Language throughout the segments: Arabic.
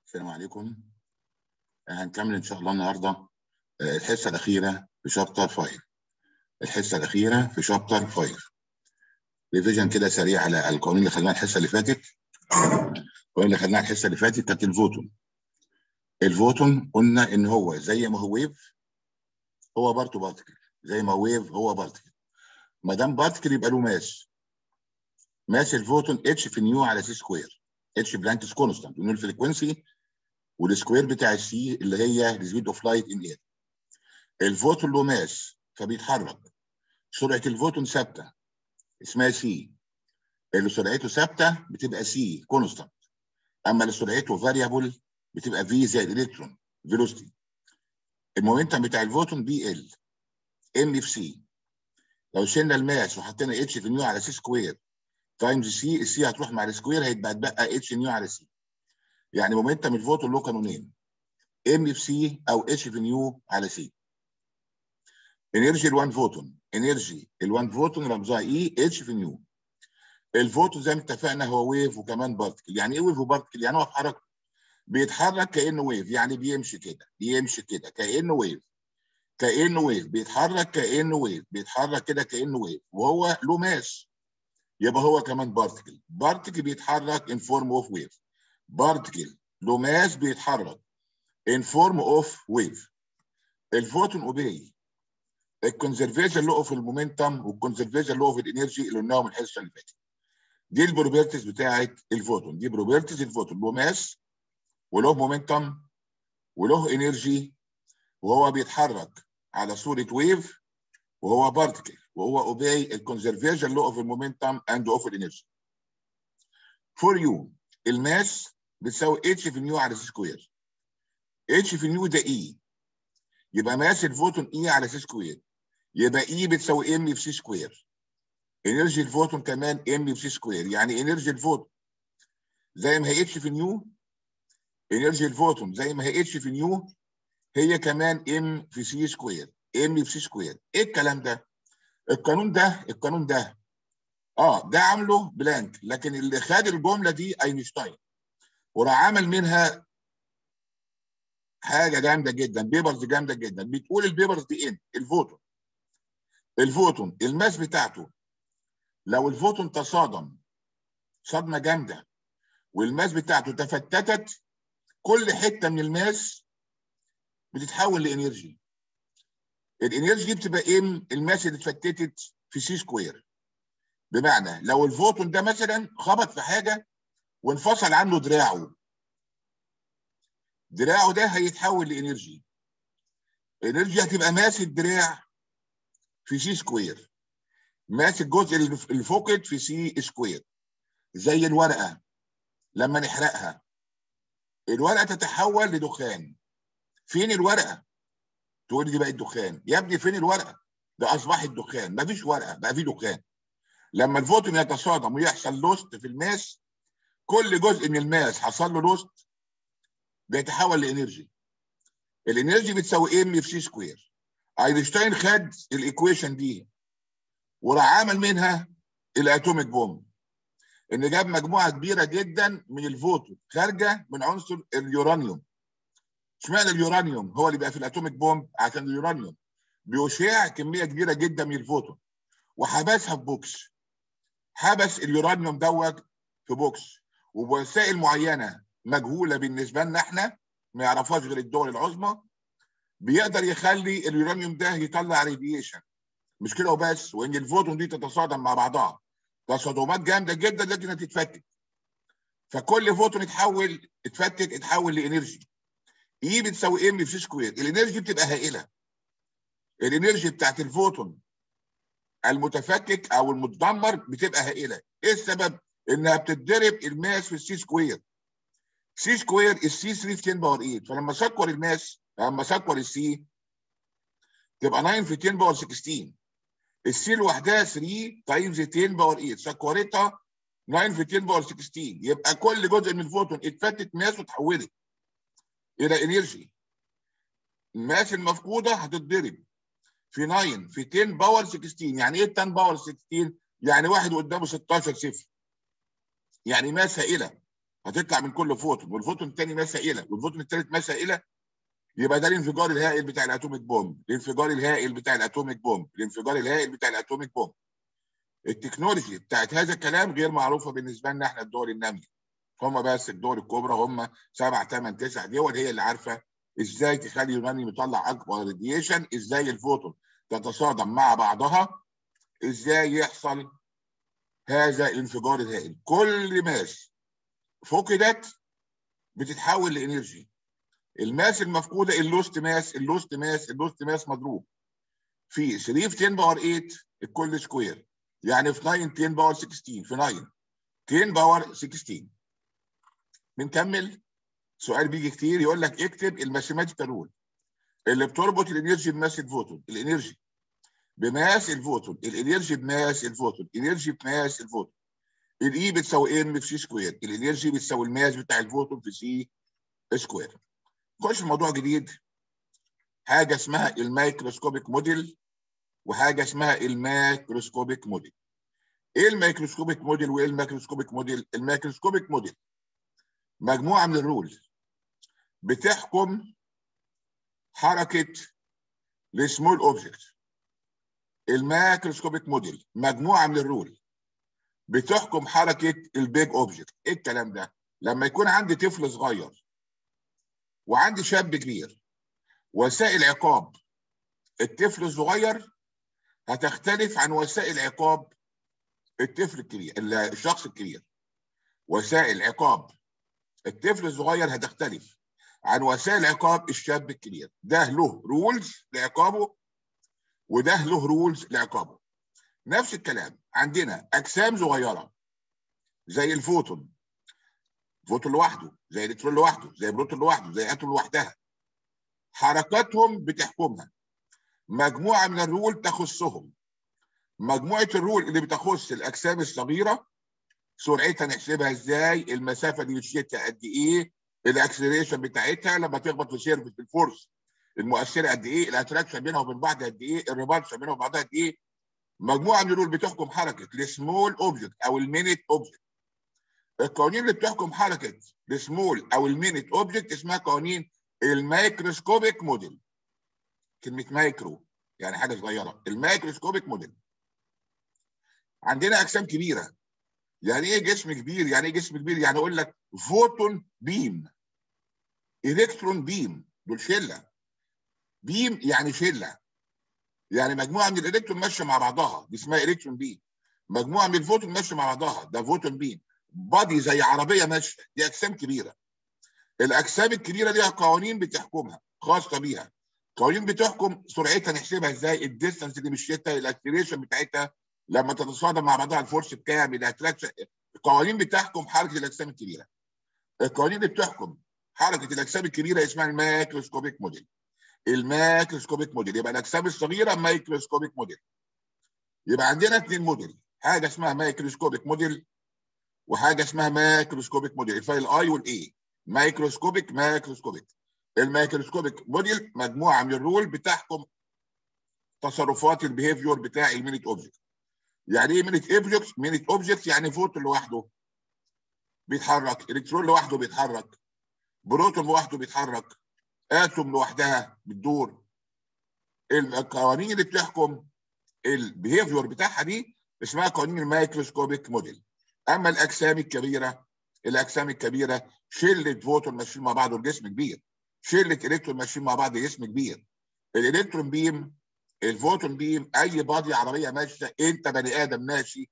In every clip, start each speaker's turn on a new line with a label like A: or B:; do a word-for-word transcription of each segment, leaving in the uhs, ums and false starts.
A: السلام عليكم. هنكمل ان شاء الله النهارده الحصه الاخيره في شابتر خمسة. الحصه الاخيره في شابتر خمسة. ريفيجن كده سريع على القوانين اللي خدناها الحصه اللي فاتت. القوانين اللي خدناها الحصه اللي فاتت كانت الفوتون. الفوتون قلنا ان هو زي ما هو ويف هو برضه بارتكل، زي ما هو ويف هو بارتكل. ما دام بارتكل يبقى له ماس. ماس الفوتون اتش في نيو على سي سكوير. اتش بلانكس كونستانت ونيو الفريكونسي، والسكوير بتاع السي اللي هي السبيد اوف لايت ان اير. الفوتون له ماس فبيتحرك. سرعه الفوتون ثابته اسمها سي. اللي سرعته ثابته بتبقى سي كونستانت. اما اللي سرعته فاريبل بتبقى في زائد الكترون فيلوسيتي. المومنتم بتاع الفوتون بي ال ام في سي. لو شلنا الماس وحطينا اتش في نيو على سي سكوير تايمز سي، السي هتروح مع السكوير هيتبقى اتبقى اتش نيو على سي. يعني مومنتم الفوتون له قانونين، ام في سي او اتش في نيو على سي. انرجي ال1 فوتون، انرجي ال1 فوتون رمزها اي اتش في نيو. الفوتون زي ما اتفقنا هو ويف وكمان بارتكل. يعني ايه ويف وبارتكل؟ يعني هو في حركه، بيتحرك كانه ويف، يعني بيمشي كده بيمشي كده كانه ويف، كانه ويف بيتحرك كانه ويف بيتحرك كده كانه ويف، وهو له ماس يبقى هو كمان بارتكل. بارتكل بيتحرك ان فورم اوف ويف. بارتكل له ماس بيتحرك ان فورم اوف ويف. الفوتون اوبي الكونزرفيشن لو اوف المومنتم والكونزرفيشن لو اوف الانرجي اللي قلناهم الحصه اللي فاتت. دي البروبرتيز بتاعت الفوتون. دي بروبرتيز الفوتون، له ماس وله مومنتم وله انرجي، وهو بيتحرك على صوره ويف، وهو بارتكل، وهو اوبي الكونزرفيشن لو اوف المومنتم اند اوف الانرجي. فور يو الماس بتساوي اتش في نيو على سي سكوير. اتش في نيو ده اي، يبقى ماس الفوتون اي على سي سكوير، يبقى اي بتساوي ام في سي سكوير. انرجي الفوتون كمان ام في سي سكوير. يعني انرجي الفوتون زي ما هي اتش في نيو، انرجي الفوتون زي ما هي اتش في نيو هي كمان ام في سي سكوير. ام في سي سكوير. ايه الكلام ده؟ القانون ده القانون ده اه ده عامله بلانك، لكن اللي خد الجمله دي اينشتاين، وراح عمل منها حاجه جامده جدا، بيبرز جامده جدا. بتقول البيبرز دي ان الفوتون الفوتون الماس بتاعته لو الفوتون تصادم صدمه جامده والماس بتاعته تفتتت، كل حته من الماس بتتحول لانرجي. الانرجي دي بتبقى ام الماس اللي اتفتتت في سي سكوير. بمعنى لو الفوتون ده مثلا خبط في حاجه وانفصل عنه دراعه، دراعه ده هيتحول لانرجي. الانرجي هتبقى ماس الدراع في سي سكوير، ماس الجزء اللي فوقت في سي سكوير. زي الورقه لما نحرقها الورقه تتحول لدخان. فين الورقه؟ تقول لي بقت دخان. يا ابني فين الورقه؟ ده اصبحت دخان. مفيش ورقه، بقى في دخان. لما الفوتون يتصادم ويحصل لوست في الماس، كل جزء من الماس حصل له لوست بيتحول لانرجي. الانرجي بتساوي ام في سي سكوير. اينشتاين خد الايكويشن دي وراح عمل منها الاتوميك بومب، ان جاب مجموعه كبيره جدا من الفوتون خارجه من عنصر اليورانيوم. اشمعنى اليورانيوم هو اللي بقى في الاتوميك بومب؟ عشان اليورانيوم بيشع كميه كبيره جدا من الفوتون، وحبسها في بوكس. حبس اليورانيوم دوت في بوكس وبوسائل معينه مجهوله بالنسبه لنا احنا، ما يعرفهاش غير الدول العظمى. بيقدر يخلي اليورانيوم ده يطلع راديشن. مش كده وبس، وان الفوتون دي تتصادم مع بعضها تصادمات جامده جدا لكن هتتفتت. فكل فوتون اتحول اتفتت اتحول لانرجي. اي بتساوي ام في سي سكوير. الانرجي بتبقى هائله. الانرجي بتاعت الفوتون المتفكك او المتدمر بتبقى هائله. ايه السبب؟ انها بتتضرب الماس في السي سكوير. سي سكوير السي ثلاثة في عشرة باور ثمانية، فلما سكر الماس لما سكر السي تبقى تسعة في عشرة باور ستاشر. السي لوحدها ثلاثة تايمز عشرة باور ثمانية، سكرتها تسعة في عشرة باور ستاشر. يبقى كل جزء من الفوتون اتفتت ماس وتحولت الى انرجي. الماس المفقوده هتتضرب في تسعة في عشرة باور ستاشر. يعني ايه عشرة باور ستاشر؟ يعني واحد قدامه ستاشر صفر. يعني ماس هائله. هتطلع من كل فوتون، والفوتون الثاني ماس هائله والفوتون الثالث ماس هائله، يبقى ده الانفجار الهائل بتاع الاتوميك بومب، الانفجار الهائل بتاع الاتوميك بومب، الانفجار الهائل بتاع الاتوميك بومب. التكنولوجي بتاعت هذا الكلام غير معروفه بالنسبه لنا احنا الدول الناميه. هم بس الدول الكبرى هم سبع ثمان تسع دول هي اللي عارفه ازاي تخلي يورانيوم يطلع اكبر راديشن، ازاي الفوتون تتصادم مع بعضها، ازاي يحصل هذا الانفجار الهائل. كل ماس فقدت بتتحول لانرجي. الماس المفقوده اللوست ماس اللوست ماس اللوست ماس مضروب في ثلاثة في عشرة باور ثمانية الكل سكوير، يعني في تسعة عشرة باور ستة عشر، في تسعة عشرة باور ستة عشر. بنكمل. سؤال بيجي كتير يقول لك اكتب الماثيماتيكال رول اللي بتربط الانرجي بماس الفوتون، الانرجي بماس الفوتون، الانرجي بماس الفوتون، الانرجي بماس الفوتون. الاي بتساوي ام في سي سكوير، الانرجي بتساوي الماس بتاع الفوتون في سي سكوير. نخش في موضوع جديد، حاجه اسمها الميكروسكوبيك موديل وحاجه اسمها الماكروسكوبيك موديل. ايه الميكروسكوبيك موديل وايه الماكروسكوبيك موديل؟ الميكروسكوبيك موديل مجموعه من الرول بتحكم حركه السمول اوبجكت. الماكروسكوبيك موديل مجموعه من الرول بتحكم حركه البيج اوبجكت. ايه الكلام ده؟ لما يكون عندي طفل صغير وعندي شاب كبير، وسائل عقاب الطفل الصغير هتختلف عن وسائل عقاب الطفل الكبير، الشخص الكبير. وسائل عقاب الطفل الصغير هتختلف عن وسائل عقاب الشاب الكبير. ده له رولز لعقابه وده له رولز لعقابه. نفس الكلام عندنا اجسام صغيره زي الفوتون، فوتون لوحده، زي الكترون لوحده، زي بروتون لوحده، زي اتوم لوحدها. حركاتهم بتحكمها مجموعه من الرول تخصهم. مجموعه الرول اللي بتخص الاجسام الصغيره سرعتها نحسبها ازاي، المسافه دي مشيتها قد ايه، الاكسلريشن بتاعتها لما تخبط في سيرفس الفورس المؤثره قد ايه، الاتراكشن بينها وبين بعض قد ايه، الريبالشن بينها وبين بعضها قد ايه. مجموعه من الرول بتحكم حركه السمول اوبجكت او المينيت اوبجكت. القوانين اللي بتحكم حركه السمول او المينيت اوبجكت اسمها قوانين الميكروسكوبيك موديل. كلمه مايكرو يعني حاجه صغيره، الميكروسكوبيك موديل. عندنا اجسام كبيره. يعني ايه جسم كبير؟ يعني ايه جسم كبير؟ يعني اقول لك فوتون بيم، الكترون بيم، دول شله. بيم يعني شله، يعني مجموعه من الالكترون ماشيه مع بعضها، دي اسمها الكترون بيم. مجموعه من الفوتون ماشيه مع بعضها، ده فوتون بيم. بادي زي عربيه ماشيه، دي اجسام كبيره. الاجسام الكبيره ليها قوانين بتحكمها خاصه بيها. قوانين بتحكم سرعتها نحسبها ازاي، الديستانس اللي مشيتها، الاكسلريشن بتاعتها لما تتصادم مع بعضها الفورس بكام، الاتراكشن. القوانين بتحكم حركه الاجسام الكبيره. القوانين اللي بتحكم حركه الاجسام الكبيره اسمها الماكروسكوبيك موديل. الماكروسكوبيك موديل يبقى الاجسام الصغيره مايكروسكوبيك موديل. يبقى عندنا اثنين موديل، حاجه اسمها مايكروسكوبيك موديل وحاجه اسمها ماكروسكوبيك موديل، الفايل اي والاي. مايكروسكوبيك ماكروسكوبيك. المايكروسكوبيك موديل مجموعه من الرول بتحكم تصرفات البيهيفيور بتاع المينيت اوبجكت. يعني ايه مينيت اوبجكت؟ مينيت اوبجكت يعني فوتون لوحده بيتحرك، الكترون لوحده بيتحرك، بروتون لوحده بيتحرك، اتوم لوحدها بتدور. القوانين اللي بتحكم البيهيفيور بتاعها دي اسمها قوانين المايكروسكوبيك موديل. اما الاجسام الكبيره، الاجسام الكبيره شله فوتون ماشيين مع بعض والجسم كبير، شله الكترون ماشيين مع بعض جسم كبير. الالكترون بيم، الفوتون بيم، اي بادي عربيه ماشيه، انت بني ادم ماشي.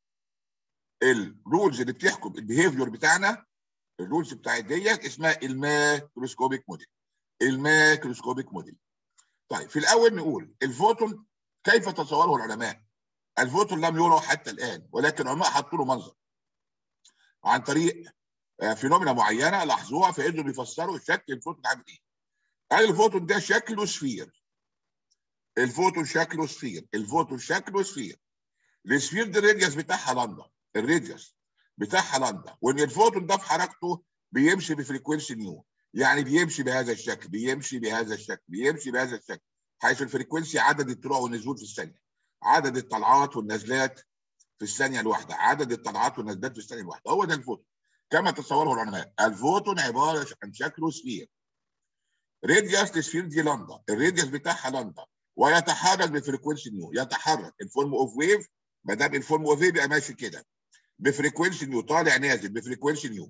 A: الرولز اللي بتحكم البيهيفيور بتاعنا، الرولز بتاعت ديت اسمها الماكروسكوبيك موديل. الماكروسكوبيك موديل. طيب في الاول نقول الفوتون كيف تصوره العلماء؟ الفوتون لم يرى حتى الان، ولكن العلماء حطوا له منظر عن طريق فينومينا معينه لاحظوها، فقدروا يفسروا شكل الفوتون عامل ايه. قال الفوتون ده شكله سفير. الفوتون شكله سفير، الفوتون شكله سفير. السفير دي الراديوس بتاعها لندا، الراديوس بتاعها لندا، وان الفوتون ده في حركته بيمشي بفريكونسي نيو، يعني بيمشي بهذا الشكل، بيمشي بهذا الشكل، بيمشي بهذا الشكل، حيث الفريكونسي عدد الطلوع والنزول في الثانيه، عدد الطلعات والنزلات في الثانيه الواحده، عدد الطلعات والنزلات في الثانيه الواحده، هو ده الفوتون. كما تصوره العلماء. الفوتون عباره عن شكله سفير. راديوس السفير دي لندا، الراديوس بتاعها لندا، ويتحرك بفريكونسي نيو. يتحرك الفورم اوف ويف، ما دام الفورم اوف ويف يبقى ماشي كده بفريكونسي نيو، طالع نازل بفريكونسي نيو.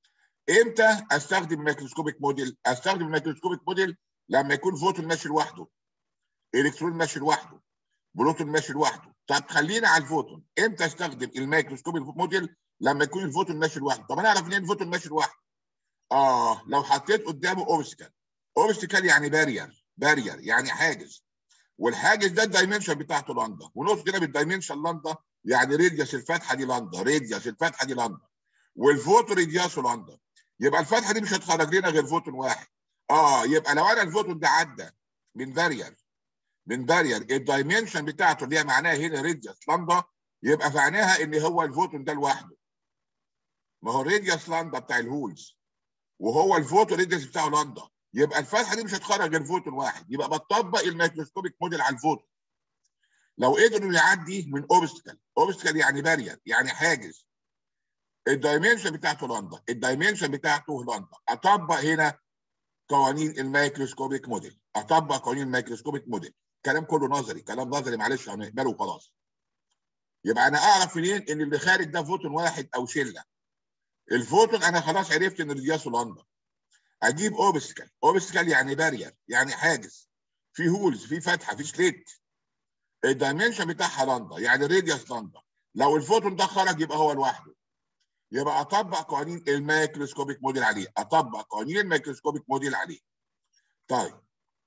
A: امتى استخدم ميكروسكوبيك موديل؟ استخدم الميكروسكوبيك موديل لما يكون فوتون ماشي لوحده، الكترون ماشي لوحده، بروتون ماشي لوحده. طب خلينا على الفوتون. امتى استخدم الميكروسكوبيك موديل؟ لما يكون الفوتون ماشي لوحده. طب انا اعرف منين الفوتون ماشي لوحده؟ اه لو حطيت قدامه اوبستكل. اوبستكل يعني بارير، بارير يعني حاجز، والحاجز ده الدايمنشن بتاعته لندا، ونقصد كده بالدايمنشن لندا يعني راديوس الفتحه دي لندا، راديوس الفتحه دي لندا، والفوتون راديوسه لندا. يبقى الفتحه دي مش هتخرج لنا غير فوتون واحد. اه يبقى لو انا الفوتون ده عدى من بارير، من بارير الدايمنشن بتاعته اللي هي معناها هنا راديوس لندا، يبقى معناها ان هو الفوتون ده لوحده. ما هو راديوس لندا بتاع الهولز، وهو الفوتون راديوس بتاعه لندا، يبقى الفتحه دي مش هتخرج غير فوتون واحد. يبقى بطبق الميكروسكوبيك موديل على الفوتون. لو قدر انه يعدي من اوبستكل، اوبستكل يعني بارير يعني حاجز، الدايمنشن بتاعته لندا، الدايمنشن بتاعته لندا، اطبق هنا قوانين الميكروسكوبيك موديل، اطبق قوانين الميكروسكوبيك موديل. كلام كله نظري، كلام نظري معلش هنقبله وخلاص. يبقى انا اعرف منين ان اللي خارج ده فوتون واحد او شله؟ الفوتون انا خلاص عرفت ان راديوسه لندا. اجيب اوبستكل، اوبستكل يعني بارير يعني حاجز، في هولز، في فتحه، في سليت، الدايمنشن بتاعها لندا يعني الراديوس لندا. لو الفوتون ده خرج يبقى هو لوحده. يبقى اطبق قوانين الميكروسكوبيك موديل عليه، اطبق قوانين الميكروسكوبيك موديل عليه. طيب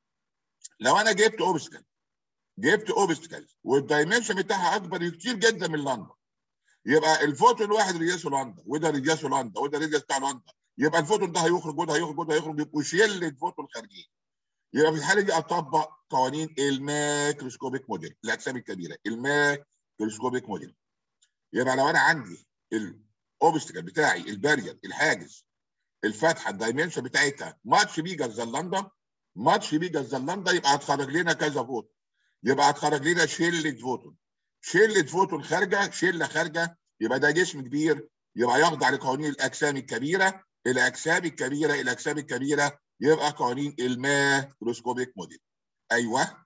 A: لو انا جبت اوبستكل، جبت اوبستكل والدايمنشن بتاعها اكبر كتير جدا من لندا، يبقى الفوتون الواحد راديوسه لندا، وده راديوسه لندا، وده راديوس بتاع لندا، يبقى الفوتون ده هيخرج وده هيخرج وده هيخرج، يبقوا شله فوتون خارجين. يبقى في الحاله دي اطبق قوانين الميكروسكوبيك موديل، الاجسام الكبيره، الميكروسكوبيك موديل. يبقى لو انا عندي الاوبستكل بتاعي البارير الحاجز الفتحه الدايمنشن بتاعتها ماتش بيجر ذان لندا، ماتش بيجر ذان لندا، يبقى هتخرج لنا كذا فوتون، يبقى هتخرج لنا شله فوتون، شله فوتون خارجه، شله خارجه، يبقى ده جسم كبير، يبقى يخضع لقوانين الاجسام الكبيره، الاجسام الكبيره، الاجسام الكبيره، يبقى قوانين الميكروسكوبيك موديل. ايوه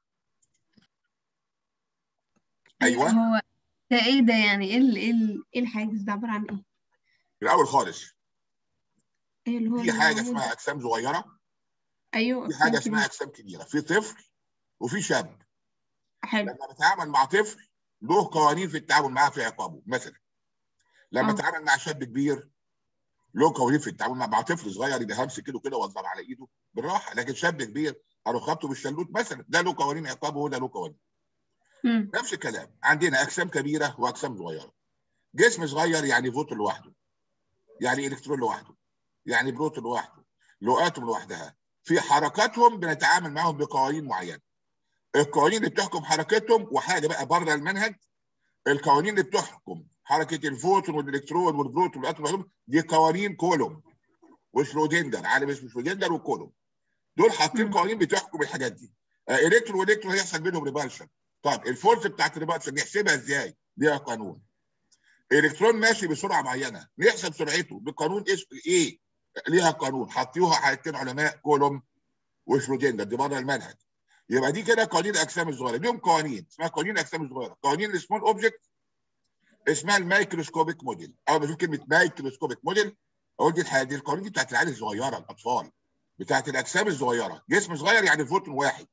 A: ايوه.
B: هو ده ايه ده يعني؟ ايه ال- ايه ال- ايه الحاجز ده عبارة عن ايه؟
A: في الاول خالص
B: ايه اللي هو
A: في حاجه
B: المعمول
A: اسمها
B: ده؟
A: اجسام صغيره،
B: ايوه
A: في حاجه
B: اجسام
A: اسمها
B: كبيرة.
A: اجسام كبيره، في طفل وفي شاب.
B: حلو.
A: لما بتعامل مع طفل له قوانين في التعامل معاه في عقابه مثلا، لما
B: اه.
A: اتعامل مع شاب كبير له قوانين في التعامل مع, مع طفل صغير، يبقى همسك كده كده واضرب على ايده بالراحه، لكن شاب كبير اروح خبطه بالشلوت مثلا، ده له قوانين عقابه وده له قوانين.
B: امم.
A: نفس الكلام عندنا اجسام كبيره واجسام صغيره. جسم صغير يعني فوتون لوحده، يعني الكترون لوحده، يعني بروتون لوحده، له اتوم لوحدها، في حركاتهم بنتعامل معاهم بقوانين معينه. القوانين اللي بتحكم حركتهم، وحاجه بقى بره المنهج، القوانين اللي بتحكم حركه الفوتون والالكترون والبروتون والاتوم دي قوانين كولوم وشرودنجر، عالم اسمه شرودنجر وكولوم، دول حاطين
B: امم.
A: قوانين بتحكم الحاجات دي. آه الكترون والكترون هيحصل بينهم ريبالشن. طيب الفورس بتاعت الريبالشن نحسبها ازاي؟ ليها قانون. الالكترون ماشي بسرعه معينه، نحسب سرعته بقانون اسمه ايه؟ ليها قانون، حطيوها حاجتين علماء كولوم وشرودنجر، دي بره المنهج. يبقى دي كده قوانين الاجسام الصغيره، ليهم قوانين اسمها قوانين الاجسام الصغيره. قوانين السمول اوبجكت اسمها الميكروسكوبيك موديل. اول ما اشوف كلمه ميكروسكوبيك موديل اقول دي الحاجه دي القوانين دي بتاعت العيال الصغيره، الاطفال، بتاعت الاجسام الصغيره. جسم صغير يعني فوتون واحد،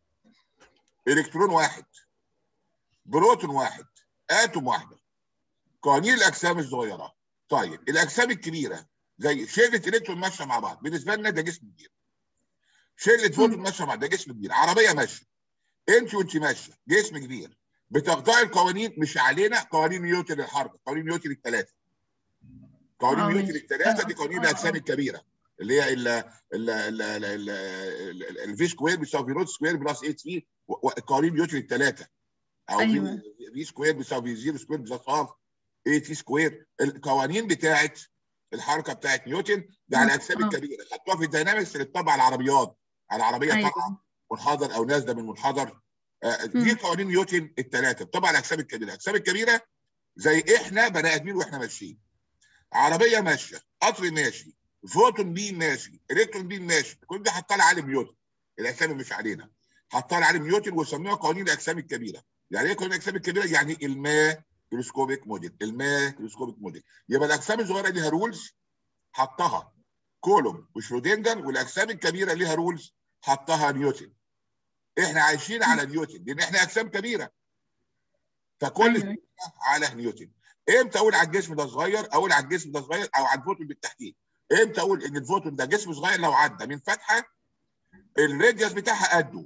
A: الكترون واحد، بروتون واحد، اتوم واحده، قوانين الاجسام الصغيره. طيب الاجسام الكبيره زي شله الكترون ماشيه مع بعض، بالنسبه لنا ده جسم كبير. شله فوتون ماشيه مع بعض، ده جسم كبير. عربيه ماشيه، انت وانت ماشيه، جسم كبير. بتخضعي القوانين مش علينا، قوانين نيوتن الحركه، قوانين نيوتن الثلاثه، قوانين
B: اه
A: نيوتن
B: ماشي.
A: الثلاثه دي
B: اه
A: قوانين
B: اه
A: الاجسام
B: اه.
A: الكبيره، اللي هي ال ال ال الفي سكوير بيساوي في نوت سكوير بلس ثمانية في، قوانين نيوتن الثلاثه، او في
B: ايوه.
A: في سكوير بيساوي في صفر سكوير بلس هاف ثمانية تي سكوير. القوانين بتاعت الحركه بتاعت نيوتن ده على
B: اه
A: الاجسام
B: اه.
A: الكبيره، خدتوها في الداينامكس اللي بتطبق على العربيات، على عربيه
B: ايوه.
A: طالعه منحدر او نازله من منحدر. دي
B: امم.
A: قوانين نيوتن الثلاثه بتطبق على الاجسام الكبيره. الاجسام الكبيره زي احنا بني ادمين واحنا ماشيين. عربيه ماشيه، قطر ماشي، فوتون بيم ماشي، الكترون بيم ماشي، كل ده حطها لي عالم نيوتن. الاجسام مش علينا، حطها لي عالم نيوتن وسموها قوانين الاجسام الكبيره. يعني ايه قوانين الاجسام الكبيره؟ يعني الماكروسكوبيك موديل. الماكروسكوبيك موديل يبقى الاجسام الصغيره ليها رولز حطها كولوم وشرودنجر، والاجسام الكبيره ليها رولز حطها نيوتن. احنا عايشين على نيوتن لان احنا اجسام كبيره، فكل
B: ايوه
A: على نيوتن. امتى اقول على الجسم ده صغير؟ اقول على الجسم ده صغير او على الفوتون بالتحديد. امتى اقول ان الفوتون ده جسم صغير؟ لو عدى من فتحه الراديوس بتاعها قده.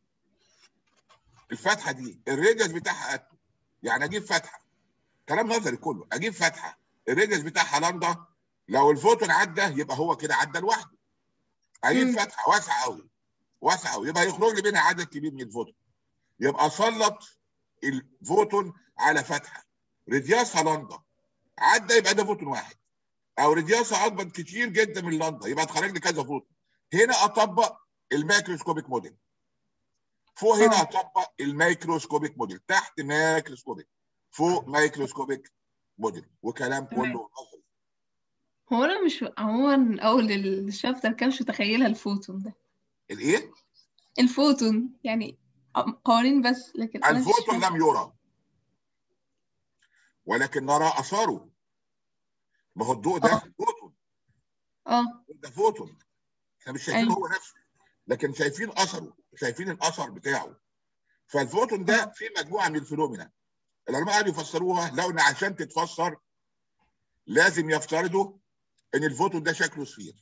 A: الفتحه دي الراديوس بتاعها قده. يعني اجيب فتحه، كلام نظري كله، اجيب فتحه الراديوس بتاعها لامدا، لو الفوتون عدى يبقى هو كده عدى لوحده. اجيب
B: امم
A: فتحه واسعه قوي، واسعه قوي، يبقى يخرج لي منها عدد كبير من الفوتون. يبقى سلط الفوتون على فتحه راديوسها لامدا، عدى يبقى ده فوتون واحد، او راديوسها اكبر كتير جدا من لامدا يبقى اتخرج لي كذا فوتون. هنا اطبق الماكروسكوبيك موديل، فوق هنا
B: اه
A: اطبق الميكروسكوبيك موديل، تحت ماكروسكوبيك، فوق مايكروسكوبيك موديل، وكلام
B: تمام.
A: كله نظري.
B: هو انا مش عموما اول الشابتر كان مش متخيلها الفوتون ده.
A: الايه؟
B: الفوتون يعني قوانين بس، لكن انا مش
A: الفوتون
B: فاهمه.
A: لم يرى ولكن نرى اثاره. ما هو الضوء ده
B: اه
A: فوتون،
B: اه
A: ده فوتون، احنا مش شايفينه
B: ايوه
A: هو نفسه لكن شايفين اثره، شايفين الاثر بتاعه. فالفوتون ده
B: اه
A: فيه مجموعه من الفينومينا. العلماء قالوا يفسروها، لو ان عشان تتفسر لازم يفترضوا ان الفوتون ده شكله سفير،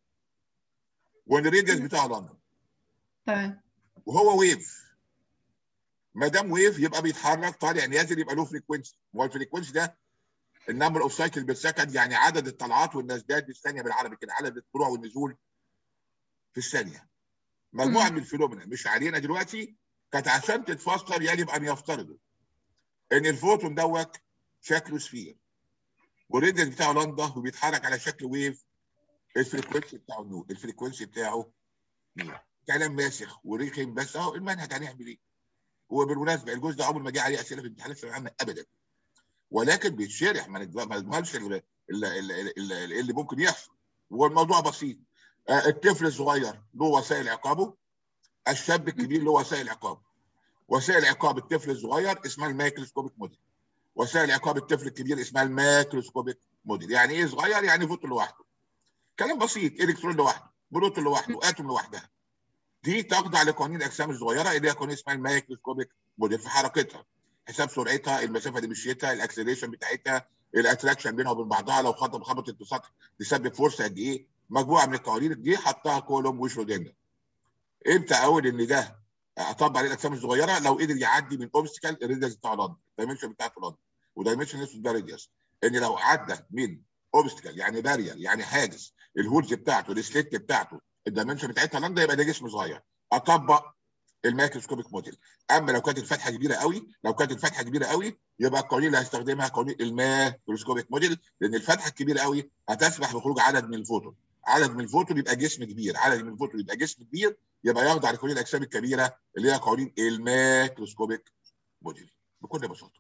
A: وان الريديوس بتاعه لندن،
B: تمام.
A: وهو ويف. ما دام ويف يبقى بيتحرك طالع نازل، يبقى له فريكونسي. هو الفريكونسي ده النمبر اوف سايكل بالسكند، يعني عدد الطلعات والنزلات بالثانيه، بالعربي كده عدد الطلوع والنزول في الثانيه. مجموعه من
B: امم
A: الفينومينا مش علينا دلوقتي، كانت عشان تتفسر يجب ان يفترضوا ان الفوتون دوت شكله سفير، والريديوس بتاعه لندا، وبيتحرك على شكل ويف. الفريكونسي بتاعه نور، الفريكونسي بتاعه نور. كلام ماسخ ورخم، بس اهو المنهج هنعمل ايه؟ وبالمناسبه الجزء ده عمر ما جه عليه اسئله في امتحانات الثانويه العامه ابدا، ولكن بيتشرح، ما نضمنش اللي, اللي, اللي ممكن يحصل. والموضوع بسيط. الطفل الصغير له وسائل عقابه، الشاب الكبير له وسائل عقابه. وسائل عقاب الطفل الصغير اسمها الماكروسكوبيك موديل، وسائل عقاب الطفل الكبير اسمها الماكروسكوبيك موديل. يعني ايه صغير؟ يعني فوتون لوحده، كلام بسيط، الكترون لوحده، بروتون لوحده، اتوم لوحدها. دي تخضع لقوانين الاجسام الصغيره اللي هي قوانين اسمها الماكروسكوبيك موديل في حركتها، حساب سرعتها، المسافه اللي مشيتها، الاكسلريشن بتاعتها، الاتراكشن بينها وبين بعضها، لو خبط خبطت في سطح تسبب فرصه قد ايه. مجموعه من القوانين دي حطها كولوم وشرودنجر. امتى اقول ان ده اطبق عليه الاجسام الصغيره؟ لو قدر يعدي من اوبستكل الريديوس بتاعه لندن، الدايمنشن بتاعته لندن، ودايمنشن اسمه ده ريديوس. ان لو عدى من اوبستكل يعني بارير يعني حاجز، الهولز بتاعته السليت بتاعته الدايمنشن بتاعتها لندن، يبقى ده جسم صغير، اطبق الماكروسكوبيك موديل. اما لو كانت الفتحه كبيره قوي، لو كانت الفتحه كبيره قوي يبقى القوانين اللي هستخدمها قوانين الماكروسكوبيك موديل، لان الفتحه الكبيره قوي هتسمح بخروج عدد من الفوتون. عدد من الفوتون يبقى جسم كبير، عدد من الفوتون يبقى جسم كبير، يبقى يخضع لقوانين الاجسام الكبيره اللي هي قوانين الماكروسكوبيك موديل. بكل بساطه.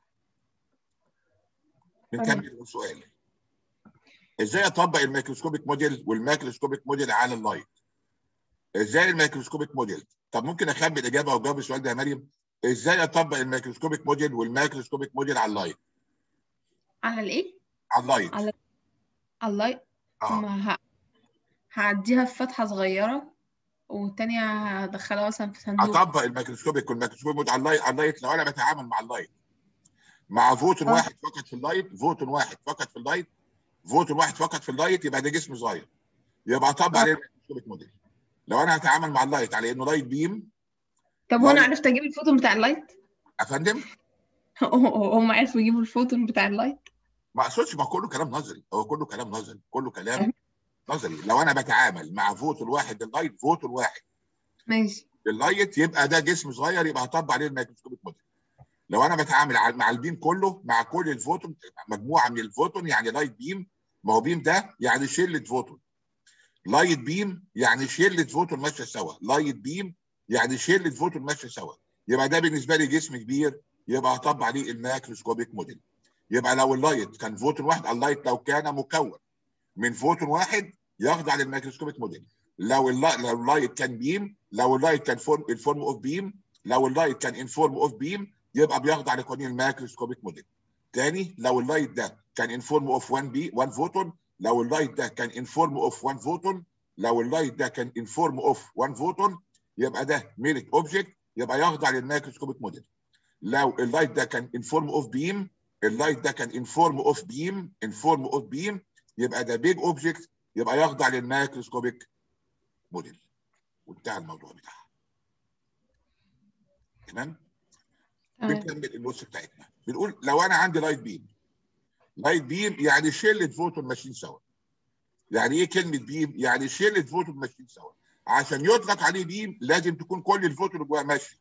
B: تمام.
A: نكمل السؤال. ازاي اطبق الميكروسكوبيك موديل والماكروسكوبيك موديل على اللايت؟ ازاي الميكروسكوبيك موديل؟ طب ممكن اخبي الاجابه واجاوب السؤال ده يا مريم؟ ازاي اطبق الميكروسكوبيك موديل والماكروسكوبيك موديل على اللايت؟
B: على الايه؟
A: على اللايت.
B: على الله.
A: اه.
B: ما ه... هعديها في فتحة صغيرة، والتانية هدخلها مثلا في صندوق.
A: اطبق الميكروسكوبيك والماكروسكوبيك موديل على اللايت، على اللايت لو انا بتعامل مع اللايت مع فوتون
B: اه
A: واحد فقط في اللايت، فوتون واحد فقط في اللايت، فوتون واحد فقط في اللايت، يبقى ده جسم صغير، يبقى اطبق
B: اه.
A: عليه الميكروسكوبيك موديل. لو انا هتعامل مع اللايت على انه لايت بيم.
B: طب هو انا
A: لايت.
B: عرفت اجيب الفوتون بتاع اللايت؟
A: افندم؟
B: هم عرفوا يجيبوا الفوتون بتاع اللايت؟
A: ما اقصدش، ما كله كلام نظري، هو كله كلام نظري، كله كلام نظري. لو انا بتعامل مع فوتون واحد اللايت، فوتون واحد
B: ماشي.
A: اللايت، يبقى ده جسم صغير، يبقى هطبق عليه الميكروسكوبيك موديل. لو انا بتعامل مع البيم كله، مع كل الفوتون، مجموعه من الفوتون، يعني لايت بيم، ما هو بيم ده يعني شله فوتون، لايت بيم يعني شله فوتون ماشيه سوا، لايت بيم يعني شله فوتون ماشيه سوا، يبقى ده بالنسبه لي جسم كبير، يبقى هطبق عليه الميكروسكوبيك موديل. يبقى لو اللايت كان فوتون واحد، اللايت لو كان مكون من فوتون واحد يخضع للميكروسكوبيك موديل. لو اللايت لو اللايت كان بيم، لو اللايت كان فورم الفورم اوف بيم، لو اللايت كان ان فورم اوف بيم يبقى بيخضع لقوانين الميكروسكوبيك موديل. تاني، لو اللايت ده كان ان فورم اوف واحد بي واحد فوتون، لو اللايت ده كان ان فورم اوف واحد فوتون، لو اللايت ده كان ان فورم اوف واحد فوتون يبقى ده ميلك اوبجكت، يبقى يخضع للميكروسكوبيك موديل. لو اللايت ده كان ان فورم اوف بيم، اللايت ده كان ان فورم اوف بيم ان فورم اوف بيم يبقى ده بيج اوبجكت، يبقى يخضع للميكروسكوبيك موديل. وانتهى الموضوع بتاعها. تمام؟ بنكمل النص بتاعتنا. بنقول لو انا عندي لايت بيم، لايت بيم يعني شله فوتون ماشيين سوا. يعني ايه كلمه بيم؟ يعني شله فوتون ماشيين سوا. عشان يطلق عليه بيم لازم تكون كل الفوتون اللي جواه ماشي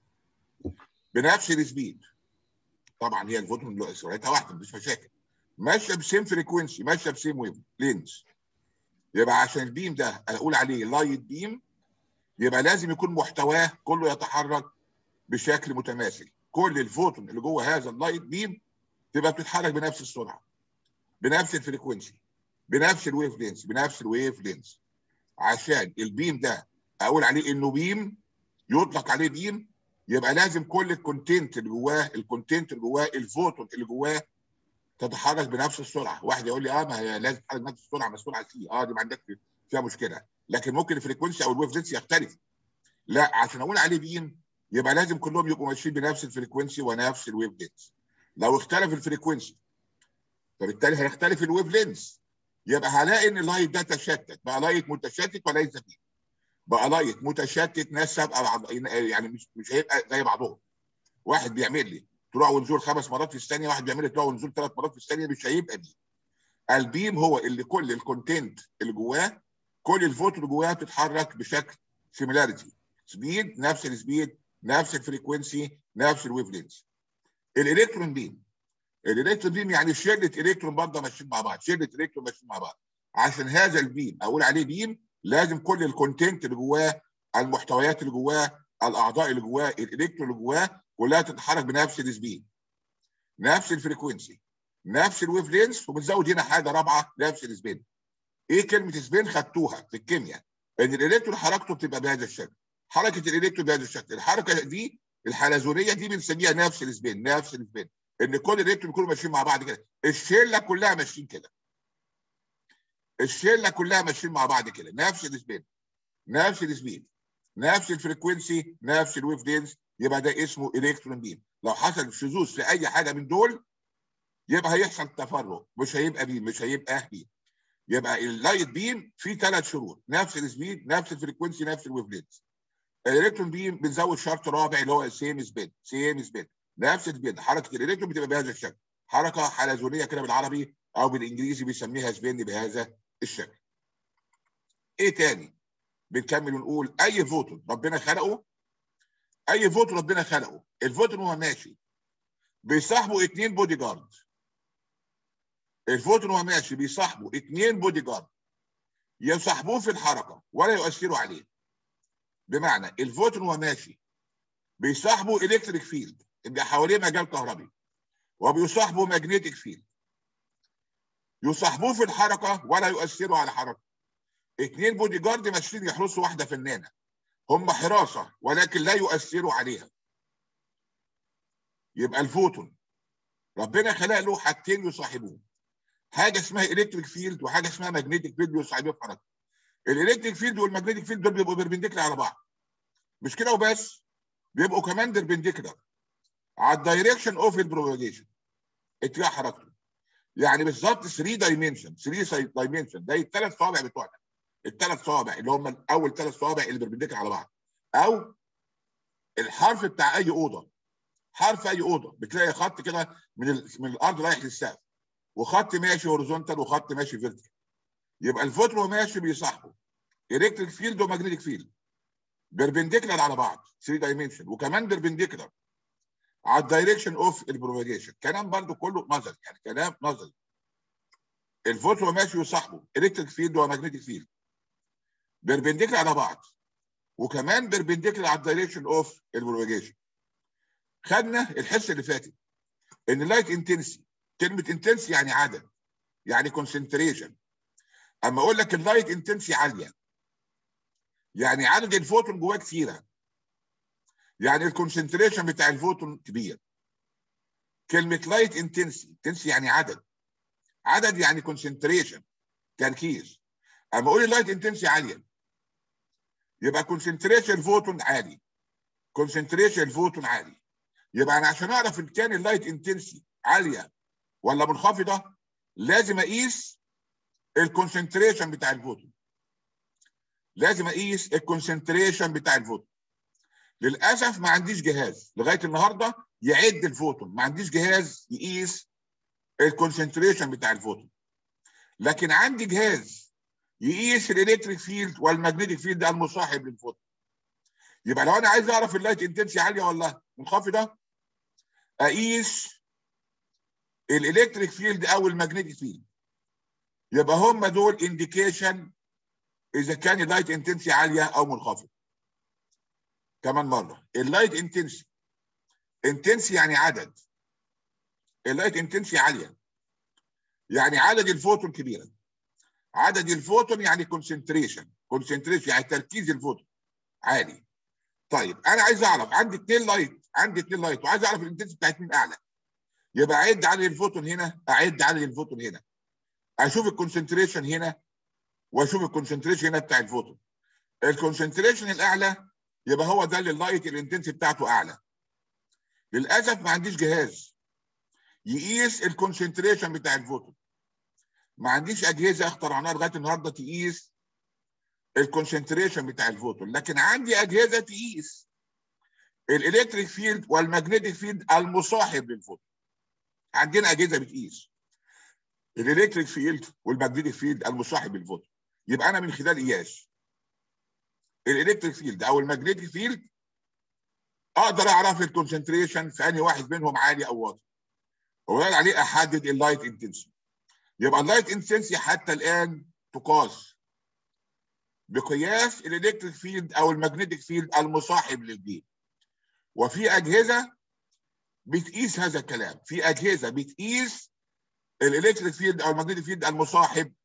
A: بنفس السبيد. طبعا هي الفوتون سرعتها واحده مفيش مشاكل. ماشيه بسيم فريكونسي، ماشيه بسيم ويف لينز. يبقى عشان البيم ده اقول عليه لايت بيم يبقى لازم يكون محتواه كله يتحرك بشكل متماثل. كل الفوتون اللي جوه هذا اللايت بيم تبقى بتتحرك بنفس السرعه، بنفس الفريكونسي، بنفس الويف لينز، بنفس الويف لينز. عشان البيم ده اقول عليه انه بيم، يطلق عليه بيم، يبقى لازم كل الكونتنت اللي جواه، الكونتنت اللي جواه، الفوتون اللي جواه تتحرك بنفس السرعه. واحد يقول لي اه ما هي لازم تتحرك بنفس السرعه، ما السرعه سي، اه دي ما عندك فيها مشكله، لكن ممكن الفريكونسي او الويف لينز يختلف. لا، عشان اقول عليه بيم يبقى لازم كلهم يبقوا ماشيين بنفس الفريكونسي ونفس الويف لينز. لو اختلف الفريكونسي فبالتالي هيختلف الويف لينز، يبقى هلاقي ان اللايت ده تشتت، بقى لايت متشتت وليس بيم. بقى لايت متشتت، ناس سابقه بعض، يعني مش مش هيبقى زي بعضهم. واحد بيعمل لي طلوع ونزول خمس مرات في الثانيه، واحد بيعمل لي طلوع ونزول ثلاث مرات في الثانيه، مش هيبقى بيم. البيم هو اللي كل الكونتنت اللي جواه، كل الفوتون اللي جواه تتحرك بشكل سيميلاريتي، سبيد نفس السبيد، نفس الفريكونسي، نفس الويف لينز. الالكترون بيم، الالكترون بيم يعني شله الكترون برضه ماشيين مع بعض، شله الكترون ماشيين مع بعض. عشان هذا البيم اقول عليه بيم لازم كل الكونتنت اللي جواه، المحتويات اللي جواه، الاعضاء اللي جواه، الالكترون اللي جواه كلها تتحرك بنفس السبيد، نفس الفريكونسي، نفس الويف لينز. وبنزود هنا حاجه رابعه، نفس السبين. ايه كلمه سبين؟ خدتوها في الكيمياء ان الالكترون حركته بتبقى بهذا الشكل، حركه الالكترون بهذا الشكل. الحركه دي الحلزونيه دي بنسميها نفس السبين، نفس السبين، ان كل الالكترون بيكونوا ماشيين مع بعض كده. الشله كلها ماشيين كده، الشله كلها ماشيين مع بعض كده، نفس السبين، نفس السبيد، نفس الفريكونسي، نفس الويف لينز. يبقى ده اسمه الكترون بيم. لو حصل شذوذ في اي حاجه من دول يبقى هيحصل تفرق، مش هيبقى بيم، مش هيبقى بيم. يبقى اللايت بيم فيه ثلاث شروط، نفس السبيد، نفس الفريكونسي، نفس الويف لينز. الالكترون بيم بنزود شرط رابع اللي هو سيم سبيد، سيم سبيد، نفس السبيد. حركه الالكترون بتبقى بهذا الشكل، حركه حلزونيه كده بالعربي، او بالانجليزي بيسميها سبين بهذا الشكل. ايه تاني؟ بنكمل ونقول اي فوتون ربنا خلقه، اي فوتون ربنا خلقه، الفوتون وهو ماشي بيصاحبه اثنين بودي جارد. الفوتون وهو ماشي بيصاحبه اثنين بودي جارد يصاحبوه في الحركه ولا يؤثروا عليه. بمعنى الفوتون وهو ماشي بيصاحبه الكتريك فيلد يبقى حواليه مجال كهربي، وبيصاحبه ماجنتيك فيلد، يصاحبوه في الحركه ولا يؤثروا على حركته. اثنين بودي جارد ماشيين يحرسوا واحده فنانه، هم حراسه ولكن لا يؤثروا عليها. يبقى الفوتون ربنا خلق له حاجتين يصاحبوه، حاجه اسمها الكتريك فيلد وحاجه اسمها ماجنتيك فيلد يصاحبوه في حركته. الالكتريك فيلد والماجنتيك فيلد دول بيبقوا بيربنديكلر على بعض. مش كده وبس، بيبقوا كمان بيربنديكلر على الدايركشن اوف البروباجيشن، اتجاه حركته. يعني بالظبط ثلاثة دايمنشن، ثلاثة دايمنشن ده الثلاث صوابع بتوعنا، الثلاث صوابع اللي هم اول ثلاث صوابع اللي بيربنديكلر على بعض، او الحرف بتاع اي اوضه. حرف اي اوضه بتلاقي خط كده من ال... من الارض رايح للسقف، وخط ماشي هوريزونتال وخط ماشي فيرتيكال. يبقى الفوتون ماشي بيصاحبه الكتريك فيلد وماجنتيك فيلد بيربنديكلر على بعض، ثلاثة دايمنشن، وكمان بيربنديكلر على الدايركشن اوف البروباجيشن. كلام برضو كله نظري، يعني كلام نظري. الفوتون ماشي يصاحبه الكتريك فيلد وماجنتيك فيلد بيربنديكلر على بعض، وكمان بيربنديكلر على الدايركشن اوف البروباجيشن. خدنا الحصه اللي فاتت ان اللايت انتنسي كلمه انتنس يعني عدد، يعني كونسنتريشن. اما اقول لك اللايت انتنسي عاليه يعني عدد الفوتون جواه كثيره، يعني الكونسنتريشن بتاع الفوتون كبير. كلمه لايت انتنسي، انتنسي يعني عدد، عدد يعني كونسنتريشن، تركيز. اما اقول اللايت انتنسي عاليه يبقى كونسنتريشن الفوتون عالي، كونسنتريشن الفوتون عالي. يبقى انا عشان اعرف ان كان اللايت انتنسي عاليه ولا منخفضه لازم اقيس الكونسنتريشن بتاع الفوتون، لازم اقيس الكونسنتريشن بتاع الفوتون. للاسف ما عنديش جهاز لغايه النهارده يعد الفوتون، ما عنديش جهاز يقيس الكونسنتريشن بتاع الفوتون، لكن عندي جهاز يقيس الالكتريك فيلد والماجنتيك فيلد المصاحب للفوتون. يبقى لو انا عايز اعرف اللايت انتنسي عاليه ولا منخفضه اقيس الالكتريك فيلد او الماجنتيك فيلد، يبقى هم دول انديكيشن اذا كان اللايت انتنسي عاليه او منخفضه. كمان مره، اللايت انتنسي، انتنسي يعني عدد، اللايت انتنسي عاليه يعني عدد الفوتون كبيره، عدد الفوتون يعني كونسنتريشن، كونسنتريشن يعني تركيز الفوتون عالي. طيب انا عايز اعرف عندي اثنين لايت، عندي اثنين لايت وعايز اعرف الانتنسي بتاعت مين اعلى، يبقى اعد عدد الفوتون هنا، اعد عدد الفوتون هنا، اشوف الكونسنتريشن هنا واشوف الكونسنتريشن هنا بتاع الفوتون. الكونسنتريشن الاعلى يبقى هو ده اللي اللايت الانتنسي بتاعته اعلى. للاسف ما عنديش جهاز يقيس الكونسنتريشن بتاع الفوتون، ما عنديش اجهزه اخترعناها لغايه النهارده تقيس الكونسنتريشن بتاع الفوتون، لكن عندي اجهزه تقيس الالكتريك فيلد والماجنتيك فيلد المصاحب للفوتون. عندنا اجهزه بتقيس الالكتريك فيلد والماجنتيك فيلد المصاحب للفوتون. يبقى انا من خلال قياس الالكتريك فيلد او الماجنتيك فيلد اقدر اعرف الكونسنتريشن في انهي واحد منهم عالي او واطي، وبناء عليه احدد اللايت انتنسي. يبقى اللايت انتنسي حتى الان تقاس بقياس الالكتريك فيلد او الماجنتيك فيلد المصاحب للبيم. وفي اجهزه بتقيس هذا الكلام، في اجهزه بتقيس الالكتريك فيلد او الماجنتيك فيلد المصاحب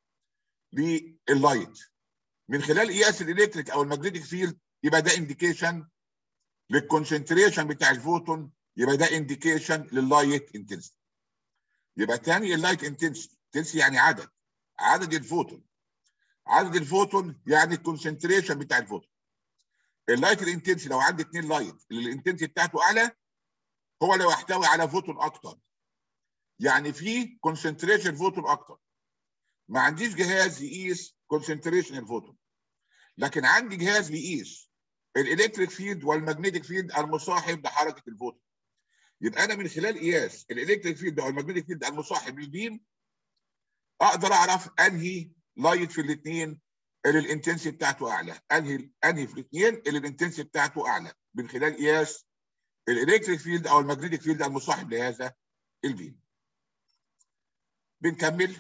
A: لللايت. من خلال قياس الالكتريك او الماجنتيك فيلد يبقى ده انديكيشن للكونسنتريشن بتاع الفوتون، يبقى ده انديكيشن لللايت انتنسي. يبقى تاني اللايت انتنسي، انتنسي يعني عدد، عدد الفوتون، عدد الفوتون يعني الكونسنتريشن بتاع الفوتون. اللايت الانتنسي لو عندي اثنين لايت اللي الانتنسي بتاعته اعلى هو لو يحتوي على فوتون اكتر، يعني في كونسنتريشن فوتون اكتر. ما عنديش جهاز يقيس كونسنتريشن الفوتون، لكن عندي جهاز بيقيس الالكتريك فيلد والماجنتيك فيلد المصاحب لحركه الفوتون. يبقى انا من خلال قياس الالكتريك فيلد او الماجنتيك فيلد المصاحب للبيم اقدر اعرف انهي لايت في الاثنين اللي الانتنسي بتاعته اعلى، انهي انهي في الاثنين اللي الانتنسي بتاعته اعلى من خلال قياس الالكتريك فيلد او الماجنتيك فيلد المصاحب لهذا البيم. بنكمل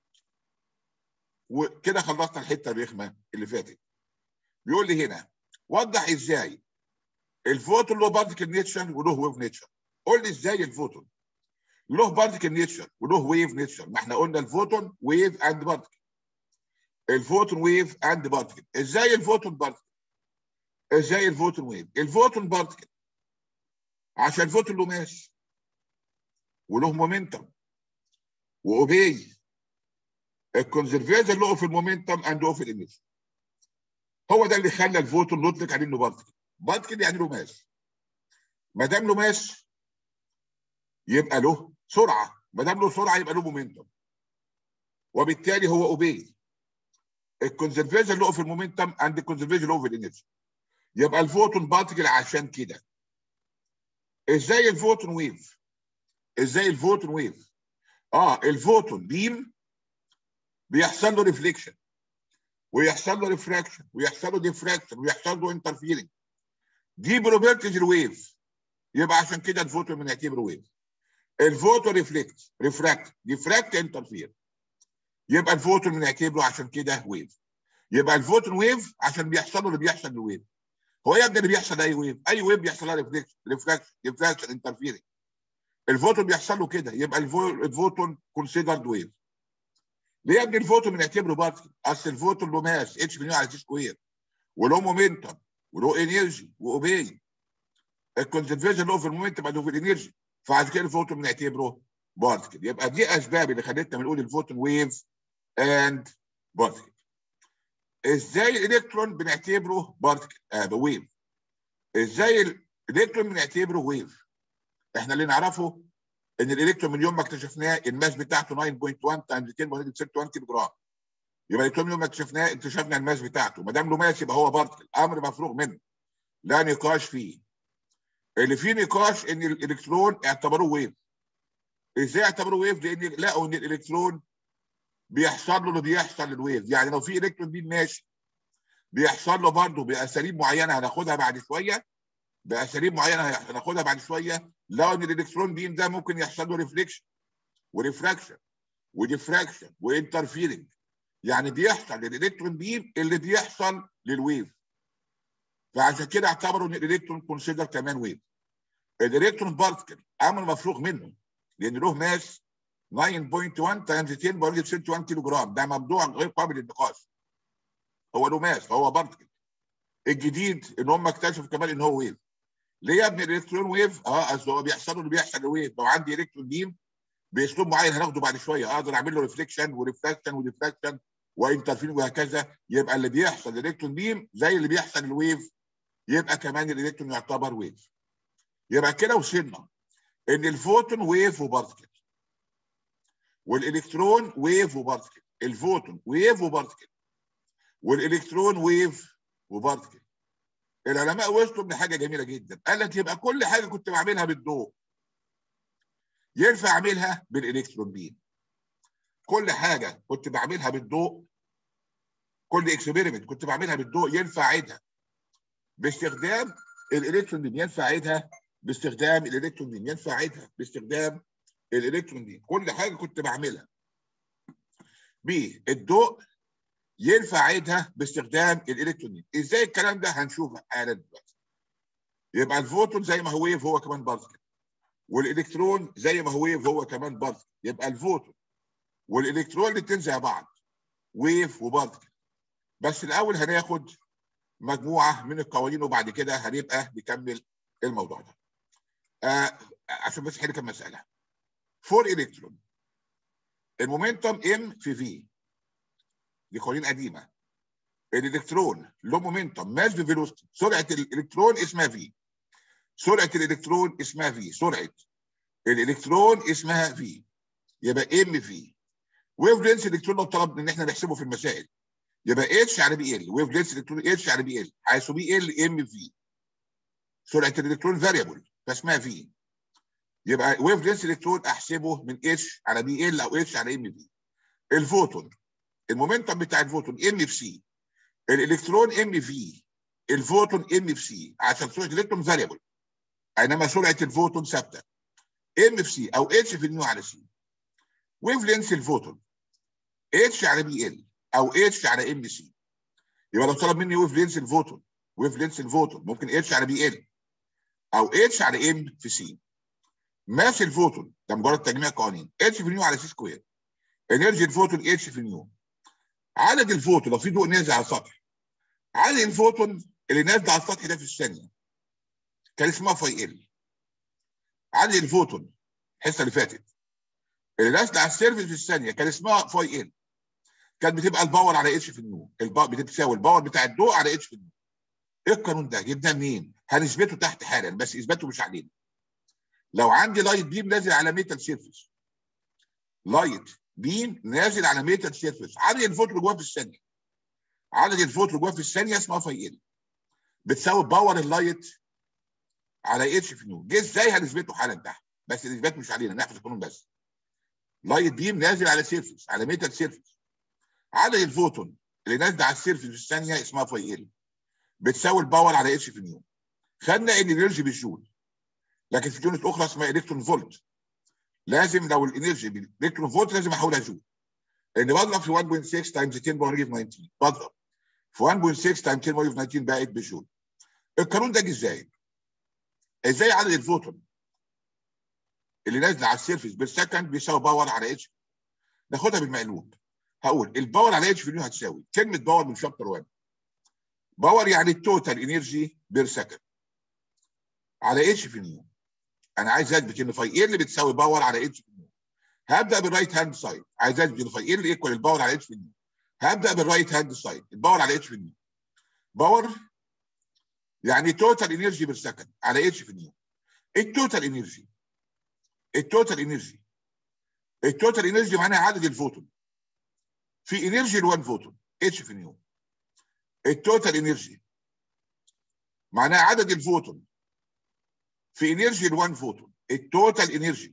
A: وكده خلصنا الحته الرخمه اللي فاتت. بيقول لي هنا وضح ازاي الفوتون له بارتيكل نيتشر وله ويف نيتشر. قول لي ازاي الفوتون له بارتيكل نيتشر وله ويف نيتشر. ما احنا قلنا الفوتون ويف اند بارتيكل، الفوتون ويف اند بارتيكل. ازاي الفوتون بارتيكل؟ ازاي الفوتون ويف؟ الفوتون بارتيكل عشان الفوتون له ماس وله مومنتم واوبي الكونزرفيشن له في المومنتم اند له في الانرجي. هو ده اللي خلى الفوتون نطلق عليه انه بارتيكل. بارتيكل يعني له ماس، ما دام له ماس يبقى له سرعه، ما دام له سرعه يبقى له مومنتم، وبالتالي هو اوبي الكونزرفيشن له في المومنتم اند الكونزرفيشن له في الانرجي. يبقى الفوتون بارتيكل عشان كده. ازاي الفوتون ويف؟ ازاي الفوتون ويف؟ اه الفوتون بيم بيحصل له ريفليكشن ويحصل له ريفراكشن ويحصل له ديفراكشن ويحصل له انترفيرنج. دي بروبرتيز الويف، يبقى عشان كده الفوتون بنعتبره ويف. الفوتون ريفلكت ريفراكت ديفراكت انترفير، يبقى الفوتون بنعتبره عشان كده ويف. يبقى الفوتون ويف عشان بيحصل له اللي بيحصل للويف. هو يا ابني اللي بيحصل اي ويف، اي ويف بيحصل لها ريفلكشن ريفراكشن ديفراكشن انترفيرنج. الفوتون بيحصل له كده، يبقى الفوتون كونسيدرد ويف. ليه يا ابني الفوتون بنعتبره بارتكل؟ اصل الفوتون له ماس اتش في نيو على تي سكوير، وله مومنتم، وله انرجي واوبي. الكونسرفيشن له في المومنتم له في الانرجي، فعشان كده الفوتون بنعتبره بارتكل. يبقى دي اسباب اللي خلتنا بنقول الفوتون ويف اند بارتكل. ازاي الالكترون بنعتبره بارتكل آه ويف؟ ازاي الالكترون بنعتبره ويف؟ احنا اللي نعرفه ان الالكترون من يوم ما اكتشفناه الماس بتاعته تسعة فاصلة واحد تايمز عشرة باور ستة وواحد كيلو جرام. يبقى الالكترون من يوم ما اكتشفناه اكتشفنا الماس بتاعته، ما دام له ماس يبقى هو بارتكل، امر مفروغ منه لا نقاش فيه. اللي فيه نقاش ان الالكترون اعتبروه ويف. ازاي اعتبروه ويف؟ لان لقوا ان الالكترون بيحصل له اللي بيحصل للويف. يعني لو في الكترون بيم ماشي بيحصل له برضه باساليب معينه هناخدها بعد شويه، باساليب معينه هناخدها بعد شويه، لو ان الالكترون بيم ده ممكن يحصل له ريفليكشن وريفراكشن وديفراكشن وانترفيرنج. يعني بيحصل للالكترون بيم اللي بيحصل للويف. فعشان كده اعتبروا ان الالكترون كونسيدر كمان ويف. الالكترون بارتكل امر مفروغ منه لان له ماس تسعة فاصلة واحد تايمز عشرة باور ستة وواحد كيلو جرام، ده موضوع غير قابل للنقاش. هو له ماس فهو بارتكل. الجديد ان هم اكتشفوا كمان ان هو ويف. ليه يا ابني الالكترون ويف؟ اه اصل هو بيحصل له اللي بيحصل للويف. لو عندي الكترون بيم باسلوب معين هناخده بعد شويه اقدر اعمل له ريفليكشن وريفراكشن وديفراكشن وانترفيرنج وهكذا، يبقى اللي بيحصل للالكترون بيم زي اللي بيحصل للويف، يبقى كمان الالكترون يعتبر ويف. يبقى كده وصلنا ان الفوتون ويف وبارتكل، والالكترون ويف وبارتكل. الفوتون ويف وبارتكل، والالكترون ويف وبارتكل. العلماء وصلوا لحاجه جميله جدا، قال لك يبقى كل حاجه كنت بعملها بالضوء ينفع اعملها بالالكترون بيم. كل حاجه كنت بعملها بالضوء، كل اكسبيرمنت كنت بعملها بالضوء ينفع اعيدها باستخدام الالكترون بيم، ينفع اعيدها باستخدام الالكترون بيم، ينفع اعيدها باستخدام الالكترون بيم. كل حاجه كنت بعملها بالضوء ينفع اعيدها باستخدام الالكترون بيم. ازاي الكلام ده؟ هنشوفه حالا دلوقتي. يبقى الفوتون زي ما هو ويف هو كمان بارتكل، والالكترون زي ما هو ويف هو كمان بارتكل. يبقى الفوتون والالكترون الاثنين زي بعض ويف وبارتكل. بس الاول هناخد مجموعه من القوانين وبعد كده هنبقى نكمل الموضوع ده. آه عشان بس احل كم مساله. فور الكترون المومنتم ام في في، دي قوانين قديمه. الالكترون له مومنتم ماس بفيلوسيتي، سرعه الالكترون اسمها في، سرعه الالكترون اسمها في، سرعه الالكترون اسمها في، يبقى ام في. ويف لينس الالكترون لو طلب ان احنا نحسبه في المسائل يبقى اتش على بي ال. ويف لينس الالكترون اتش على بي ال، حيث بي ال ام في. سرعه الالكترون فاريبل فاسمها في، يبقى ويف لينس الالكترون احسبه من اتش على بي ال او اتش على ام في. الفوتون المومنتم بتاع الفوتون ام في سي، الالكترون ام في، الفوتون ام في سي، عشان سرعه الالكترون فاريبل اينما سرعه الفوتون ثابته. ام في سي او اتش في نيو على سي. ويف لينس الفوتون اتش على بي ال او اتش على ام سي. يبقى لو طلب مني ويف لينس الفوتون، ويف لينس الفوتون ممكن اتش على بي ال او اتش على ام في سي. ماس الفوتون ده مجرد تجميع قوانين، اتش في نيو على سي سكوير. انرجي الفوتون اتش في نيو. عدد الفوتون لو في ضوء نازل على السطح، عدد الفوتون اللي نازل على السطح ده في الثانيه كان اسمها فاي ال. عدد الفوتون الحصه اللي فاتت اللي نازل على السيرفيس في الثانيه كان اسمها فاي ال. كانت بتبقى الباور على اتش في النيو، الباور بتساوي الباور بتاع الضوء على اتش في النيو. ايه القانون ده؟ جبناه منين؟ هنثبته تحت حالا بس اثباته مش علينا. لو عندي لايت بيم نازل على ميتال سيرفيس، لايت بيم نازل على ميتال سيرفيس، عدد الفوتون اللي جواه في الثانيه، عدد الفوتون اللي جواه في الثانيه اسمها فاي ال، بتساوي باور اللايت على اتش في نيو. جه ازاي؟ هنثبته حالا تحت بس الاثبات مش علينا، نحفظ القانون بس. لايت بيم نازل على سيرفيس، على ميتال سيرفيس، عدد الفوتون اللي نازل على السيرفيس في الثانيه اسمها فاي ال، بتساوي الباور على اتش في نيو. خدنا ان الانرجي بالجول، لكن في يونت اخرى اسمها الكترون فولت. لازم لو الانرجي بالالكترون فولت لازم احولها جول، لان بضرب في واحد فاصلة ستة تايمز عشرة باور نيجاتيف تسعة عشر، بضرب في واحد فاصلة ستة تايمز عشرة باور نيجاتيف تسعة عشر بقت بجول. القانون ده جه ازاي؟ ازاي عدد الفوتون اللي نازله على السيرفيس بالسكند بيساوي باور على اتش. ناخدها بالمقلوب. هقول الباور على اتش في نيو هتساوي كلمه باور من شابتر واحد. باور يعني التوتال انرجي بير سكند على اتش في نيو. انا عايز اثبت ان فاي ايه اللي بتساوي باور على اتش في نيو. هبدا بالرايت هاند سايد، عايز اثبت ان فاي ايه اللي ايكوال الباور على اتش في نيو. هبدا بالرايت هاند سايد، الباور على اتش في نيو. باور يعني توتال انرجي بير سكند على اتش في نيو. التوتال انرجي التوتال انرجي التوتال انرجي معناها عدد الفوتون في انرجي ال1 فوتون اتش في نيو. التوتال انرجي معناها عدد الفوتون في انرجي ال1 فوتون. التوتال انرجي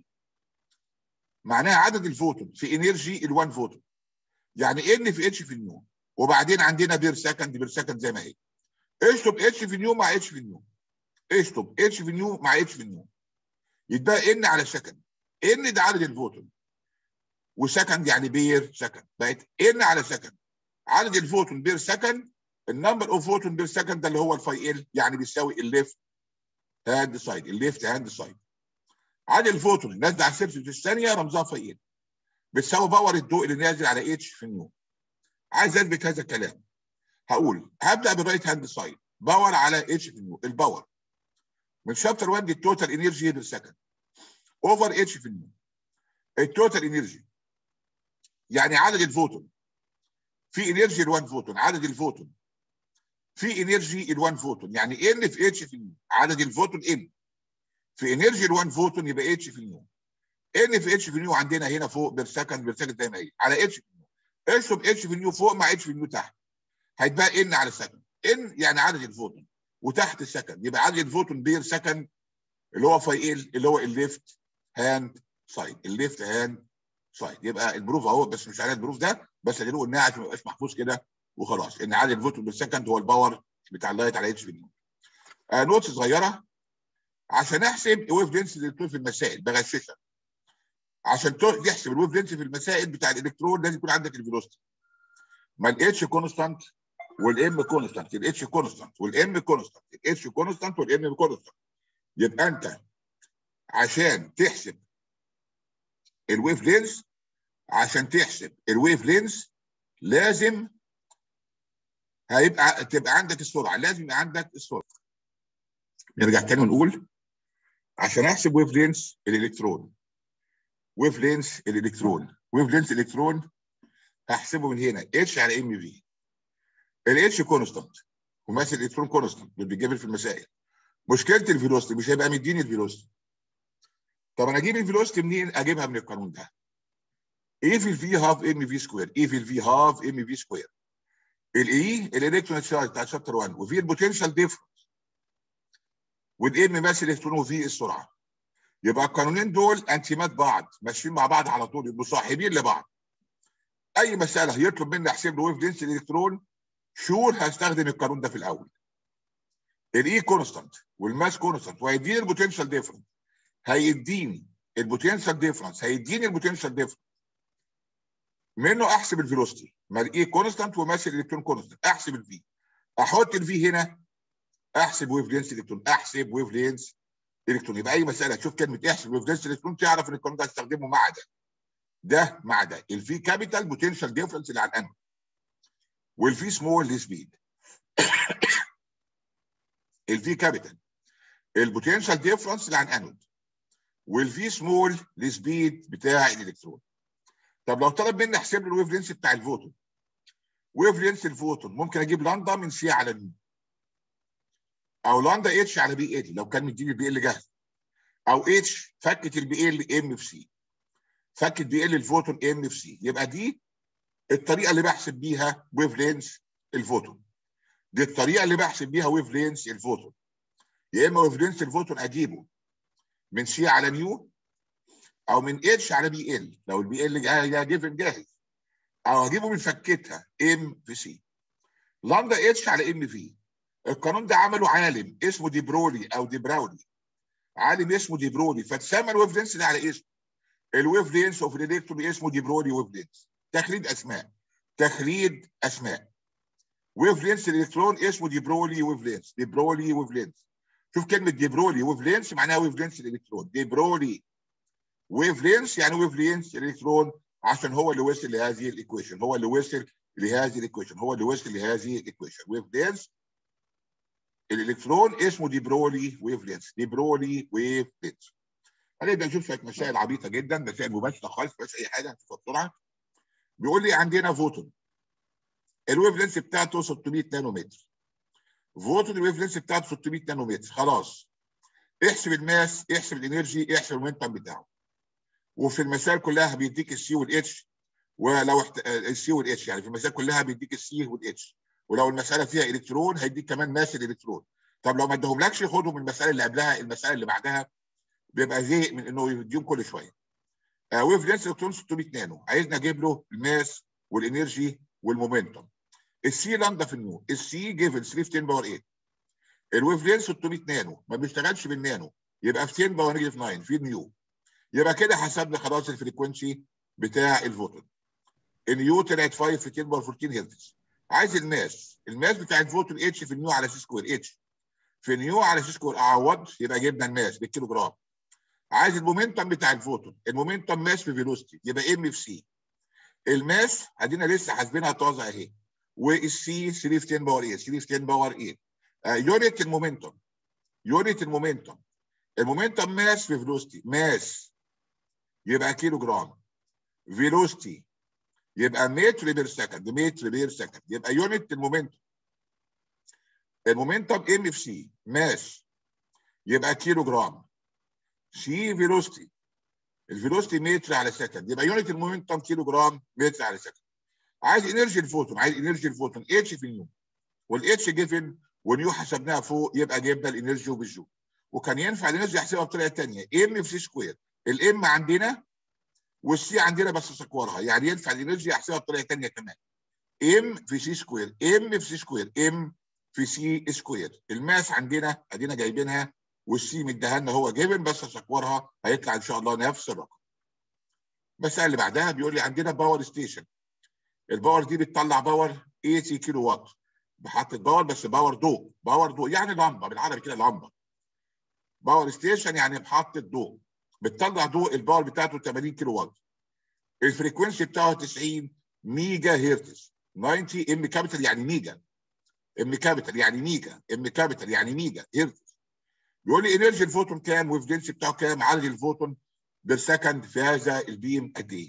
A: معناها عدد الفوتون في انرجي ال1 فوتون. يعني ان في اتش في نيو، وبعدين عندنا بير سكند بير سكند زي ما هي. اشطب اتش في نيو مع اتش في نيو. اشطب اتش في نيو مع اتش في نيو. يتبقى ان على سكند. ان ده عدد الفوتون، وسكند يعني بير سكند، بقت ان على سكند. عدد الفوتون بير سكند، النمبر اوف فوتون بير سكند ده اللي هو الفاي ال، يعني بيساوي الليفت هاند سايد. الليفت هاند سايد عدد الفوتون نازله على السيرفيس في الثانيه رمزها فاي ال، بتساوي باور الضوء اللي نازل على اتش في نيو. عايز اثبت هذا الكلام. هقول هبدا بالرايت هاند سايد، باور على اتش في نيو. الباور من شابتر واحد التوتال انرجي بير سكند اوفر اتش في نيو. التوتال انرجي يعني عدد الفوتون في انرجي ال1 فوتون. عدد الفوتون في انرجي ال1 فوتون يعني ان في اتش في نيو. عدد الفوتون ان في انرجي ال1 فوتون يبقى اتش في نيو. ان في اتش في نيو عندنا هنا فوق بير سكند بير سكند زي ما هي على اتش في نيو. اشطب اتش في نيو فوق مع اتش في نيو تحت، هيتبقى ان على سكند. ان يعني عدد الفوتون، وتحت السكند يبقى عدد الفوتون بير سكند اللي هو فاي ال اللي هو الليفت هاند سايد. الليفت هاند سايد. يبقى البروف اهو، بس مش على البروف ده، بس اللي قلناه عشان ما يبقاش محفوظ كده وخلاص، ان عدد الفوتون بالسكند هو الباور بتاع اللايت على اتش في نيو. آه نوتس صغيره عشان احسب الويف لينس الالكترون في المسائل بغششها. عشان تحسب الويف لينس في المسائل بتاع الالكترون لازم يكون عندك الفيلوسيتي. ما الاتش كونستانت والام كونستانت. الاتش كونستانت والام كونستانت. الاتش كونستانت والام كونستانت. يبقى انت عشان تحسب الويف لينس عشان تحسب الويف لينس لازم هيبقى تبقى عندك السرعه. لازم يبقى عندك السرعه. نرجع تاني ونقول عشان احسب ويف لينس الالكترون. ويف لينس الالكترون ويف لينس الالكترون هحسبه من هنا اتش على ام في. الاتش كونستانت وماسك الالكترون كونستانت اللي بيتجاب في المسائل. مشكله الفيلوسيتي مش هيبقى مديني الفيلوسيتي. طب انا اجيب الفيلوسيتي منين؟ اجيبها من القانون ده. ايه في الفي هاف ام في سكوير. ايه في الفي هاف ام في سكوير. الاي الالكترون تشارج بتاع شابتر واحد، وفي البوتنشال ديفرنس، والام ماسك الالكترون وفي السرعه. يبقى القانونين دول انتيمات بعض، ماشيين مع بعض على طول، يبقوا مصاحبين لبعض. اي مساله يطلب مني احسب له ويف لينس الالكترون شور هستخدم القانون ده في الاول. الاي كونستانت والماس كونستانت، وهيديني البوتنشال ديفرنس. هيديني البوتنشال ديفرنس هيديني البوتنشال ديفرنس منه احسب الفيلوسيتي. ما الاي كونستانت وماس الالكترون كونستانت، احسب الفي. احط الفي هنا، احسب ويف لينس الالكترون. احسب ويف لينس الالكترون. يبقى اي مساله تشوف كلمه احسب ويف لينس الالكترون تعرف ان القانون ده هستخدمه مع ده. ده مع ده. الفي كابيتال بوتنشال ديفرنس اللي على الانود، والفي سمول لسبيد. الفي كابيتال البوتنشال ديفرنس اللي على الانود، والفي سمول لسبيد بتاع الالكترون. طب لو طلب مني احسب له الويف لينس بتاع الفوتون. ويف لينس الفوتون ممكن اجيب لاندا من سي على مي، او لاندا اتش على بي ال لو كان مديني البي ال جاهز، او اتش فكت البي ال ام في سي، فكت بي ال الفوتون ام في سي. يبقى دي الطريقه اللي بحسب بيها ويف لينس الفوتون. دي الطريقه اللي بحسب بيها ويف لينس الفوتون. يا اما ويف لينس الفوتون اجيبه من سي على ميو، او من اتش على بي ال لو البي ال جاهز جاهز، او اجيبه من فكتها ام في سي. لامدا اتش على ام في. القانون ده عمله عالم اسمه دي برولي او دي براولي. عالم اسمه دي برولي، فتسمى الويف لينس ده على اسمه. الويف لينس اوف الالكترون اسمه دي برولي ويف لينس. تخليد اسماء تخليد اسماء. ويف لينس الالكترون اسمه دي برولي ويف لينس. دي برولي ويف لينس. شوف كلمه دي برولي ويف لينس معناها ويف لينس الالكترون. دي برولي ويف لينس يعني ويف لينس الالكترون عشان هو اللي وصل لهذه الايكويشن، هو اللي وصل لهذه الايكويشن، هو اللي وصل لهذه الايكويشن. ويف لينس الالكترون اسمه دي برولي ويف لينس، دي برولي ويف لينس. هنبدا نشوف شويه مسائل عبيطه جدا، مسائل مباشره خالص ما فيهاش اي حاجه، هنشوفها بسرعه. بيقول لي عندنا فوتون الويف لينس بتاعته ستمية نانو متر. فوتون الويف لينس بتاعته ستمية نانو متر، خلاص احسب الماس، احسب الانرجي، احسب المومنتم بتاعه. وفي المسائل كلها بيديك السي والاتش، ولو احت... السي والاتش يعني في المسائل كلها بيديك السي والاتش، ولو المساله فيها الكترون هيديك كمان ماس الالكترون. طب لو ما ادهملكش خدهم المساله اللي قبلها، المساله اللي بعدها، بيبقى زهق من انه يديهم كل شويه. آه ويف لينس الكترون ستمية نانو، عايزنا اجيب له الماس والانرجي والمومنتم. السي لامدا في النيو، السي جيفن ثلاثة في عشرة باور ثمانية. الويف لينس ستمية نانو ما بيشتغلش بالنانو، يبقى في عشرة باور نيجاتيف تسعة في النيو. يبقى كده حسبنا خلاص الفريكونسي بتاع الفوتون. النيو طلعت خمسة في عشرة باور أربعتاشر هرتز. عايز الماس، الماس بتاع الفوتون اتش في النيو على سي سكوير، اتش في نيو على سي سكوير، اعوض يبقى جبنا الماس بالكيلو جرام. عايز المومنتم بتاع الفوتون، المومنتم ماس في فيلوستي يبقى ام في سي. الماس ادينا لسه حاسبينها طازه اهي، والسي ثلاثة في عشرة باور ايه، ثلاثة في عشرة باور ايه. آه يونت المومنتم، يونت المومنتم، المومنتم ماس في فيلوستي، ماس يبقى كيلو جرام، فيلوستي يبقى متر بير سكند، متر بير سكند، يبقى يونت المومنتم، المومنتم ام في سي، ماس يبقى كيلو جرام، سي فيلوستي، الفيلوستي متر على سكند، يبقى يونت المومنتم كيلو جرام متر على سكند. عايز انرجي الفوتون، عايز انرجي الفوتون اتش في نيو، والاتش جيفن ونيو حسبناها فوق، يبقى جبنا الانرجي وبالجول. وكان ينفع الانرجي احسبها بطريقه ثانيه، ام في سي سكوير، الام عندنا والسي عندنا بس سكورها، يعني ينفع الانرجي احسبها بطريقه ثانيه كمان، ام في سي سكوير، ام في سي سكوير، ام في سي سكوير. الماس عندنا ادينا جايبينها، والسي مديها لنا هو جيفن بس سكورها، هيطلع ان شاء الله نفس الرقم. المساله اللي بعدها بيقول لي عندنا باور ستيشن، الباور دي بتطلع باور ثمانين كيلو وات، بحطت باور بس باور ضوء، باور ضوء يعني لمبه بالعربي كده، لمبه. باور ستيشن يعني بحطت ضوء، بتطلع ضوء، الباور بتاعته ثمانين كيلو وات، الفريكونسي بتاعه تسعين ميجا هرتز، تسعين ام كابيتال يعني ميجا، ام كابيتال يعني ميجا، ام كابيتال يعني ميجا هرتز. بيقول لي انرجي الفوتون كام، ويف دنسي بتاعه كام، عدد الفوتون بير سكند في هذا البيم قد ايه؟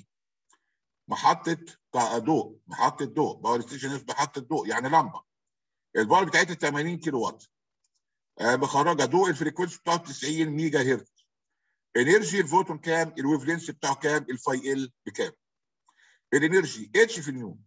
A: محطه ضوء، محطه ضوء، باور ستيشن محطه ضوء يعني لمبه، الباور بتاعتها ثمانين كيلو وات، آه مخرجه ضوء، الفريكونسي بتاعه تسعين ميجا هرتز. انرجي الفوتون كام، الويف لينس بتاعه كام، الفاي ال بكام؟ الانرجي اتش في نيو،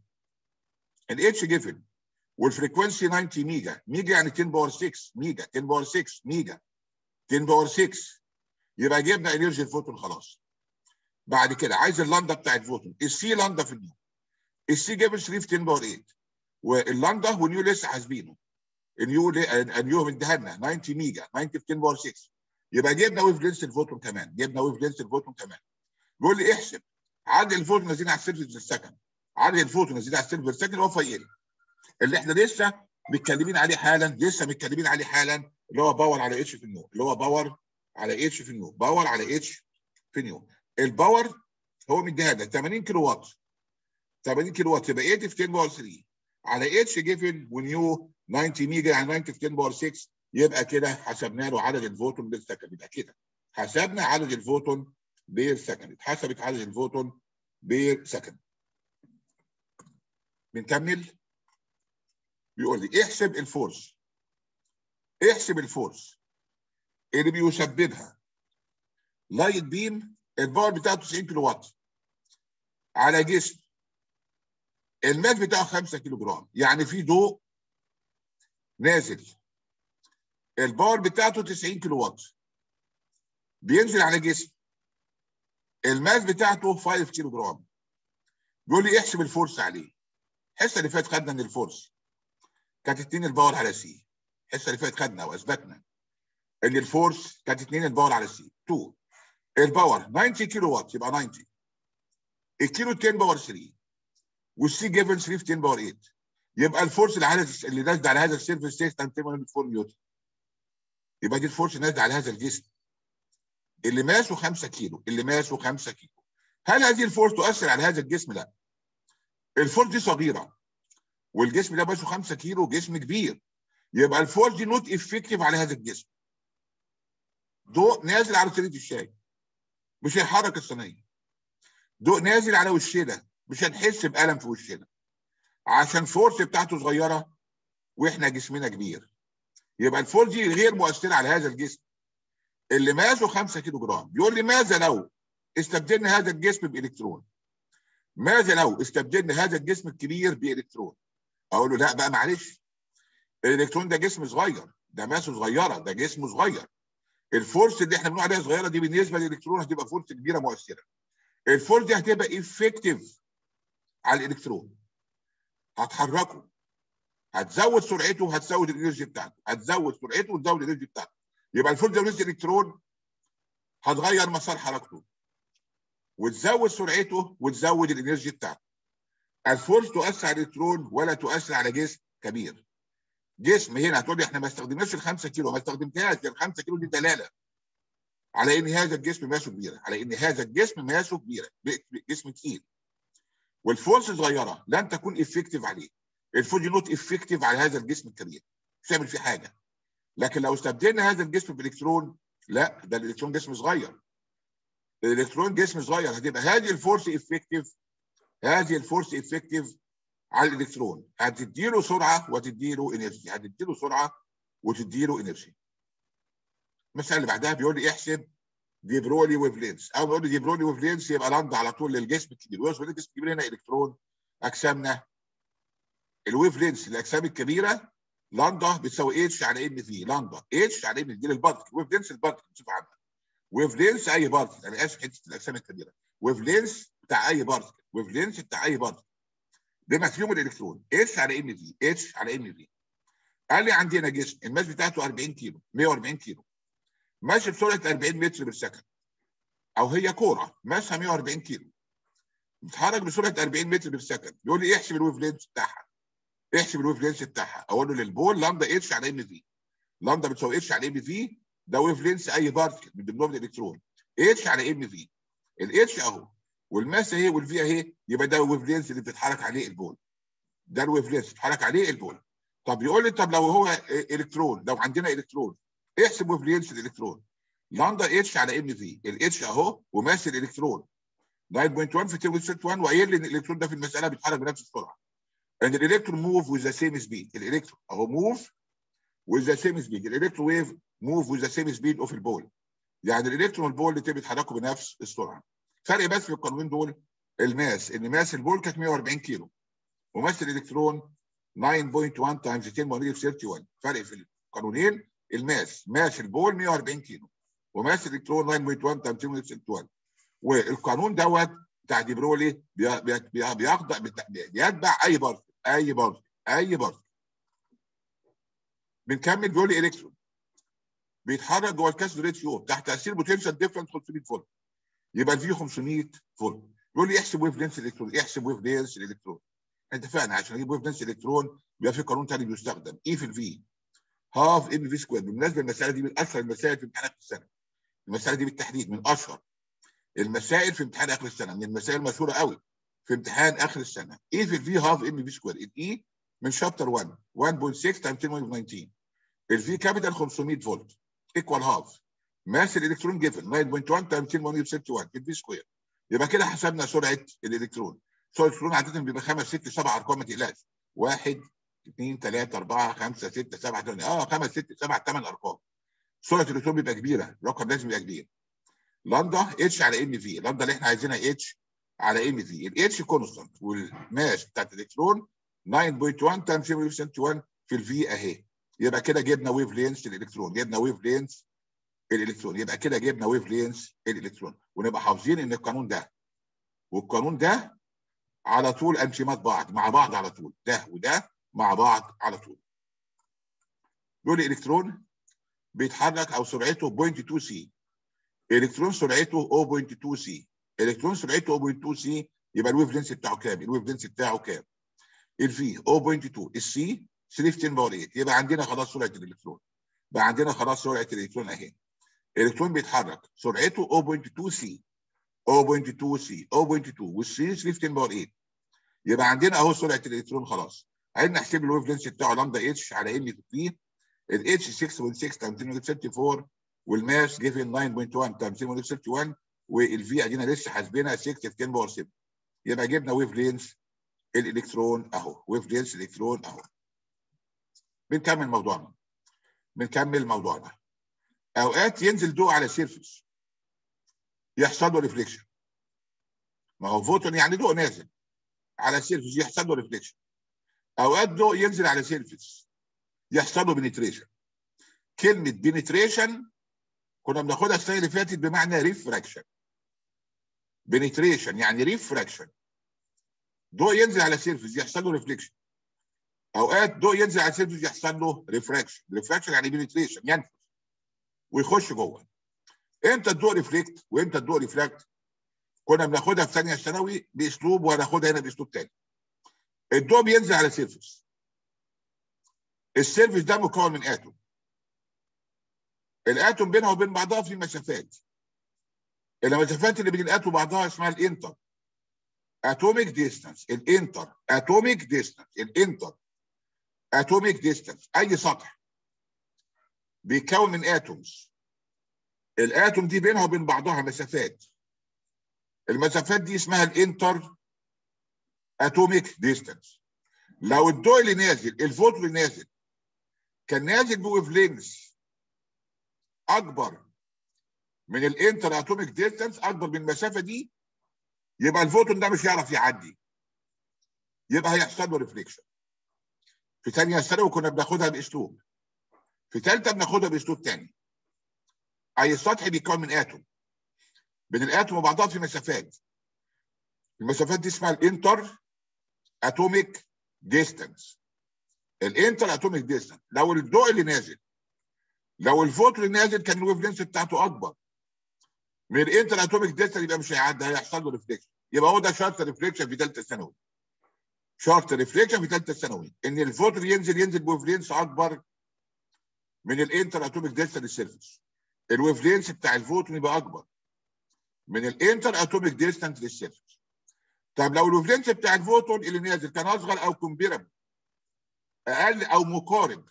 A: الاتش جيفن، والفريكونسي تسعين ميجا، ميجا يعني عشرة باور ستة، ميجا عشرة باور ستة، ميجا عشرة باور ستة، يبقى جبنا انرجي الفوتون خلاص. بعد كده عايز اللاندا بتاع الفوتون، السي لاندا في النيو، السي جاب ثلاثة في عشرة باور ثمانية، واللاندا ونيو لسه حاسبينه، النيو النيو مديها لنا تسعين ميجا، تسعين في عشرة باور ستة، يبقى جبنا ويف لينس الفوتون كمان، جبنا ويف لينس الفوتون كمان. بيقول لي احسب عدد الفوتون نازلين على السيرفس بالسكند، عدد الفوتون نازلين على السيرفس بالسكند هو فايل اللي احنا لسه متكلمين عليه حالا، لسه متكلمين عليه حالا، اللي هو باور على اتش في النيو، اللي هو باور على اتش في النيو، باور على اتش في النيو. الباور هو مديها لنا ثمانين كيلو وات، ثمانين كيلو وات يبقى ثمانين في عشرة باور ثلاثة على اتش جيفن ونيو تسعين ميجا يعني تسعين في عشرة باور ستة، يبقى كده حسبنا له عدد الفوتون بير سكند، يبقى كده حسبنا عدد الفوتون بير سكند، اتحسبت عدد الفوتون بير سكند. بنكمل. بيقول لي احسب الفورس، احسب الفورس اللي بيسببها لايت بيم، الباور بتاعه تسعين كيلو وات على جسم الماس بتاعه خمسة كيلو جرام، يعني في ضوء نازل الباور بتاعته تسعين كيلو وات بينزل على جسم الماس بتاعته خمسة كيلو جرام. بيقول لي احسب الفورس عليه. الحصه اللي فاتت خدنا ان الفورس كانت اتنين الباور على سي، الحصه اللي فاتت خدنا واثبتنا ان الفورس كانت اتنين الباور على سي، اتنين الباور تسعين كيلو وات يبقى تسعين، الكيلو عشرة باور ثلاثة، والسي جيفن ثلاثة في عشرة باور ثمانية، يبقى الفورس اللي على اللي نازل على هذا السيرفيس ستيشن ثمانية أربعة نيوتن، يبقى دي الفورس نازل على هذا الجسم اللي ماسه خمسة كيلو، اللي ماسه خمسة كيلو. هل هذه الفورس تؤثر على هذا الجسم؟ لا. الفورس دي صغيره والجسم ده ماسه خمسة كيلو، جسم كبير، يبقى الفورس دي نوت افكتيف على هذا الجسم. ضوء نازل على صينيه الشاي مش هيحرك الصينيه. ضوء نازل على وشنا مش هنحس بألم في وشنا، عشان الفورس بتاعته صغيره واحنا جسمنا كبير. يبقى الفورس دي غير مؤثره على هذا الجسم اللي ماسه خمسة كيلو جرام. بيقول لي ماذا لو استبدلنا هذا الجسم بالكترون؟ ماذا لو استبدلنا هذا الجسم الكبير بالكترون؟ اقول له لا بقى معلش، الالكترون ده جسم صغير، ده ماسه صغيره، ده جسمه صغير. الفورس اللي احنا بنقول عليها صغيره دي بالنسبه للالكترون هتبقى فورس كبيره مؤثره. الفورس دي هتبقى افكتيف على الالكترون، هتحركه، هتزود سرعته وهتزود الانرجي بتاعته، هتزود سرعته وتزود الانرجي بتاعته. يبقى الفورس دي بالنسبه للالكترون هتغير مسار حركته وتزود سرعته وتزود الانرجي بتاعته. الفورس تؤثر على الالكترون ولا تؤثر على جسم كبير. جسم هنا هتقول لي احنا ما استخدمناش ال خمسة كيلو، ما استخدمتهاش. ال خمسة كيلو دي دلاله على ان هذا الجسم ماسه كبيره، على ان هذا الجسم ماسه كبيره، جسم تقيل والفورس صغيره لن تكون افكتيف عليه. الفورس نوت افكتيف على هذا الجسم الكبير، مش تعمل فيه حاجه. لكن لو استبدلنا هذا الجسم بالالكترون، لا، ده الالكترون جسم صغير، الالكترون جسم صغير، هتبقى هذه الفورس افكتيف، هذه الفورس افكتيف على الالكترون، هتديله سرعه وتديله انرجي، هتديله سرعه وتديله انرجي. المساله اللي بعدها بيقول لي احسب دي برولي ويف لينس. اول ما يقول لي دي برولي ويف لينس يبقى لندا على طول للجسم الكبير. ويوصل للجسم الكبير هنا الكترون، اجسامنا الويف لينس الاجسام الكبيره لندا بتساوي اتش على ام في. لندا اتش على ام دي للبارتكل، ويف لينس البارتكل بصفه عامه. ويف لينس اي بارتكل، انا اسف حته الاجسام الكبيره، ويف لينس بتاع اي بارتكل، ويف لينس بتاع اي بارتكل بما فيهم الالكترون اتش على ام في، اتش على ام في. قال لي عندنا جسم الماس بتاعته أربعين كيلو، مية وأربعين كيلو، ماشي بسرعه أربعين متر بالسكند، او هي كوره ماسها مية وأربعين كيلو بتتحرك بسرعه أربعين متر بالسكند. يقول لي احسب الويف لينس بتاعها، احسب الويف لينس بتاعها. اقول له للبول لامدا اتش على ام في. لامدا بتساوي اتش على ام في، ده ويف لينس اي بارتكل من ضمنهم الالكترون، اتش على ام في. الاتش اهو والماس اهي والفي اهي، يبقى ده الويف لينس اللي بتتحرك عليه البول، ده الويف لينس بتتحرك عليه البول. طب يقول لي طب لو هو الكترون، لو عندنا الكترون احسب ويف لينس الالكترون. لامدا اتش على ام في، الاتش اهو وماس الالكترون تسعة فاصلة واحد في عشرة أس واحد، وقايل لي ان الالكترون ده في المساله بيتحرك بنفس السرعه. and الالكترون موف with the same speed. الالكترون اهو موف with the same speed. الالكترون ويف موف with the same speed of البول. يعني الالكترون والبول الاثنين بيتحركوا بنفس السرعه. فرق بس في القانونين دول الماس، ان ماس البول كانت مية وأربعين كيلو وماس الالكترون تسعة فاصلة واحد تايمز عشرة مواليد في واحد وثلاثين. فرق في القانونين الماس، ماس البول مية وأربعين كيلو وماس الالكترون تسعة فاصلة واحد تايمز عشرة مواليد في واحد وثلاثين. والقانون دوت بتاع دي برولي بيخضع بيتبع اي بارتكل، اي بارتكل اي بارتكل. بنكمل. بيقول لي الكترون بيتحرك جوه الكاثود ريتيو تحت تاثير بوتنشال ديفرنس خمسمية فولت، يبقى الفي خمسمية فولت. بيقول لي احسب ويف لينس الالكترون، احسب ويف لينس الالكترون. اتفقنا عشان اجيب ويف لينس الالكترون بيبقى في قانون ثاني بيستخدم، اي في الفي هاف ام في سكوير. بالمناسبه المساله دي من اشهر المسائل في امتحانات السنه، المساله دي بالتحديد من اشهر المسائل في امتحان اخر السنه، من المسائل المشهوره قوي في امتحان اخر السنه. اي في الفي هاف ام في سكوير. الاي من شابتر واحد واحد فاصلة ستة تايمز عشرة مواليد في تسعتاشر. الفي كابيتال خمسمية فولت ايكوال هاف ماس الالكترون جيفن تسعة فاصلة واحد تايمز عشرة مواليد في واحد وستين في الفي سكوير. يبقى كده حسبنا سرعه الالكترون. سرعه الالكترون عاده بيبقى خمس ست سبع ارقام ما تقلقش، واحد اثنين ثلاثة أربعة خمسة ستة سبعة ثمانية، اه خمس ست سبع ثمان ارقام. سرعه الالكترون بيبقى كبيره، الرقم لازم يبقى كبير. لامدا اتش على ام في، لامدا اللي احنا عايزينها اتش على ام في. الاتش كونستانت والماس بتاعت الالكترون تسعة فاصلة واحد تايمز عشرة واحد في الفي اهي. يبقى كده جبنا ويف لينس الالكترون، جبنا ويف لينس الالكترون، يبقى كده جبنا ويف لينس الالكترون. ونبقى حافظين ان القانون ده والقانون ده على طول انشيمات بعض مع بعض على طول، ده وده مع بعض على طول. دول الالكترون بيتحرك او سرعته صفر فاصلة اتنين سي، الكترون سرعته صفر فاصلة اتنين سي، الكترون سرعته صفر فاصلة اتنين سي، يبقى الويف لينس بتاعه كام؟ الويف لينس بتاعه كام؟ الفي صفر فاصلة اتنين، السي ثلاثة عشر باور تمانية. يبقى عندنا خلاص سرعه الالكترون، بقى عندنا خلاص سرعه الالكترون اهي. الالكترون بيتحرك سرعته صفر فاصلة اتنين سي صفر فاصلة اتنين سي صفر فاصلة اتنين والسي ثلاثة في عشرة باور تمانية. يبقى عندنا اهو سرعه الالكترون خلاص. عايزين نحسب الويف لينث بتاعه لامدا اتش على ان في الاتش ستة فاصلة ستة تايمز عشرة أربعة وثلاثين والماس جيفن تسعة فاصلة واحد تايمز عشرة أربعة وواحد والفي ادينا لسه حاسبينها ستة في عشرة باور سبعة. يبقى جبنا ويف لينث الالكترون اهو، ويف لينث الالكترون اهو. بنكمل موضوعنا بنكمل موضوعنا اوقات ينزل ضوء على سيرفيس يحصل له ريفليكشن. ما هو فوتون يعني ضوء نازل على سيرفيس يحصل له ريفليكشن. اوقات ضوء ينزل على سيرفيس يحصل له بنتريشن. كلمه بنتريشن كنا بناخدها السنه اللي فاتت بمعنى ريفراكشن. بنتريشن يعني ريفراكشن، ضوء ينزل على سيرفيس يحصل له ريفليكشن. اوقات ضوء ينزل على سيرفيس يحصل له ريفراكشن. ريفراكشن يعني بنتريشن، ينفذ ويخش جوه. امتى الضوء ريفليكت وامتى الضوء ريفراكت؟ كنا بناخدها في ثانيه ثانوي باسلوب وهناخدها هنا باسلوب ثاني. الضوء بينزل على سيرفيس، السيرفيس ده مكون من اتوم، الاتوم بينها وبين بعضها في مسافات. المسافات اللي بين الاتوم وبعضها اسمها الانتر اتوميك ديستانس. الانتر اتوميك ديستانس الانتر اتوميك ديستانس. اي سطح بيتكون من اتومز، الاتوم دي بينها وبين بعضها مسافات، المسافات دي اسمها الانتر اتوميك ديستانس. لو الضوء اللي نازل الفوتون اللي نازل كان نازل بويف لينث اكبر من الانتر اتوميك ديستانس، اكبر من المسافه دي، يبقى الفوتون ده مش هيعرف يعدي، يبقى هيحصل له ريفليكشن. في ثانيه ثانوي كنا بناخدها باسلوب، في ثالثه بناخدها باسلوب ثاني. اي سطح بيتكون من اتوم، بين الاتوم وبعضها في مسافات، المسافات دي اسمها الانتر اتوميك ديستانس. الانتر اتوميك ديستانس. لو الضوء اللي نازل لو الفوتون اللي نازل كان الويف لينث بتاعته اكبر من الانتر اتوميك ديستانس، يبقى مش هيعدي، هيحصل له ريفليكشن. يبقى هو ده شرط ريفليكشن في ثالثه ثانوي. شرط ريفليكشن في ثالثه ثانوي ان الفوتون ينزل ينزل بويف لينث اكبر من الانتر اتوميك ديستانس للسيرفيس. الويف لينث بتاع الفوتون يبقى اكبر من الانتر اتوميك ديستانس للسيرفيس. طب لو الويف لينث بتاع الفوتون اللي نازل كان اصغر او كومبيربل، اقل او مقارب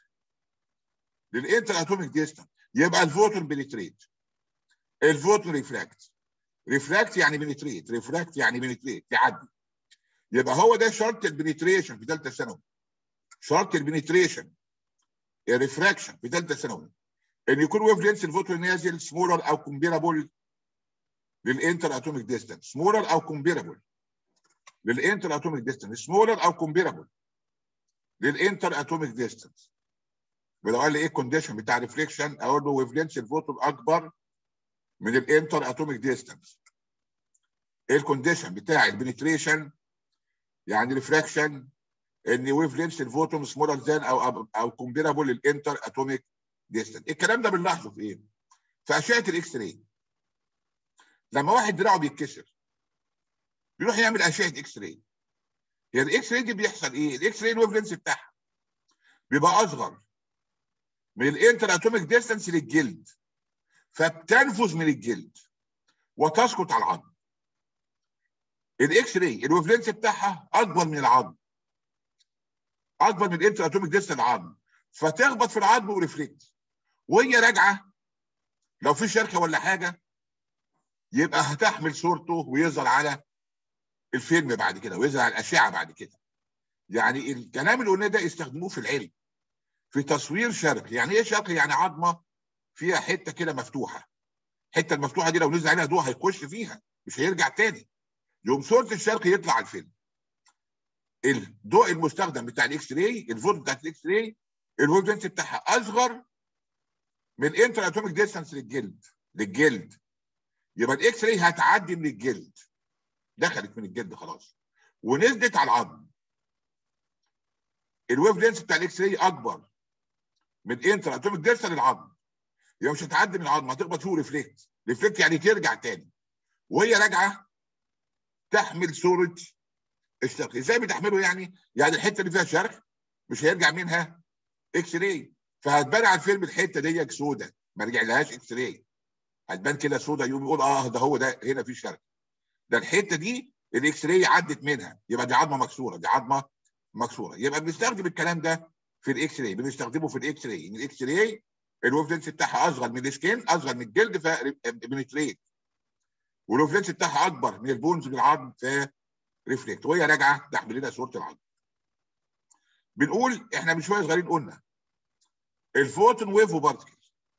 A: للانتر اتوميك ديستانس، يبقى الفوتون بنتريت. الفوتون ريفراكت. ريفراكت يعني بنتريت، ريفراكت يعني بنتريت، يعدي. يبقى هو ده شرط البنتريشن في ثالثه ثانوي. شرط البنتريشن الريفراكشن في ثالثه ثانوي ان يكون ويف لينث الفوتون نازل سمولر او كومبيربل للانتر اتوميك ديستانس. سمولر او كومبيربل للانتر اتوميك ديستانس. سمولر او كومبيربل للانتر اتوميك ديستانس. ولو قال لي ايه الكونديشن بتاع ريفليكشن، اقول له ويف لينث الفوتون اكبر من الانتر اتوميك ديستانس. ايه الكونديشن بتاع البنتريشن يعني ريفراكشن؟ ان ويف لينث الفوتون سمولر ذان او او كومبيربل للانتر اتوميك ديستانس. الكلام ده بنلاحظه في ايه؟ في اشعه الاكس راي. لما واحد دراعه بيتكسر بيروح يعمل اشعه اكس راي. هي الاكس راي دي بيحصل ايه؟ الاكس راي الويف لينث بتاعها بيبقى اصغر من الانتر اتوميك ديستانس للجلد، فبتنفذ من الجلد وتسقط على العظم. الاكس راي الويف لينث بتاعها اكبر من العظم، اكبر من الانتر اتوميك ديستانس العظم، فتخبط في العظم وريفلكت، وهي راجعه لو في شرخه ولا حاجه يبقى هتحمل صورته ويظهر على الفيلم بعد كده ويظهر على الاشعه بعد كده. يعني الكلام اللي قلناه ده استخدموه في العلم في تصوير شرخ. يعني ايه شرخ؟ يعني عظمه فيها حته كده مفتوحه، الحته المفتوحه دي لو نزل عليها ضوء هيخش فيها مش هيرجع تاني، يقوم صوره الشرخ يطلع على الفيلم. الضوء المستخدم بتاع الاكس راي الفوتون بتاعت الاكس راي الويف لينث بتاعها اصغر من الانتر اتوميك ديستانس للجلد للجلد يبقى الاكس راي هتعدي من الجلد، دخلت من الجلد خلاص ونزلت على العظم. الويف لينث بتاع الاكس راي اكبر من انتر اتوميك ديستانس للعظم، يبقى مش هتعدي من العظم، هتخبط فيه ريفلكت. ريفلكت يعني ترجع تاني، وهي راجعه تحمل صوره الشرخ. ازاي بتحمله يعني؟ يعني الحته اللي فيها شرخ مش هيرجع منها اكس راي، فهتبان على الفيلم الحته دي سوداء ما رجعلهاش اكس راي، هتبان كده سودا، يقوم يقول اه ده هو ده، هنا في شرخ. ده الحته دي الاكس راي عدت منها، يبقى دي عظمه مكسوره، دي عظمه مكسوره. يبقى بنستخدم الكلام ده في الاكس راي، بنستخدمه في الاكس راي ان الاكس راي الويف لينس بتاعها اصغر من السكين، اصغر من الجلد فبنتريت، والويف لينس بتاعها اكبر من البونز بالعظم فريفلكت، وهي راجعه تحمل لنا صوره العظم. بنقول احنا من شويه صغيرين قلنا الفوتون ويف وبارتكل،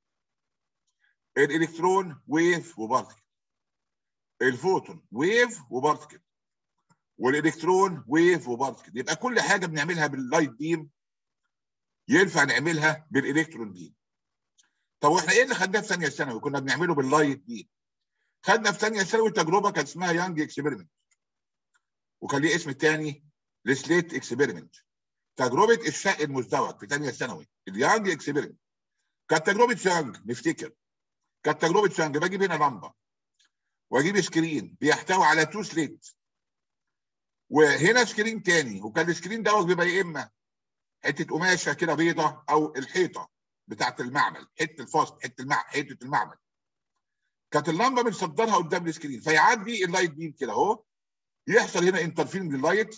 A: الالكترون ويف وبارتكل، الفوتون ويف وبارتكل، والالكترون ويف وبارتكل. يبقى كل حاجه بنعملها باللايت بيم ينفع نعملها بالالكترون بيم. طب واحنا ايه اللي خدناه في ثانيه ثانوي كنا بنعمله باللايت بيم؟ خدنا في ثانيه ثانوي تجربه كانت اسمها يانج اكسبيرمنت، وكان ليه اسم ثاني السليت اكسبيرمنت، تجربه الشق المزدوج في ثانيه ثانوي، اليانج اكسبيرمنت. كانت تجربه يانج نفتكر، كانت تجربه يانج بجيب هنا لمبه واجيب سكرين بيحتوي على تو سليت، وهنا سكرين تاني، وكان السكرين دوت بيبقى يا اما حته قماشه كده بيضه او الحيطه بتاعت المعمل، حته الفصل، حته المعمل، حته المعمل. كانت اللمبه بنصدرها قدام السكرين فيعدي اللايت بيم كده اهو، يحصل هنا انترفيرنج لللايت،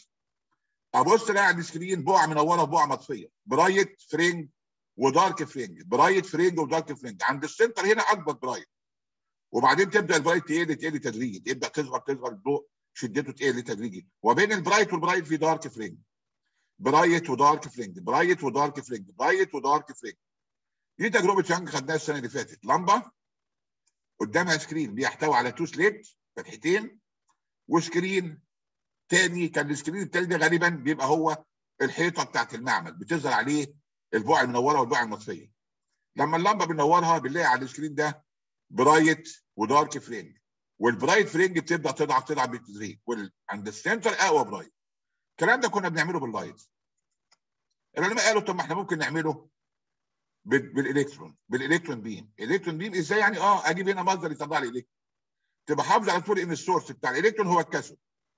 A: ابص الاقي على السكرين بقعه منوره وبقعه مطفيه، برايت فرينج ودارك فرينج، برايت فرينج ودارك فرينج. عند السنتر هنا اكبر برايت، وبعدين تبدا البرايت تقل تقل تدريجي، تبدا تصغر تصغر الضوء شدته تقل تدريجي، وبين البرايت والبرايت في دارك فرينج، برايت ودارك فرينج، برايت ودارك فرينج، برايت ودارك فرينج. دي تجربه يانج خدناها السنه اللي فاتت، لمبه قدامها سكرين بيحتوي على تو سليت فتحتين، وسكرين تاني كان السكرين التاني ده غالبا بيبقى هو الحيطه بتاعت المعمل بتظهر عليه البقع المنوره والبقع المطفيه. لما اللمبه بنورها بنلاقي على السكرين ده برايت ودارك فرينج، والبرايت فرينج بتبدا تضعف تضعف بالتدريج، وعند السنتر اقوى برايت. الكلام ده كنا بنعمله باللايت. العلماء قالوا طب ما احنا ممكن نعمله بالالكترون، بالالكترون بيم. الالكترون بيم ازاي يعني؟ اه اجيب هنا مصدر يطلع لي الكترون، تبقى حافظ على طول ان السورس بتاع الالكترون هو الكاثود.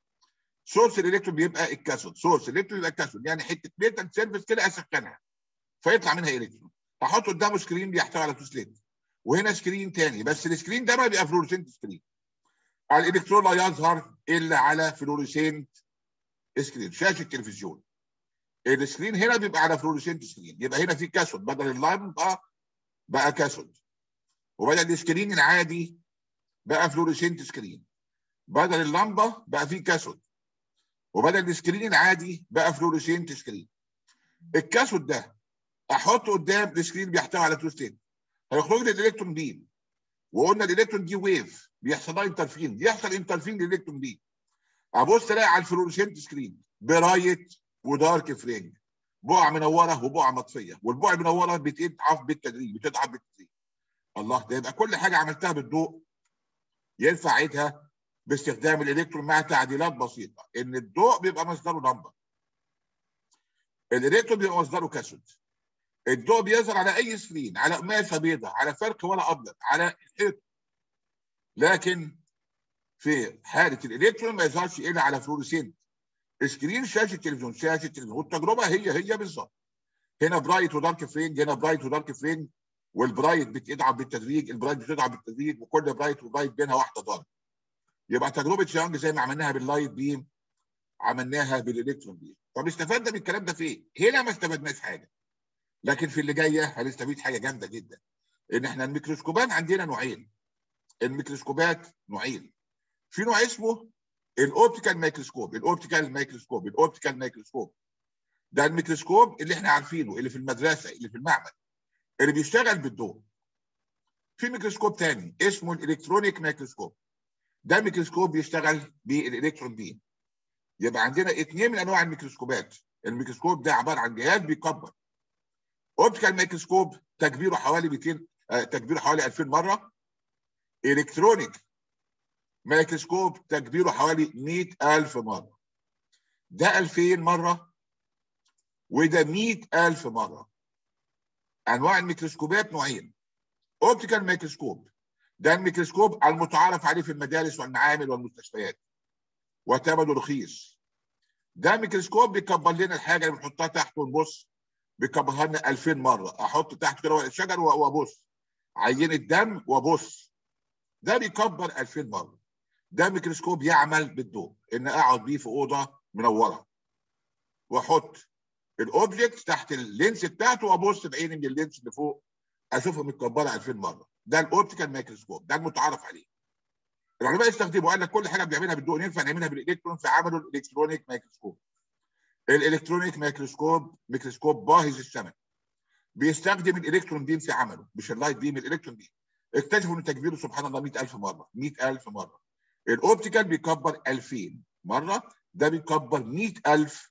A: سورس الالكترون بيبقى الكاثود، سورس الالكترون يبقى الكاثود، يعني حته ميتال سيرفيس كده اسخنها فيطلع منها الكترون، احط قدامه سكرين بيحتوي على تو سليت، وهنا سكرين تاني، بس السكرين ده ما بيبقى فلوريسنت سكرين. الالكترون لا يظهر الا على فلوريسنت سكرين، شاشه تلفزيون. السكرين هنا بيبقى على فلوريسنت سكرين، يبقى هنا في كاثود، بدل اللمبه بقى كاثود، وبدل السكرين العادي بقى فلوريسنت سكرين، بدل اللمبه بقى في كاثود، وبدل السكرين العادي بقى فلوريسنت سكرين. الكاثود ده احطه قدام السكرين بيحتوي على تو ستيت، هيخرج لي الالكترون بيم، وقلنا الالكترون دي ويف بيحصل لها انترفيرنج، يحصل انترفيرنج للالكترون بيم، ابص الاقي على الفلوريسنت سكرين برايت ودارك فرينج، بقع منوره وبقع مطفيه، والبقع المنوره بتضعف بالتدريج، بتضعف بالتدريج. الله، ده يبقى كل حاجه عملتها بالضوء ينفع اعيدها باستخدام الالكترون مع تعديلات بسيطه، ان الضوء بيبقى مصدره لمبه، الالكترون بيبقى مصدره كاثود. الضوء بيظهر على اي سكرين، على قماشه بيضاء، على فرق ورق ابيض، على حيط، لكن في حاله الالكترون ما يظهرش الا على فلوريسنت سكرين، شاشه تلفزيون، شاشه تلفزيون. والتجربه هي هي بالظبط، هنا برايت ودارك فرينج، هنا برايت ودارك فرينج، والبرايت بتضعف بالتدريج، البرايت بتضعف بالتدريج، وكل برايت وبرايت بينها واحده دارك. يبقى تجربه يانج زي ما عملناها باللايت بيم عملناها بالالكترون بيم. طب استفدنا من الكلام ده في ايه؟ هنا ما استفدناش حاجه، لكن في اللي جايه هنستفيد حاجه جامده جدا، ان احنا الميكروسكوبات عندنا نوعين. الميكروسكوبات نوعين، في نوع اسمه الاوبتيكال مايكروسكوب، الاوبتيكال مايكروسكوب، الاوبتيكال مايكروسكوب ده الميكروسكوب اللي احنا عارفينه، اللي في المدرسه، اللي في المعمل، اللي بيشتغل بالضوء. في ميكروسكوب ثاني اسمه الالكترونيك مايكروسكوب، ده ميكروسكوب بيشتغل بالالكترون بيم. يبقى عندنا اثنين من انواع الميكروسكوبات. الميكروسكوب ده عباره عن جهاز بيكبر. اوبتيكال مايكروسكوب تكبيره حوالي مئتين، آه تكبيره حوالي ألفين مره. الكترونيك مايكروسكوب تكبيره حوالي مئة ألف مره. ده ألفين مره وده مئة ألف مره. انواع الميكروسكوبات نوعين. اوبتيكال مايكروسكوب ده الميكروسكوب المتعارف عليه في المدارس والمعامل والمستشفيات وثمنه رخيص. ده ميكروسكوب بيكبر لنا الحاجه اللي بنحطها تحت ونبص، بيكبرها لنا ألفين مره. احط تحت كده ورقه شجر وابص، عينه دم وابص، ده بيكبر ألفين مره. ده ميكروسكوب يعمل بالضوء، ان اقعد بيه في اوضه منوره واحط الاوبجكت تحت اللينس بتاعته وابص بعيني من اللينس اللي فوق اشوفها متكبره ألفين مره. ده الاوبتيكال ميكروسكوب، ده المتعارف عليه. العلماء استخدموا، قال لك كل حاجه بنعملها بالضوء ينفع نعملها بالالكترون، فعملوا الالكترونيك ميكروسكوب. الالكترونيك ميكروسكوب ميكروسكوب باهظ الثمن، بيستخدم الالكترون بيم في عمله، مش اللايت بيم، الالكترون بيم. اكتشفوا ان تكبيره سبحان الله مئة ألف مره، مئة ألف مره. الاوبتيكال بيكبر ألفين مره، ده بيكبر مئة ألف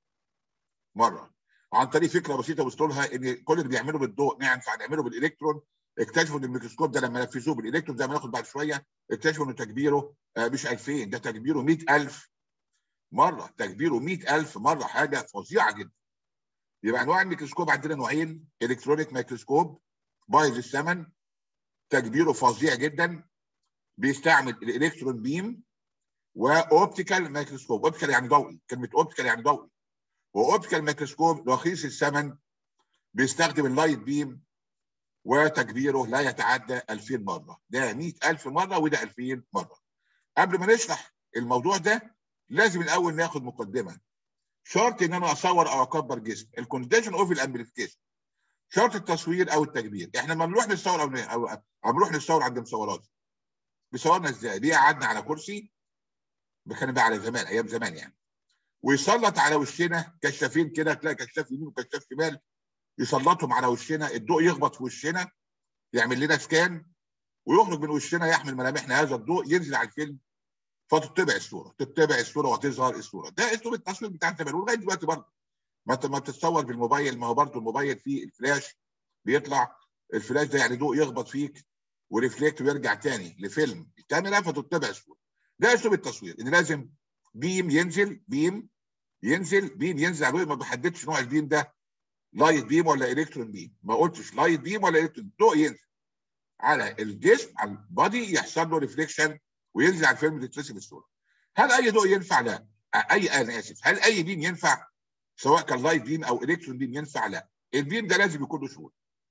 A: مره. عن طريق فكره بسيطه وصلوا لها ان كل اللي بيعمله بالضوء ينفع نعمله بالالكترون. اكتشفوا ان الميكروسكوب ده لما نفذوه بالالكترون زي ما ناخد بعد شويه، اكتشفوا ان تكبيره مش ألفين، ده تكبيره مئة ألف مره، تكبيره مئة ألف مره، حاجه فظيعه جدا. يبقى انواع الميكروسكوب عندنا نوعين: الكترونيك ميكروسكوب بايظ الثمن، تكبيره فظيع جدا، بيستعمل الالكترون بيم، واوبتيكال ميكروسكوب. اوبتيكال يعني ضوئي، كلمه اوبتيكال يعني ضوئي. واوبتيكال ميكروسكوب رخيص الثمن، بيستخدم اللايت بيم، وتكبيره لا يتعدى ألفين مره. ده مئة ألف مره وده ألفين مره. قبل ما نشرح الموضوع ده لازم الاول ناخد مقدمه. شرط ان انا اصور او اكبر جسم، الكونديشن اوف الامبليفيكيشن، شرط التصوير او التكبير. احنا لما بنروح نصور او او او بنروح نصور عند مصورات، بيصورنا ازاي؟ ليه؟ قعدنا على كرسي، كان بقى على زمان، ايام زمان يعني، ويسلط على وشنا كشافين كده، تلاقي كشاف يمين وكشاف شمال، يسلطهم على وشنا، الضوء يخبط في وشنا، يعمل لنا سكان، ويخرج من وشنا يحمل ملامحنا هذا الضوء، ينزل على الفيلم، فتطبع الصوره، تطبع الصوره وتظهر الصوره. ده اسلوب التصوير بتاع زمان، ولغايه دلوقتي برضه. ما انت ما بتتصور بالموبايل، ما هو برضه الموبايل فيه الفلاش بيطلع، الفلاش ده يعني ضوء يخبط فيك وريفلكت ويرجع تاني لفيلم الكاميرا فتطبع الصوره. ده اسلوب التصوير، ان لازم بيم ينزل، بيم ينزل، بيم ينزل على الضوء. ما بحددش نوع البيم ده، لايت بيم ولا الكترون بيم، ما قلتش لايت بيم ولا الكترون، ضوء ينزل على الجسم، على البادي، يحصل له ريفليكشن وينزل على الفيلم تترسم الصوره. هل اي ضوء ينفع؟ لا. اي انا اسف هل اي بيم ينفع؟ سواء كان لايت بيم او الكترون بيم ينفع؟ لا. البيم ده لازم يكون له شروط.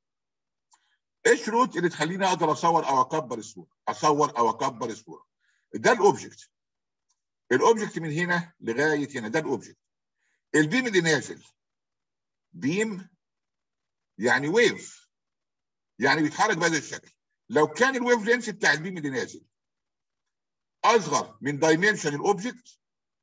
A: ايه الشروط اللي تخليني اقدر اصور او اكبر الصوره؟ اصور او اكبر الصوره. ده الاوبجكت. الاوبجكت من هنا لغايه هنا، ده الاوبجكت. البيم اللي نازل، بيم يعني ويف، يعني بيتحرك بهذا الشكل. لو كان الويف لينس بتاع البيم اللي نازل اصغر من دايمنشن الاوبجكت،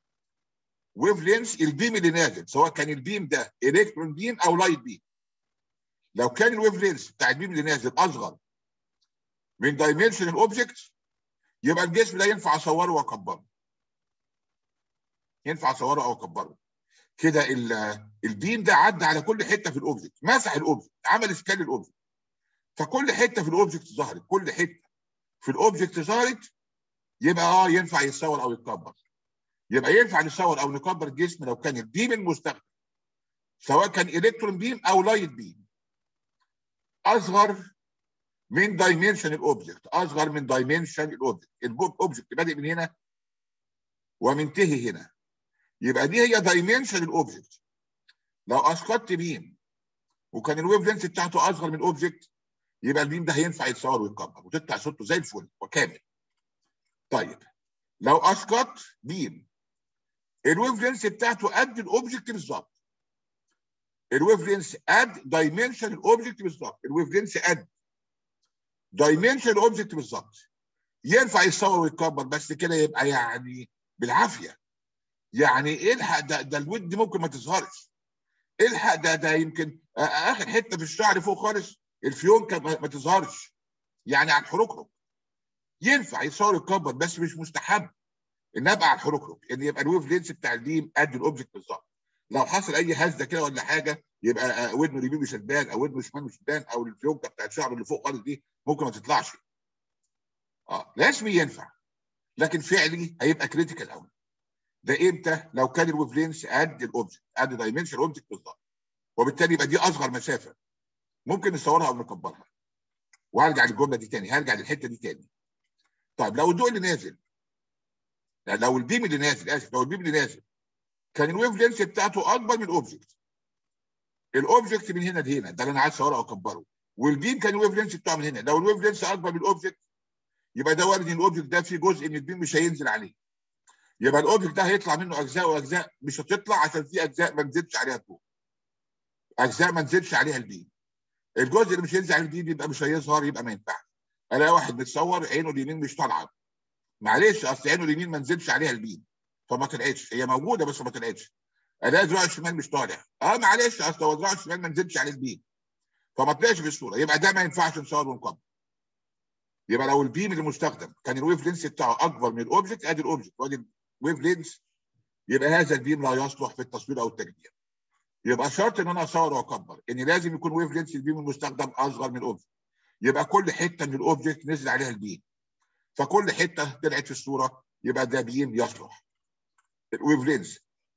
A: ويف لينس البيم اللي نازل، سواء كان البيم ده الكترون بيم او لايت بيم، لو كان الويف لينس بتاع البيم اللي نازل اصغر من دايمنشن الاوبجكت، يبقى الجسم ده ينفع اصوره واكبره. ينفع اصوره او اكبره. كده البيم ده عدى على كل حته في الاوبجكت، مسح الاوبجكت، عمل سكان للاوبجكت، فكل حته في الاوبجكت ظهرت، كل حته في الاوبجكت ظهرت، يبقى اه ينفع يتصور او يتكبر. يبقى ينفع نصور او نكبر الجسم لو كان البيم المستخدم، سواء كان الكترون بيم او لايت بيم، اصغر من دايمنشن الاوبجكت، اصغر من دايمنشن الاوبجكت. الاوبجكت بادئ من هنا ومنتهي هنا، يبقى دي هي دايمنشن الاوبجكت. لو اسقطت بيم وكان الويف لينث بتاعته اصغر من الاوبجكت، يبقى البيم ده هينفع يتصور ويتكبر وتطلع صورته زي الفل وكامل. طيب لو اسقطت بيم الويف لينث بتاعته قد الاوبجكت بالظبط، الويف لينث قد دايمنشن الاوبجكت بالظبط، الويف لينث قد دايمنشن الاوبجكت بالظبط، ينفع يتصور ويتكبر، بس كده يبقى يعني بالعافيه. يعني ايه الحق ده؟ ده الود ممكن ما تظهرش. الحق ده ده يمكن اخر حته في الشعر فوق خالص، الفيونكه ما تظهرش، يعني على الحركرك. ينفع يتصور ويتكبر بس مش مستحب ان ابقى على الحركرك، ان يبقى الويف لينس بتاع البيم قد الاوبجكت بالظبط. لو حصل اي هزه كده ولا حاجه، يبقى ودنه اليمين مش هتبان او ودنه الشمال مش هتبان، او الفيونكه بتاعت شعره اللي فوق خالص دي ممكن ما تطلعش. اه رسمي ينفع، لكن فعلي هيبقى كريتيكال قوي. ده امتى؟ لو كان الويف لينس قد الاوبجكت، قد دايمنشن الاوبجكت بالظبط، وبالتالي يبقى دي اصغر مسافه ممكن نصورها او نكبرها. وهرجع للجمله دي تاني، هرجع للحته دي تاني. طيب لو الضوء اللي نازل، لو البيم اللي نازل، اسف لو البيم اللي نازل كان الويف لينس بتاعته اكبر من الاوبجكت، الاوبجكت من هنا لهنا، ده اللي انا عايز اصوره او اكبره، والبيم كان الويف لينس بتاعه من هنا، لو الويف لينس اكبر من الاوبجكت يبقى ده وارد ان الاوبجكت ده فيه جزء من البيم مش هينزل عليه. يبقى الاوبجكت ده هيطلع منه اجزاء واجزاء مش هتطلع عشان في اجزاء ما نزلش عليها الضوء. اجزاء ما نزلش عليها البيم. الجزء اللي مش هينزل عليه البيم يبقى مش هيظهر، يبقى ما ينفعش. الاقي واحد متصور عينه اليمين مش طالعه. معلش اصل عينه اليمين ما نزلش عليها البيم فما طلعتش، هي موجوده بس ما طلعتش. الاقي ذراعه الشمال مش طالع، اه معلش اصل هو ذراعه الشمال ما نزلش عليه البيم فما طلعش في الصوره، يبقى ده ما ينفعش نصور ونكبر. يبقى لو البيم اللي مستخدم كان الويف لينس بتاعه اكبر من الاوبجكت، ادي الاوبجكت وادي الويف لينس، يبقى هذا البيم لا يصلح في التصوير او التجديد. يبقى شرط ان انا اصور واكبر ان لازم يكون ويف لينس البيم المستخدم اصغر من الاوبجكت. يبقى كل حته من الاوبجكت نزل عليها البيم، فكل حته طلعت في الصوره يبقى ده بيم يصلح. الويف لينس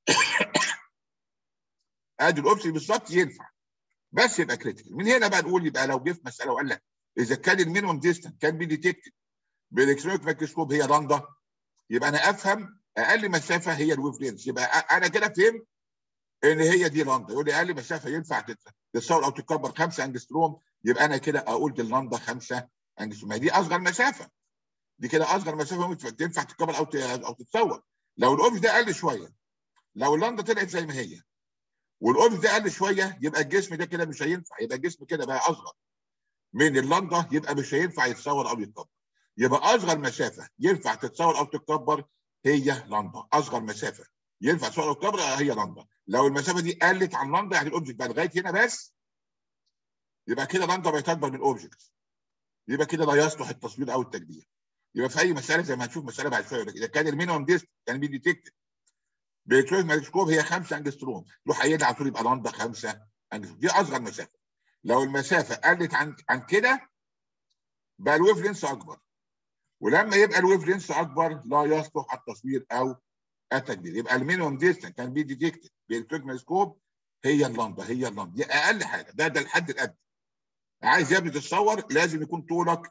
A: ادي الاوبجكت بالظبط ينفع، بس يبقى كريتيكال. من هنا بقى نقول يبقى لو جه في مساله وقال لك اذا كان المينيمم ديستنس كان بي ديتكتد بالالكترونيك مايكروسكوب هي لاندا، يبقى انا افهم اقل مسافه هي الويف لينس، يبقى انا كده فهمت ان هي دي لاندا. يقول لي اقل مسافه ينفع تتصور او تكبر خمسة انجستروم، يبقى انا كده اقول دي اللاندا خمسة انجستروم. ما دي اصغر مسافه، دي كده اصغر مسافه تنفع تكبر او او تتصور. لو الاوبجكت ده قل شويه، لو اللاندا طلعت زي ما هي والاوبجكت ده قل شويه، يبقى الجسم ده كده مش هينفع، يبقى الجسم كده بقى اصغر من اللاندا، يبقى مش هينفع يتصور او يتكبر. يبقى اصغر مسافه ينفع تتصور او تتكبر هي لاندا، اصغر مسافه ينفع تتصور او تتكبر هي لاندا. لو المسافه دي قلت عن لاندا يعني الاوبجكت بقى لغايه هنا بس، يبقى كده لاندا بقت اكبر من الاوبجكت، يبقى كده لا يصلح التصوير او التجديد. يبقى في اي مساله زي ما هنشوف مساله بعد شويه، اذا كان المينيمم ديست كان بي ديتكتد بالالكترونيك مايكروسكوب هي خمسة انجستروم، يروح هيدعي على طول يبقى لاندا خمسة انجستروم، دي اصغر مسافه. لو المسافه قلت عن عن كده بقى الويف لينس اكبر، ولما يبقى الويف لينس اكبر لا يصلح التصوير او التجديد. يبقى المينيمم ديستنس كان بي ديتكتد بالالكترونيك مايكروسكوب هي اللاندا، هي اللاندا دي اقل حاجه، ده ده الحد الادنى. عايز يا ابني تتصور لازم يكون طولك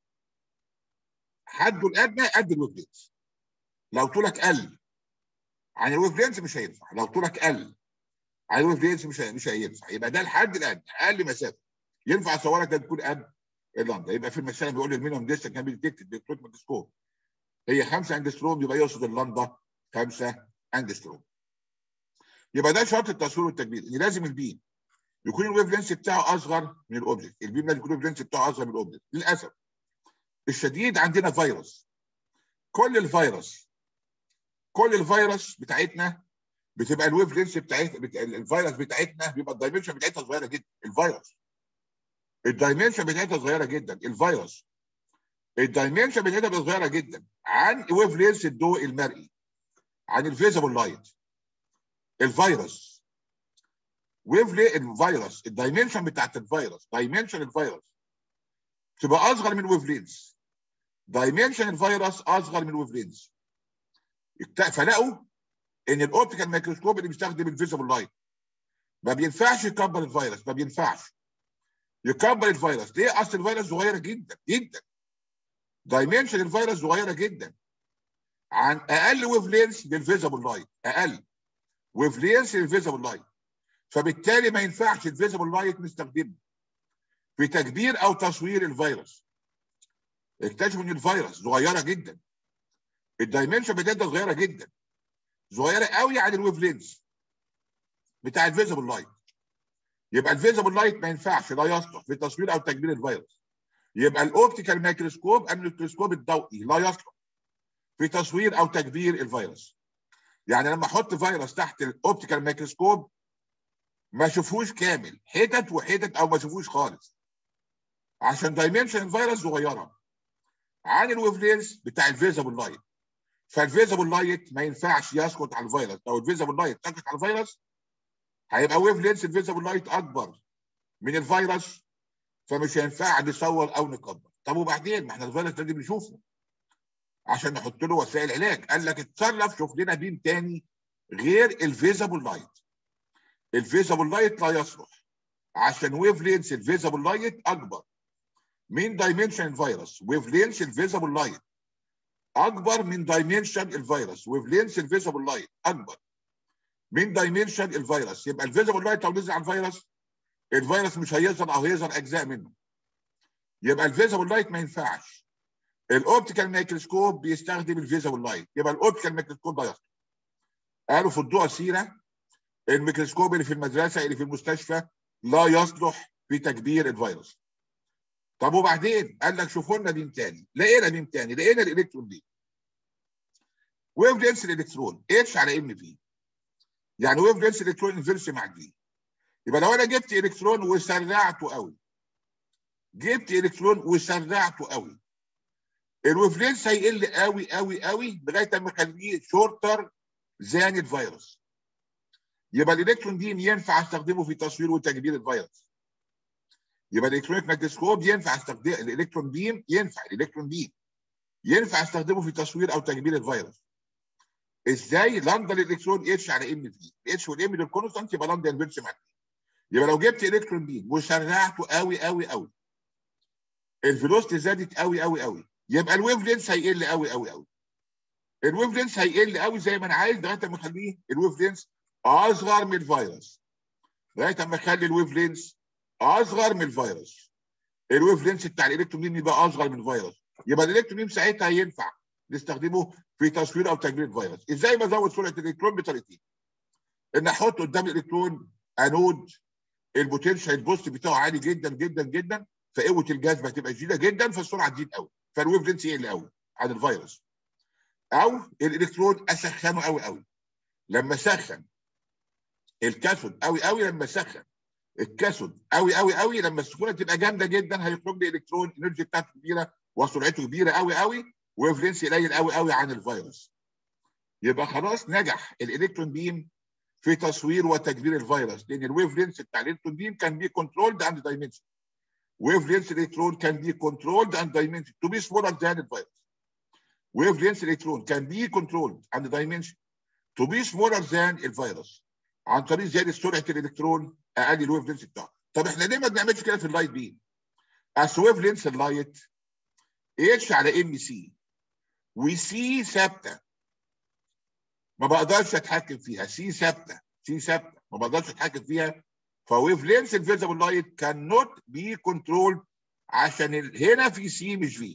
A: حده الادنى قد الويف لينس. لو طولك قل عن الويف لينس مش هينفع، لو طولك قل عن الويف لينس مش مش هينفع، يبقى ده الحد الادنى، اقل مسافه ينفع اصورك ده تكون قد اللاندا. يبقى في المساله بيقول لي المينيمم ديستنس كان بي ديتكتد بالالكترونيك مايكروسكوب هي خمسة انجستروم، يبقى يقصد اللاندا خمسة انجستروم. يبقى ده شرط التصوير والتجديد، ان لازم البيم يكون الويف لينس بتاعه اصغر من الاوبجكت، البيم لازم يكون الويف لينس بتاعه اصغر من الاوبجكت. للاسف الشديد عندنا فيروس، كل الفيروس كل الفيروس بتاعتنا بتبقى الويف لينس بتاعتنا بت... الفيروس بتاعتنا بيبقى الدايمنشن بتاعتها صغيره جدا. الفيروس الدايمنشن بتاعتها صغيره جدا، الفيروس الدايمنشن بتاعتها صغيره جدا عن ويف لينس الضوء المرئي، عن الفيزبل لايت. الفيروس ويف لي الفيروس الدايمنشن بتاعت الفيروس دايمنشن الفيروس تبقى اصغر من ويف لينس، دايمنشن الفيروس اصغر من ويف لينس. فلقوا ان الاوبتيكال مايكروسكوب اللي بيستخدم الفيزبل لايت ما بينفعش يكبر الفيروس، ما بينفعش يكبر الفيروس. ليه؟ اصل الفيروس صغيره جدا جدا، دايمنشن الفيروس صغيره جدا عن اقل ويف لينس للفيزبل لايت، اقل ويف لينس للفيزبل لايت، فبالتالي ما ينفعش الفيزبل لايت نستخدمه في تكبير او تصوير الفيروس. اكتشفوا ان الفيروس صغيره جدا، الدايمنشن بتاعتها صغيره جدا، صغيره قوي عن الويف لينس بتاع الفيزبل لايت. يبقى الفيزبل لايت ما ينفعش، لا يصلح في تصوير او تكبير الفيروس. يبقى الاوبتيكال مايكروسكوب ام الميكروسكوب الضوئي لا يصلح في تصوير او تكبير الفيروس. يعني لما احط فيروس تحت الاوبتيكال مايكروسكوب ما اشوفوش كامل، حتت وحتت او ما اشوفوش خالص، عشان دايمنشن الفيروس صغيره عن الويف لينس بتاع الفيزبل لايت. فالفيزبل لايت ما ينفعش يسقط على الفيروس، لو الفيزبل لايت سقط على الفيروس هيبقى ويف لينس الفيزبل لايت اكبر من الفيروس، فمش هينفع نصور او نكبر. طب وبعدين ما احنا الفيروس لازم نشوفه عشان نحط له وسائل علاج. قال لك اتصرف شوف لنا بيم تاني غير الفيزبل لايت. الفيزبل لايت لا يصلح عشان ويف لينس الفيزبل لايت اكبر من دايمنشن الفيروس. ويف لينس الفيزبل لايت اكبر من دايمنشن الفيروس، ويف لينس الفيزبل لايت اكبر من دايمنشن الفيروس. يبقى الفيزبل لايت لو نزل على الفيروس الفيروس مش هيظهر او هيظهر اجزاء منه. يبقى الفيزبل لايت ما ينفعش الاوبتيكال ميكروسكوب بيستخدم الفيزبل لايت، يبقى الاوبتيكال ميكروسكوب ده يصلح. قالوا في الضوء السيره الميكروسكوب اللي في المدرسه اللي في المستشفى لا يصلح في تكبير الفيروس. طب وبعدين قال لك شوفوا لنا بيم تاني، لقينا بيم تاني، لقينا الالكترون بيم. ويف لينس الالكترون اتش على ام في، يعني ويف لينس الالكترون انفيرس مع دي. يبقى لو انا جبت الكترون وسرعته قوي، جبت الكترون وسرعته قوي، الويف لينس هيقل قوي قوي قوي لغايه اما اخليه شورتر ذان الفيروس. يبقى الالكترون بيم ينفع استخدمه في تصوير وتكبير الفيروس. يبقى الالكترونيك مايكروسكوب ينفع استخدم الالكترون بيم، ينفع الالكترون بيم ينفع استخدمه في تصوير او تكبير الفيروس. ازاي؟ لامدا للالكترون اتش على ام في، الاتش والام دول كونستانت، يبقى لامدا انفيرس مع. يبقى لو جبت الكترون بيم وسرعته قوي قوي قوي، الفيلوسيتي زادت قوي قوي قوي، يبقى الويف لينس هيقل قوي قوي قوي. الويف لينس هيقل قوي زي ما انا عايز لغايه ما اخليه الويف لينس اصغر من الفيروس، لغايه ما اخلي الويف لينس اصغر من الفيروس. الويف لينس بتاع الالكترون بيم يبقى اصغر من الفيروس، يبقى الالكترون بيم ساعتها ينفع نستخدمه في تصوير او تكبير الفيروس. ازاي بزود سرعه الالكترون؟ بطريقتين. ان احط قدام الالكترون انود البوتنشال البوست بتاعه عالي جدا جدا جدا، فقوه الجاذبه هتبقى شديده جدا، فالسرعه تزيد قوي، فالويف لينس يقل قوي عن الفيروس. او الالكترون اسخنه قوي قوي. لما اسخن الكاثود قوي قوي، لما اسخن الكاثود قوي قوي قوي، لما السخونه تبقى جامده جدا هيخرج لي الكترون الانرجي بتاعته كبيره وسرعته كبيره قوي قوي، ويف لينس قليل قوي قوي عن الفيروس. يبقى خلاص نجح الالكترون بيم في تصوير وتكبير الفيروس، لان الويف لينس بتاع الالكترون بيم كان بي كنترولد اند دايمنشن. ويف لينس الالكترون كان بي كنترولد اند دايمنشن تو بي سمولر ذان الفيروس. ويف لينس الالكترون كان بي كنترولد اند دايمنشن تو بي سمولر ذان الفيروس، عن طريق زياده سرعه الالكترون اقل الويف لينس بتاعه. طب احنا ليه ما بنعملش كده في اللايت بيم؟ اصل ويف لينس اللايت اتش على ام سي، وسي ثابته ما بقدرش اتحكم فيها، سي ثابته، سي ثابته ما بقدرش اتحكم فيها. فويف لينس الفيزبل لايت كان نوت بي كنترول، عشان هنا في سي مش في.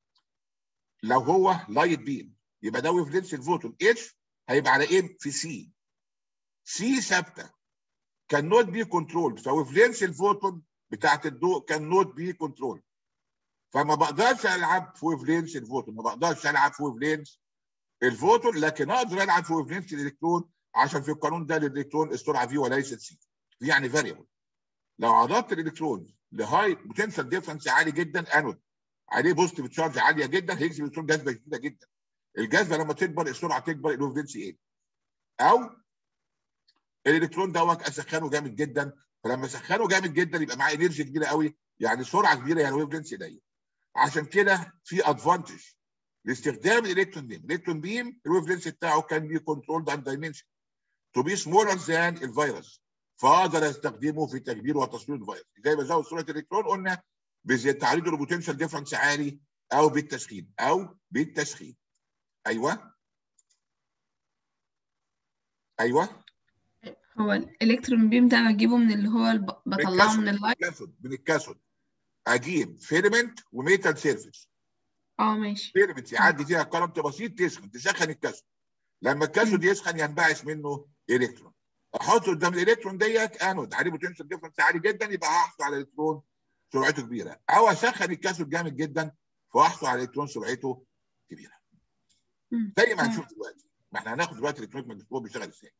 A: لو هو لايت بيم يبقى ده ويف لينس الفوتون اتش هيبقى على ام في سي، سي ثابته كان نوت بي كنترول، فويف لينس الفوتون بتاعت الضوء كان نوت بي كنترول. فما بقدرش العب في ويف لينس الفوتون، ما بقدرش العب في ويف لينس الفوتون، لكن اقدر العب في ويف لينس الالكترون، عشان في القانون ده للالكترون السرعه في وليست سي، في يعني فاريبل. لو عرضت الالكترون لهاي بوتنشال ديفرنس عالي جدا، انود عليه بوزيتيف تشارج عاليه جدا، هيجذب الالكترون جاذبه شديده جدا. الجاذبه لما تكبر السرعه تكبر، الويف لينس ايه؟ او الالكترون دوت اسخنه جامد جدا، فلما اسخنه جامد جدا يبقى معاه انرجي كبيره قوي، يعني سرعه كبيره، يعني ويف لينس قليل. عشان كده في ادفانتج لاستخدام الالكترون بيم. الالكترون بيم الويف لينس بتاعه كان بي كنترولد اند دايمنشن تو بي سمولر ذان الفيروس، فاقدر استخدمه في تكبير وتصوير الفيروس. ازاي بزود سرعه الالكترون؟ قلنا بتعريضه لبوتنشال ديفرنس عالي، او بالتسخين، او بالتسخين. ايوه ايوه
B: هو الالكترون بيم ده بجيبه من اللي هو الب... بطلعه من اللايت؟
A: من الكاثود، من الكاثود اجيب فيلمنت وميتال سيرفيس.
B: اه ماشي.
A: فيلمنت يعدي فيها كرنت بسيط، تسخن، تسخن الكاثود. لما الكاثود يسخن ينبعث منه الكترون، احط قدام الالكترون ديت انود عليه بوتنشال ديفرنس عالي جدا، يبقى هحصل على الكترون سرعته كبيره، او اسخن الكاثود جامد جدا فاحصل على الكترون سرعته كبيره. زي ما هنشوف دلوقتي، ما احنا هناخد دلوقتي الالكترونيك مايكروسكوب بيشتغل ازاي.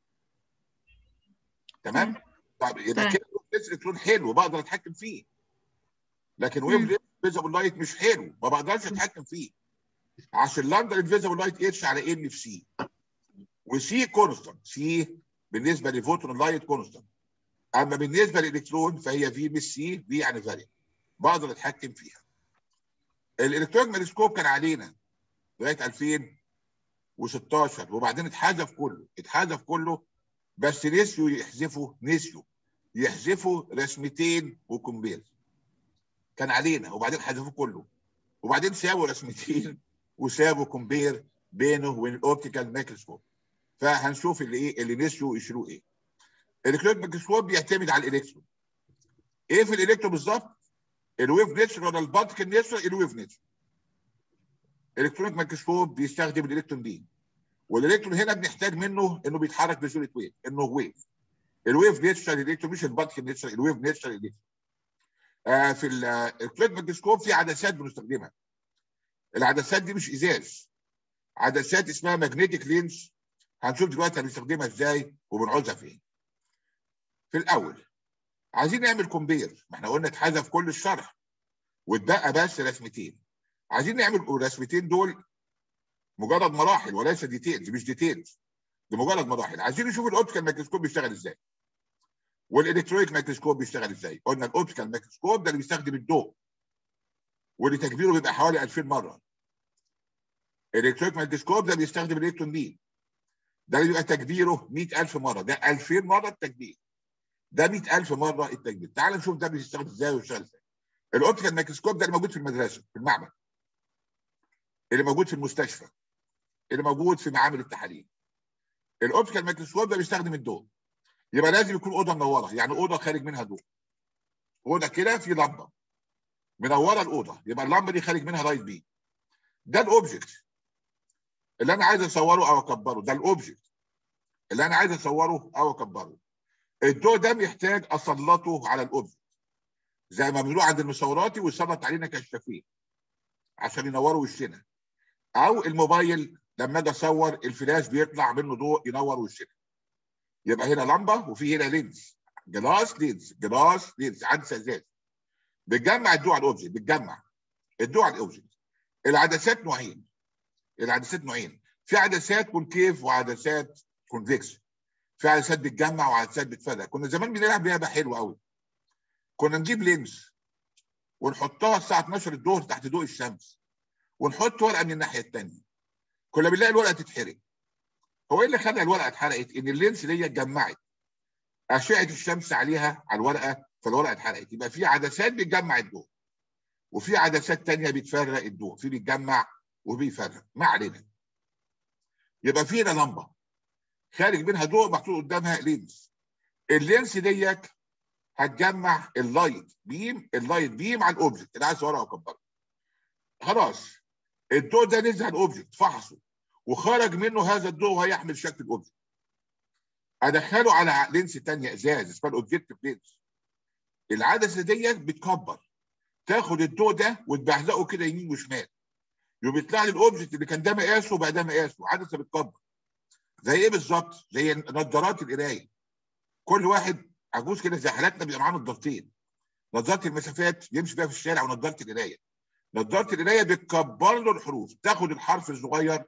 A: تمام؟ طب يبقى كده الالكترون حلو بقدر اتحكم فيه، لكن ويف فيزبل لايت مش حلو ما بقدرش اتحكم فيه، عشان لامدا الفيزبل لايت اتش على ان في سي، وسي كونستانت، سي بالنسبه لفوتون اللايت كونستانت، اما بالنسبه للالكترون فهي في مش سي، في يعني فاريبل بقدر اتحكم فيها. الالكترونيك مايكروسكوب كان علينا لغايه ألفين وستاشر، وبعدين اتحذف كله، اتحذف كله، بس نسيوا يحذفوا، نسيوا يحذفوا رسمتين وكومبير. كان علينا وبعدين حذفوه كله، وبعدين سابوا رسمتين وسابوا كومبير بينه وبين الاوبتيكال مايكروسكوب. فهنشوف اللي ايه اللي نسيوا يشيلوه ايه. الالكترونيك مايكروسكوب بيعتمد على الالكترون. ايه في الالكترون بالظبط؟ الويف نيتشر ولا البارتكل نيتشر؟ الويف نيتشر. الكترونيك ميكروسكوب بيستخدم الالكترون بيم، والالكترون هنا بنحتاج منه انه بيتحرك بصوره ويف، انه ويف. الويف نيتشر الالكترون، مش البارتكل نيتشر، الويف نيتشر الالكترون. آه في الالكترونيك ميكروسكوب في عدسات بنستخدمها. العدسات دي مش ازاز، عدسات اسمها ماجنتيك لينز. هنشوف دلوقتي هنستخدمها ازاي وبنعوزها فين. في الاول عايزين نعمل كومبير، ما احنا قلنا اتحذف كل الشرح واتبقى بس رسمتين. عايزين نعمل الرسمتين دول مجرد مراحل وليس ديتيلز، مش ديتيلز، دي مجرد مراحل. عايزين نشوف الاوبتيكال ميكروسكوب بيشتغل ازاي والالكترونيك ميكروسكوب بيشتغل ازاي. قلنا الاوبتيكال ميكروسكوب ده اللي بيستخدم الضوء واللي تكبيره بيبقى حوالي ألفين مره. الالكترونيك ميكروسكوب ده بيستخدم الالكترون بيم، ده اللي بيبقى تكبيره مئة ألف مره، ده ألفين مره التكبير، ده مئة ألف مره التكبير. تعال نشوف ده بيشتغل ازاي ويشتغل ازاي. الاوبتيكال ميكروسكوب ده اللي موجود في المدرسه، في المعمل، اللي موجود في المستشفى، اللي موجود في معامل التحاليل. الاوبتيكال ميكروسكوب ده بيستخدم الضوء، يبقى لازم يكون اوضه منوره، يعني اوضه خارج منها ضوء. اوضه كده في لمبه منوره الاوضه، يبقى اللمبه دي خارج منها لايت بي. ده الاوبجكت اللي انا عايز اصوره او اكبره، ده الاوبجكت اللي انا عايز اصوره او اكبره. الضوء ده محتاج اسلطه على الاوبجكت، زي ما بنقول عند المصوراتي ويسلط علينا كشافين عشان ينوروا وشنا، او الموبايل لما اجي اصور الفلاش بيطلع منه ضوء ينور وشنا. يبقى هنا لمبه وفي هنا لينز، جلاس لينز، جلاس لينز، عدسه ازاز بتجمع الضوء على الاوبجكت، بتجمع الضوء على الاوبجكت. العدسات نوعين، العدسات نوعين، في عدسات كونكيف وعدسات كونفكس. في عدسات بتجمع وعدسات بتفرق. كنا زمان بنلعب لعبه حلوه قوي، كنا نجيب لينز ونحطها الساعه اتناشر الظهر تحت ضوء الشمس، ونحط ورقه من الناحيه الثانيه، كنا بنلاقي الورقه تتحرق. هو ايه اللي خلى الورقه اتحرقت؟ ان اللينز دي اتجمعت، اشعه الشمس عليها على الورقه فالورقه اتحرقت. يبقى في عدسات بتجمع الضوء وفي عدسات ثانيه بتفرق الضوء، في بيتجمع وبيفرق، ما علينا. يبقى في هنا لمبه خارج منها ضوء محطوط قدامها لينز، اللينز ديت هتجمع اللايت بيم، اللايت بيم على الاوبجكت اللي عايز اصوره او اكبره. خلاص الضوء ده نزل على الاوبجكت، فحصه وخرج منه هذا الضوء وهيحمل شكل الاوبجكت. ادخله على لينس ثانيه ازاز اسمها الاوبجكتيف لينس. العدسه ديت بتكبر، تاخد الضوء ده وتبهزقه كده يمين وشمال، يبقى يطلع لي الاوبجكت اللي كان ده مقاسه بقى ده مقاسه. عدسه بتكبر زي ايه بالظبط؟ زي نظارات القرايه. كل واحد عجوز كده زي حالاتنا بيبقى معاه نظارتين، نظاره المسافات يمشي بيها في الشارع ونظاره القرايه. نظاره القرايه بتكبر له الحروف، تاخد الحرف الصغير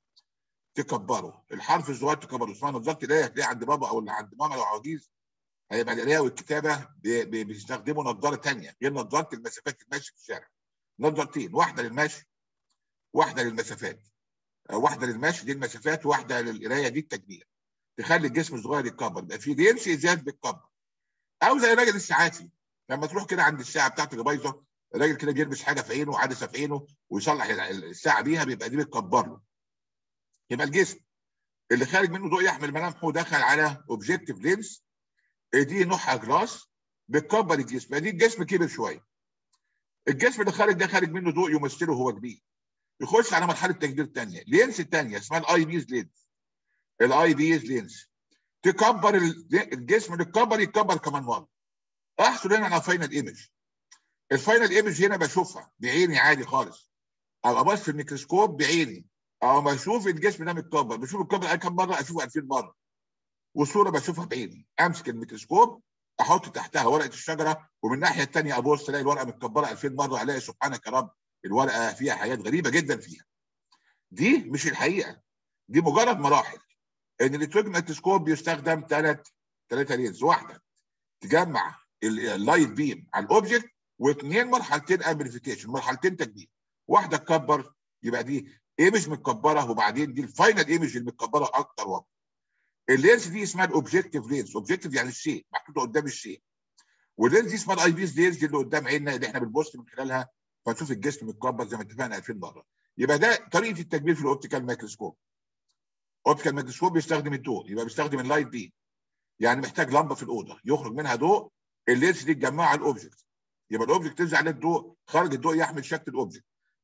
A: تكبره، الحرف الصغير تكبره، اسمها نظاره القرايه. هتلاقي عند بابا او عند ماما لو عجيز هيبقى القرايه والكتابه بيستخدموا نظاره ثانيه غير نظاره المسافات المشي في الشارع. نظارتين، واحده للمشي واحده للمسافات، واحده للمشي دي المسافات، واحده للقرايه دي التكبير، تخلي الجسم الصغير يتكبر. يبقى في لينس ازاز بيتكبر. او زي الراجل الساعاتي لما تروح كده عند الساعه بتاعته اللي بايظه، الراجل كده بيلبس حاجه في عينه وعدسه في عينه ويصلح الساعه بيها، بيبقى دي بتكبر له. يبقى الجسم اللي خارج منه ضوء يحمل ملامحه دخل على اوبجيكتيف لينس، دي نوعها جلاس بتكبر الجسم، دي الجسم كبر شويه. الجسم اللي خارج ده خارج منه ضوء يمثله هو كبير، يخش على مرحله تكبير ثانيه، لينس ثانيه اسمها الاي بيز لينس. الاي بيز لينس تكبر الجسم اللي اتكبر يتكبر كمان مره. احصل هنا على فاينل ايمج. الفاينل ايمج هنا بشوفها بعيني عادي خالص، او ابص في الميكروسكوب بعيني، او بشوف الجسم ده متكبر، بشوف الكبر كم مره؟ اشوفه ألفين مره. والصوره بشوفها بعيني، امسك الميكروسكوب احط تحتها ورقه الشجره ومن الناحيه الثانيه ابص الاقي الورقه متكبره ألفين مره، الاقي سبحانك يا رب الورقه فيها حاجات غريبه جدا فيها. دي مش الحقيقه، دي مجرد مراحل. ان الالكترونيك ميكروسكوب بيستخدم ثلاث ثلاثه لينز، واحده تجمع اللايت بيم على الاوبجكت، واثنين مرحلتين امبليفيكيشن، مرحلتين تكبير. واحده تكبر يبقى دي ايمج متكبره، وبعدين دي الفاينل ايمج المتكبره اكتر واكتر. اللينس دي اسمها الاوبجكتيف لينس، اوبجكتيف يعني الشيء محطوط قدام الشيء. واللينس دي اسمها الاي بيس لينس، دي اللي قدام عيننا اللي احنا بنبص من خلالها فنشوف الجسم متكبر زي ما اتفقنا ألفين مره. يبقى ده طريقه التكبير في الاوبتيكال ميكروسكوب. الاوبتيكال ميكروسكوب بيستخدم الضوء، يبقى بيستخدم اللايت بيم، يعني محتاج لمبه في الاوضه يخرج منها ضوء، اللينس دي تجمعها على الاوبجكت، يبقى الاوبجكت تنزل عليه الضوء، خرج الضوء يحمل شكل الاوبجكت.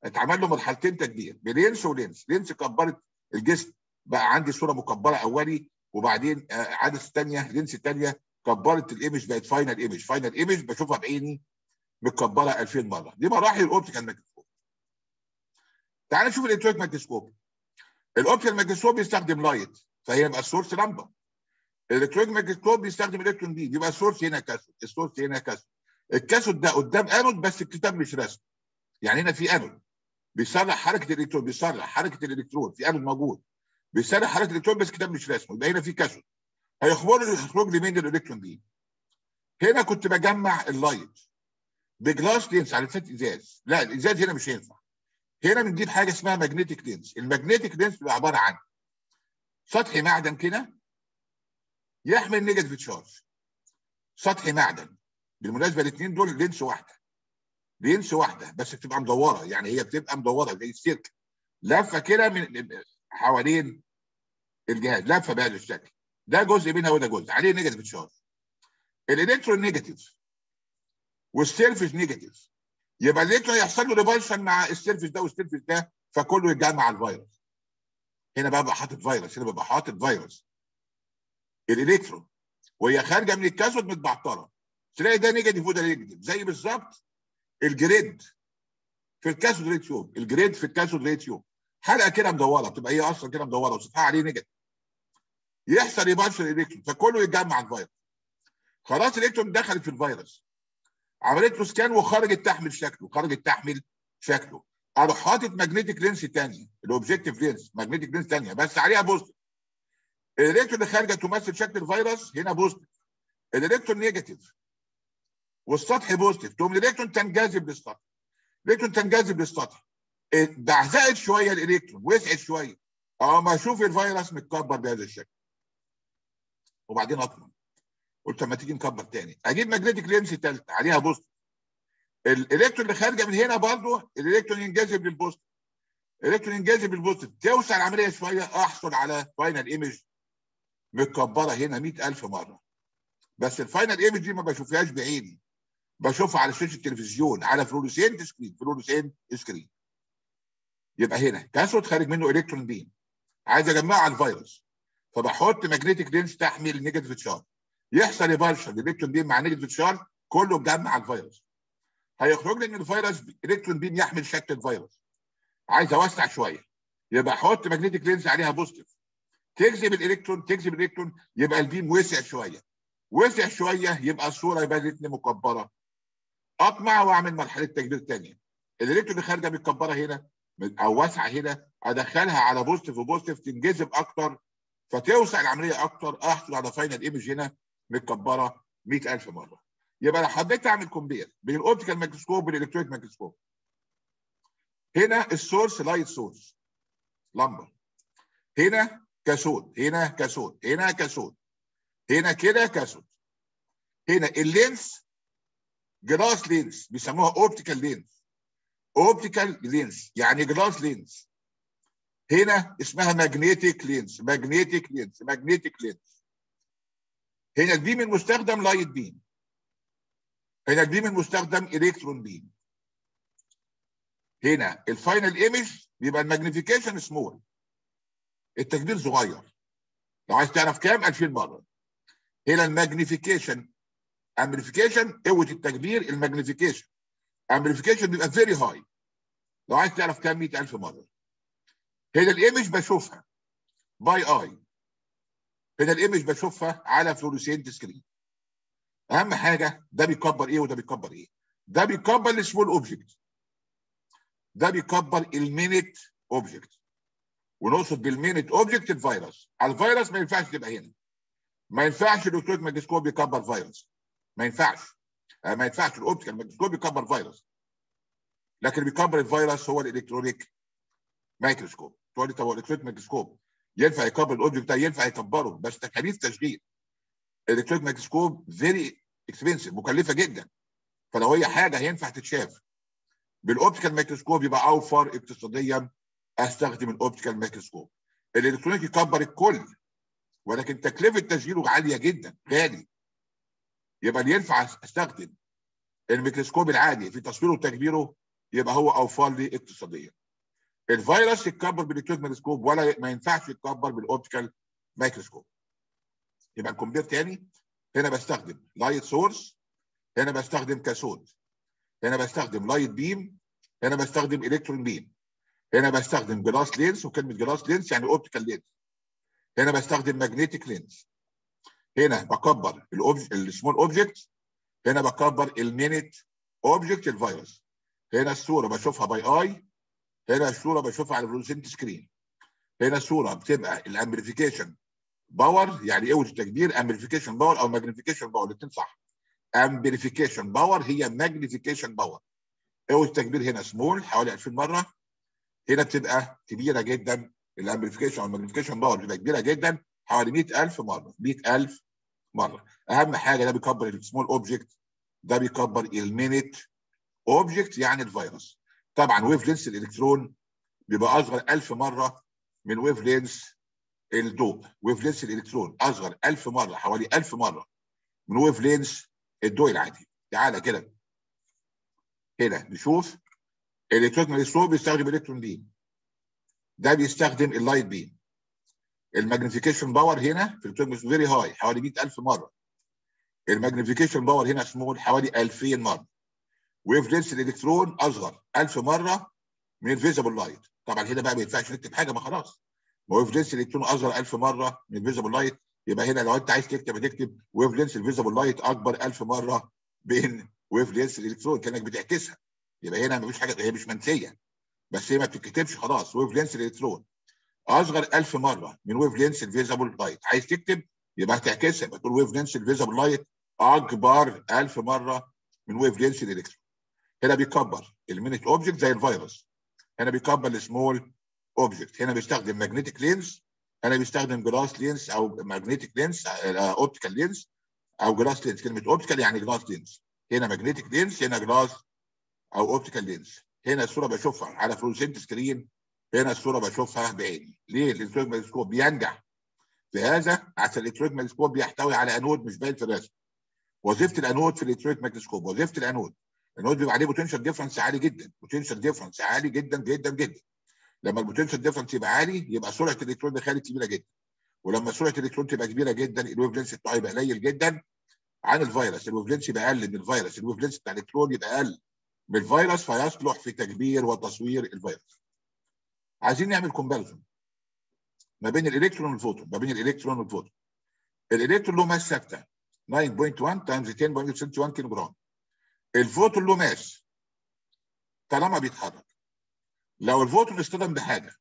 A: اتعمل له مرحلتين تكبير بلينس ولينس. لينس كبرت الجسم، بقى عندي صوره مكبره اولي، وبعدين عدسه ثانيه لينس ثانيه كبرت الايمج بقت فاينل ايمج. فاينل ايمج بشوفها بعيني متكبره ألفين مره. دي مراحل الاوبتيكال مايكروسكوب. تعال نشوف الالكترونيك مايكروسكوب. الاوبتيكال مايكروسكوب بيستخدم لايت فهيبقى السورس لمبه. الالكترونيك مايكروسكوب بيستخدم الكترون بيم، يبقى السورس هنا كاثود، السورس هنا كاثود. الكاثود ده قدام انود بس الكتاب مش رسم. يعني هنا في انود بيسرع حركه الالكترون، بيسرع حركه الالكترون، في انود موجود بيسرع حركه الالكترون بس الكتاب مش رسمه، يبقى هنا في كاثود. هيخرج لي هيخرج لي من الالكترون بيم. هنا كنت بجمع اللايت بجلاس لينس على فتحه ازاز، لا الازاز هنا مش هينفع. هنا بنجيب حاجه اسمها ماجنتيك لينس. الماجنتيك لينس بيبقى عباره عن سطح معدن كده يحمل نيجاتيف تشارج. سطح معدن، بالمناسبه الاثنين دول لينس واحده، لينس واحده بس بتبقى مدوره، يعني هي بتبقى مدوره زي السيرك لفه كده من حوالين الجهاز، لفه بهذا الشكل. ده جزء منها وده جزء عليه نيجاتيف تشارج. الالكترون نيجاتيف والسيرفيس نيجاتيف، يبقى الالكترون هيحصل له ريبالشن مع السيرفيس ده والسيرفيس ده، فكله يتجمع على الفيروس. هنا بقى بقى حاطط فيروس، هنا بقى حاطط فيروس. الالكترون وهي خارجه من الكاثود متبعتره، تلاقي ده نيجاتيف وده نيجاتيف، زي بالظبط الجريد في الكاثود ريتيوب. الجريد في الكاثود ريتيوب حلقه كده مدوره، بتبقى هي اصلا كده مدوره وسطحها عليه نيجاتيف. يحصل ريبالشن الالكترون فكله يتجمع على الفيروس. خلاص الالكترون دخلت في الفيروس، عملت له سكان وخرجت تحمل شكله، خرجت تحمل شكله. اروح حاطط ماجنتيك لينس ثانيه، الاوبجيكتيف لينس، ماجنتيك لينس ثانيه بس عليها بوزيتيف. الالكترون اللي خارجه تمثل شكل الفيروس هنا بوزيتيف، الالكترون نيجاتيف والسطح بوزيتيف، تقوم الالكترون تنجذب للسطح. الالكترون تنجذب للسطح، بعزقت شويه الالكترون، وسعت شويه، اهو ما اشوف الفيروس متكبر بهذا الشكل. وبعدين اطمن، قلت لما تيجي نكبر تاني اجيب ماجنتيك لينس ثالثه عليها بوزيتيف. الالكترون اللي خارجه من هنا برضه الالكترون ينجذب للبوزيتيف، الالكترون ينجذب للبوزيتيف، توسع العمليه شويه، احصل على فاينل ايمج متكبره هنا مئة ألف مره. بس الفاينل ايمج دي ما بشوفهاش بعيني، بشوفها على شاشه التلفزيون على فلوريسنت سكرين، فلوريسنت سكرين. يبقى هنا كاثود خارج منه الكترون بيم، عايز اجمعه على الفيروس، فبحط ماجنتيك لينس تحمل نيجاتيف تشارج، يحصل ريبالشن الالكترون بيم مع نيجاتيف تشارج، كله اتجمع على الفيروس. هيخرج لي ان الفيروس الكترون بيم يحمل شكل الفيروس، عايز اوسع شويه، يبقى احط ماجنتيك لينس عليها بوزيتيف، تجذب الالكترون، تجذب الالكترون، يبقى البيم وسع شويه، وسع شويه يبقى الصوره يبقى الاثنين مكبره. اطمع واعمل مرحله تكبير ثانيه، الالكترون اللي خارجه متكبره هنا او واسعه هنا، ادخلها على بوزيتيف وبوزيتيف تنجذب اكتر، فتوسع العمليه اكتر، احصل على فاينل ايمج هنا متكبره مئة ألف مره. يبقى لو حبيت اعمل كومبير بين الاوبتيكال مايكروسكوب والالكترونيك مايكروسكوب، هنا السورس لايت سورس لمبه، هنا كاثود، هنا كاثود، هنا كاثود، هنا كده كاثود. هنا اللينس جلاس لينس بيسموها اوبتيكال لينس، اوبتيكال لينس يعني جلاس لينس. هنا اسمها ماجنتيك لينس، ماجنتيك لينس، ماجنتيك لينس. هنا البيم المستخدم لايت بيم، هنا البيم المستخدم الكترون بيم. هنا الفاينل ايمج بيبقى الماجنيفيكيشن سمول، التكبير صغير، لو عايز تعرف كام ألفين مره. هنا الماجنيفيكيشن امبليفيكيشن، قوه التكبير الماجنيفيكيشن، امبليفيكيشن بيبقى فيري هاي، لو عايز تعرف كام مئة ألف مره. هنا الايمج بشوفها باي اي، هنا الايمج بشوفها على فلوريسنت سكرين. اهم حاجه ده بيكبر ايه وده بيكبر ايه. ده بيكبر السمول اوبجكت، ده بيكبر المينيت اوبجكت، ونقصد بالمينيت اوبجكت الفيروس. على الفيروس ما ينفعش تبقى هنا، ما ينفعش الالكترونيك مايكروسكوب يكبر فيروس، ما ينفعش، ما ينفعش الاوبتيكال مايكروسكوب يكبر فيروس، لكن بيكبر الفيروس هو الالكترونيك مايكروسكوب. تقول لي طب هو الالكترونيك مايكروسكوب ينفع يكبر الاوبجكت ده؟ ينفع يكبره بس تكاليف تشغيل. الالكترونيك مايكروسكوب فيري اكسبنسيف، مكلفه جدا، فلو هي حاجه ينفع تتشاف بالاوبتيكال مايكروسكوب يبقى اوفر اقتصاديا استخدم الاوبتيكال مايكروسكوب. الالكترونيك يكبر الكل ولكن تكلفه تشغيله عاليه جدا، غالي، يبقى ينفع استخدم الميكروسكوب العادي في تصويره وتكبيره يبقى هو اوفر لي اقتصاديا. الفيروس يتكبر بالالكترون ميكروسكوب ولا ما ينفعش يتكبر بالاوبتيكال مايكروسكوب. يبقى الكمبيوتر تاني، هنا بستخدم لايت سورس، هنا بستخدم كاثود، هنا بستخدم لايت بيم، هنا بستخدم الكترون بيم، هنا بستخدم جلاس لينس، وكلمه جلاس لينس يعني اوبتيكال لينس، هنا بستخدم ماجنتيك لينس، هنا بكبر السمول اوبجكت، هنا بكبر المينيت اوبجكت الفيروس، هنا الصوره بشوفها باي اي، هنا الصوره بشوفها على الفلوسنت سكرين، هنا الصوره بتبقى الامبليفيكيشن باور، يعني ايه وجه تكبير، امبليفيكيشن باور او ماجنيفيكيشن باور، الاثنين صح. امبليفيكيشن باور هي ماجنيفيكيشن باور. قوه التكبير هنا سمول حوالي ألفين مره، هنا بتبقى كبيره جدا، الامبليفيكيشن او الماجنيفيكيشن باور بتبقى كبيره جدا حوالي مئة ألف مره، مئة ألف مره. اهم حاجه ده بيكبر السمول اوبجكت، ده بيكبر المينيت اوبجكت يعني الفيروس. طبعا ويف لينس الالكترون بيبقى اصغر ألف مره من ويف لينس الضوء. ويف لينس الالكترون اصغر ألف مره، حوالي ألف مره من ويف لينس الضوء العادي. تعالى كده هنا نشوف الالكترون ميكروسكوب بيستخدم الكترون بيم، ده بيستخدم اللايت بيم. الماجنيفيكيشن باور هنا في الالكترون ميكروسكوب فيري هاي حوالي مئة ألف مره، الماجنيفيكيشن باور هنا سمول حوالي ألفين مره. ويف لينس الالكترون اصغر ألف مره من الفيزبل لايت. طبعا هنا بقى ما ينفعش نكتب حاجه، ما خلاص، ويف لينس الالكترون اصغر ألف مره من الفيزبل لايت، يبقى هنا لو انت عايز تكتب هتكتب ويف لينس الفيزبل لايت اكبر ألف مره بين ويف لينس الالكترون، كانك بتعكسها. يبقى هنا مفيش حاجه، هي مش منسيه، بس هي ما بتتكتبش خلاص. ويف لينس الالكترون اصغر ألف مره من ويف لينس الفيزبل لايت، عايز تكتب يبقى هتعكسها، يبقى تقول ويف لينس الفيزبل لايت اكبر ألف مره من ويف لينس الالكترون. هنا بيكبر المينيت اوبجكت زي الفيروس، هنا بيكبر السمول اوبجكت، هنا بيستخدم ماجنتيك لينس، هنا بيستخدم جلاس لينس او ماجنتيك لينس، اوبتيكال لينس او جلاس لينس. كلمه اوبتيكال يعني جلاس لينس، هنا ماجنتيك لينس، هنا جلاس او اوبتيكال لينس. هنا الصوره بشوفها على فلوسنت سكرين، هنا الصوره بشوفها بعيني. ليه؟ الالكترون ميكروسكوب بينجح في هذا عشان الالكترون ميكروسكوب بيحتوي على انود مش باين في الرسم. وظيفه الانود في الالكترون ميكروسكوب، وظيفه الانود الانود بيبقى عليه بوتنشال ديفرنس عالي جدا، بوتنشال ديفرنس عالي جدا جدا جدا. لما البوتنشال ديفرنس يبقى عالي يبقى سرعه الالكترون داخلي كبيره جدا، ولما سرعه الالكترون تبقى كبيره جدا الويف لينس بتاعه يبقى قليل جدا عن الفيروس. الويف لينس يبقى اقل من الفيروس، الويف لينس بتاع الالكترون يبقى اقل من الفيروس، فيصلح في تكبير وتصوير الفيروس. عايزين نعمل كومباريزون ما بين الالكترون والفوتون، ما بين الالكترون والفوتون. الالكترون له ماس ثابته تسعة فاصلة واحد تايمز عشرة فاصلة ستة وستين كيلو جرام. الفوتون له ماس طالما بيتحرك. لو الفوتون اصطدم بحاجه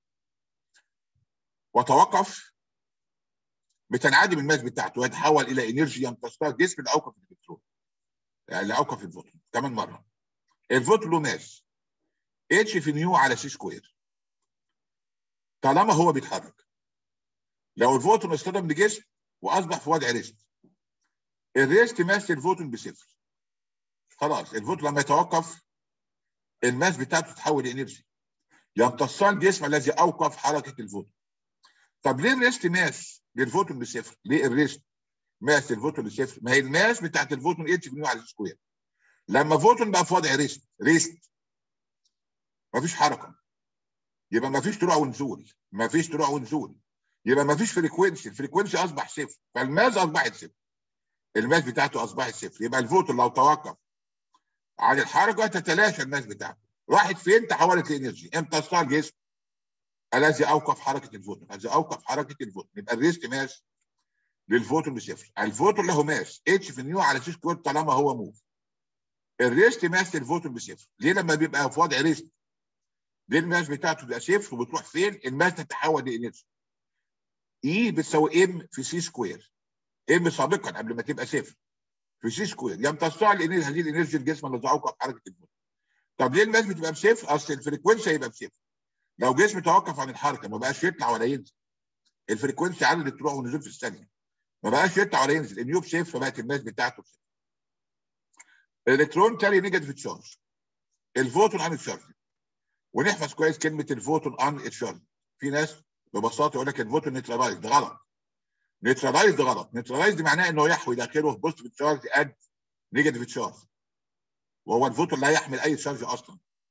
A: وتوقف بتنعدم الماس بتاعته ويتحول الى انرجي يمتصها جسم لاوقف الالكترون، يعني لاوقف الفوتون. كمان مره، الفوتون له ماس اتش في نيو على سي سكوير طالما هو بيتحرك. لو الفوتون اصطدم بجسم واصبح في وضع ريست، الريست ماس الفوتون بصفر. خلاص الفوتون لما يتوقف الماس بتاعته تتحول لانرجي يمتصها الجسم الذي اوقف حركه الفوتون. طب ليه الريست ماس للفوتون بصفر؟ ليه الريست ماس الفوتون بصفر؟ ما هي الماس بتاعت الفوتون اتش في نيو على سكوير. لما فوتون بقى في وضع ريست ريست مفيش حركه، يبقى مفيش طلوع ونزول، مفيش طلوع ونزول، يبقى مفيش فريكونسي، الفريكونسي اصبح صفر، فالماس اصبحت صفر، الماس بتاعته اصبحت صفر. يبقى الفوتون لو توقف عن الحركه تتلاشى الماس بتاعته. راحت فين؟ تحولت لانرجي امتصها الجسم الذي اوقف حركه الفوتون، الذي اوقف حركه الفوتون. يبقى الريست ماس للفوتون بصفر. الفوتون له ماس اتش في نيو على سي سكوير طالما هو موف. الريست ماس للفوتون بصفر. ليه لما بيبقى في وضع ريست ليه الماس بتاعته بتبقى صفر وبتروح فين؟ الماس تتحول لانرجي. اي بتساوي ام في سي سكوير، ام سابقا قبل ما تبقى صفر في سي سكوير يمتصها الانرجي، هذه الانرجي الجسم الذي اوقف حركه الفوتون. طب ليه الماس بتبقى بصفر؟ اصل الفريكونسي هيبقى بصفر. لو جسم توقف عن الحركه ما بقاش يطلع ولا ينزل، الفريكونسي عدد الطلوع والنزول في الثانيه، ما بقاش يطلع ولا ينزل، النيو بصفر فبقت الماس بتاعته بصفر. الالكترون تالي نيجاتيف تشارج، الفوتون ان تشارج. ونحفظ كويس كلمه الفوتون ان تشارج. في ناس ببساطه يقول لك الفوتون نيترالايز، ده غلط. نيترالايز ده غلط، نيترالايز دي معناه انه يحوي داخله بوزيتيف تشارج قد نيجاتيف تشارج، وهو الفوتون لا يحمل اي تشارج اصلا.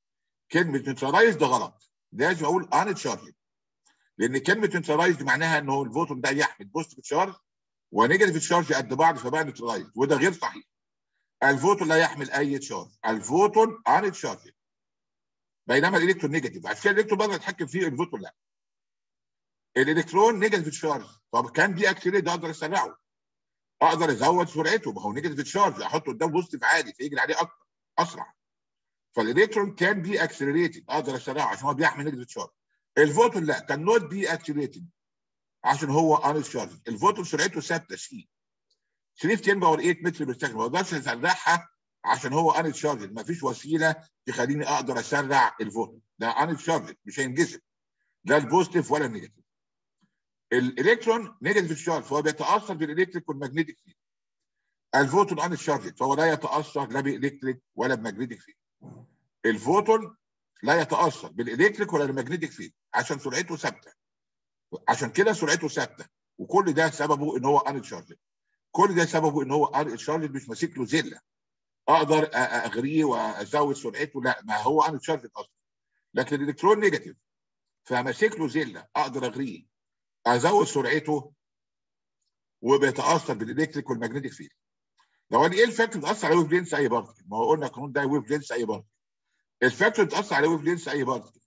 A: كلمه نيوتراليز ده غلط، لازم اقول ان تشارج، لان كلمه نيوتراليز معناها ان هو الفوتون ده يحمل بوزيتيف تشارج ونيجاتيف تشارج قد بعض فبقى نيوتراليز، وده غير صحيح. الفوتون لا يحمل اي تشارج، الفوتون ان تشارج، بينما الالكترون نيجاتيف. عشان كده الالكترون بقدر اتحكم فيه، الفوتون لا. الالكترون نيجاتيف تشارج، طب كان دي اكسلريت اقدر اسرعه، اقدر ازود سرعته، ما هو نيجاتيف تشارج احطه قدام بوزيتيف عادي فيجري عليه اكتر اسرع. فالالكترون كان بي اكسلريتد، اقدر اسرعه عشان هو بيحمل نيجاتيف تشارج. الفوتون لا، كان نوت بي اكسلريتد عشان هو ان تشارج. الفوتون سرعته ثابته سي ثلاثة في عشرة باور ثمانية متر بير سكند، ما اقدرش اسرعها عشان هو ان تشارج، ما فيش وسيله تخليني اقدر اسرع الفوتون، ده ان تشارج مش هينجذب، لا البوزيتيف ولا النيجاتيف. الالكترون نيجاتيف تشارج فهو بيتاثر بالالكتريك والماجنتيك فيلد. الفوتون ان تشارج فهو لا يتاثر لا بالالكتريك ولا بماجنتيك فيلد. الفوتون لا يتاثر بالالكتريك ولا بالماجنتيك فيلد عشان سرعته ثابته، عشان كده سرعته ثابته، وكل ده سببه ان هو ان تشارج، كل ده سببه ان هو ان تشارج، مش ماسك له زله اقدر اغريه وازود سرعته، لا، ما هو ان تشارج اصلا. لكن الالكترون نيجاتيف فماسك له زله اقدر اغريه ازود سرعته وبيتاثر بالالكتريك والماجنتيك فيلد. لو انا ايه الفاكتور اللي بتاثر على ويف لينس اي بارتكل؟ ما هو قلنا القانون ده ويف لينس اي بارتكل. الفاكتور اللي بتاثر على ويف لينس اي بارتكل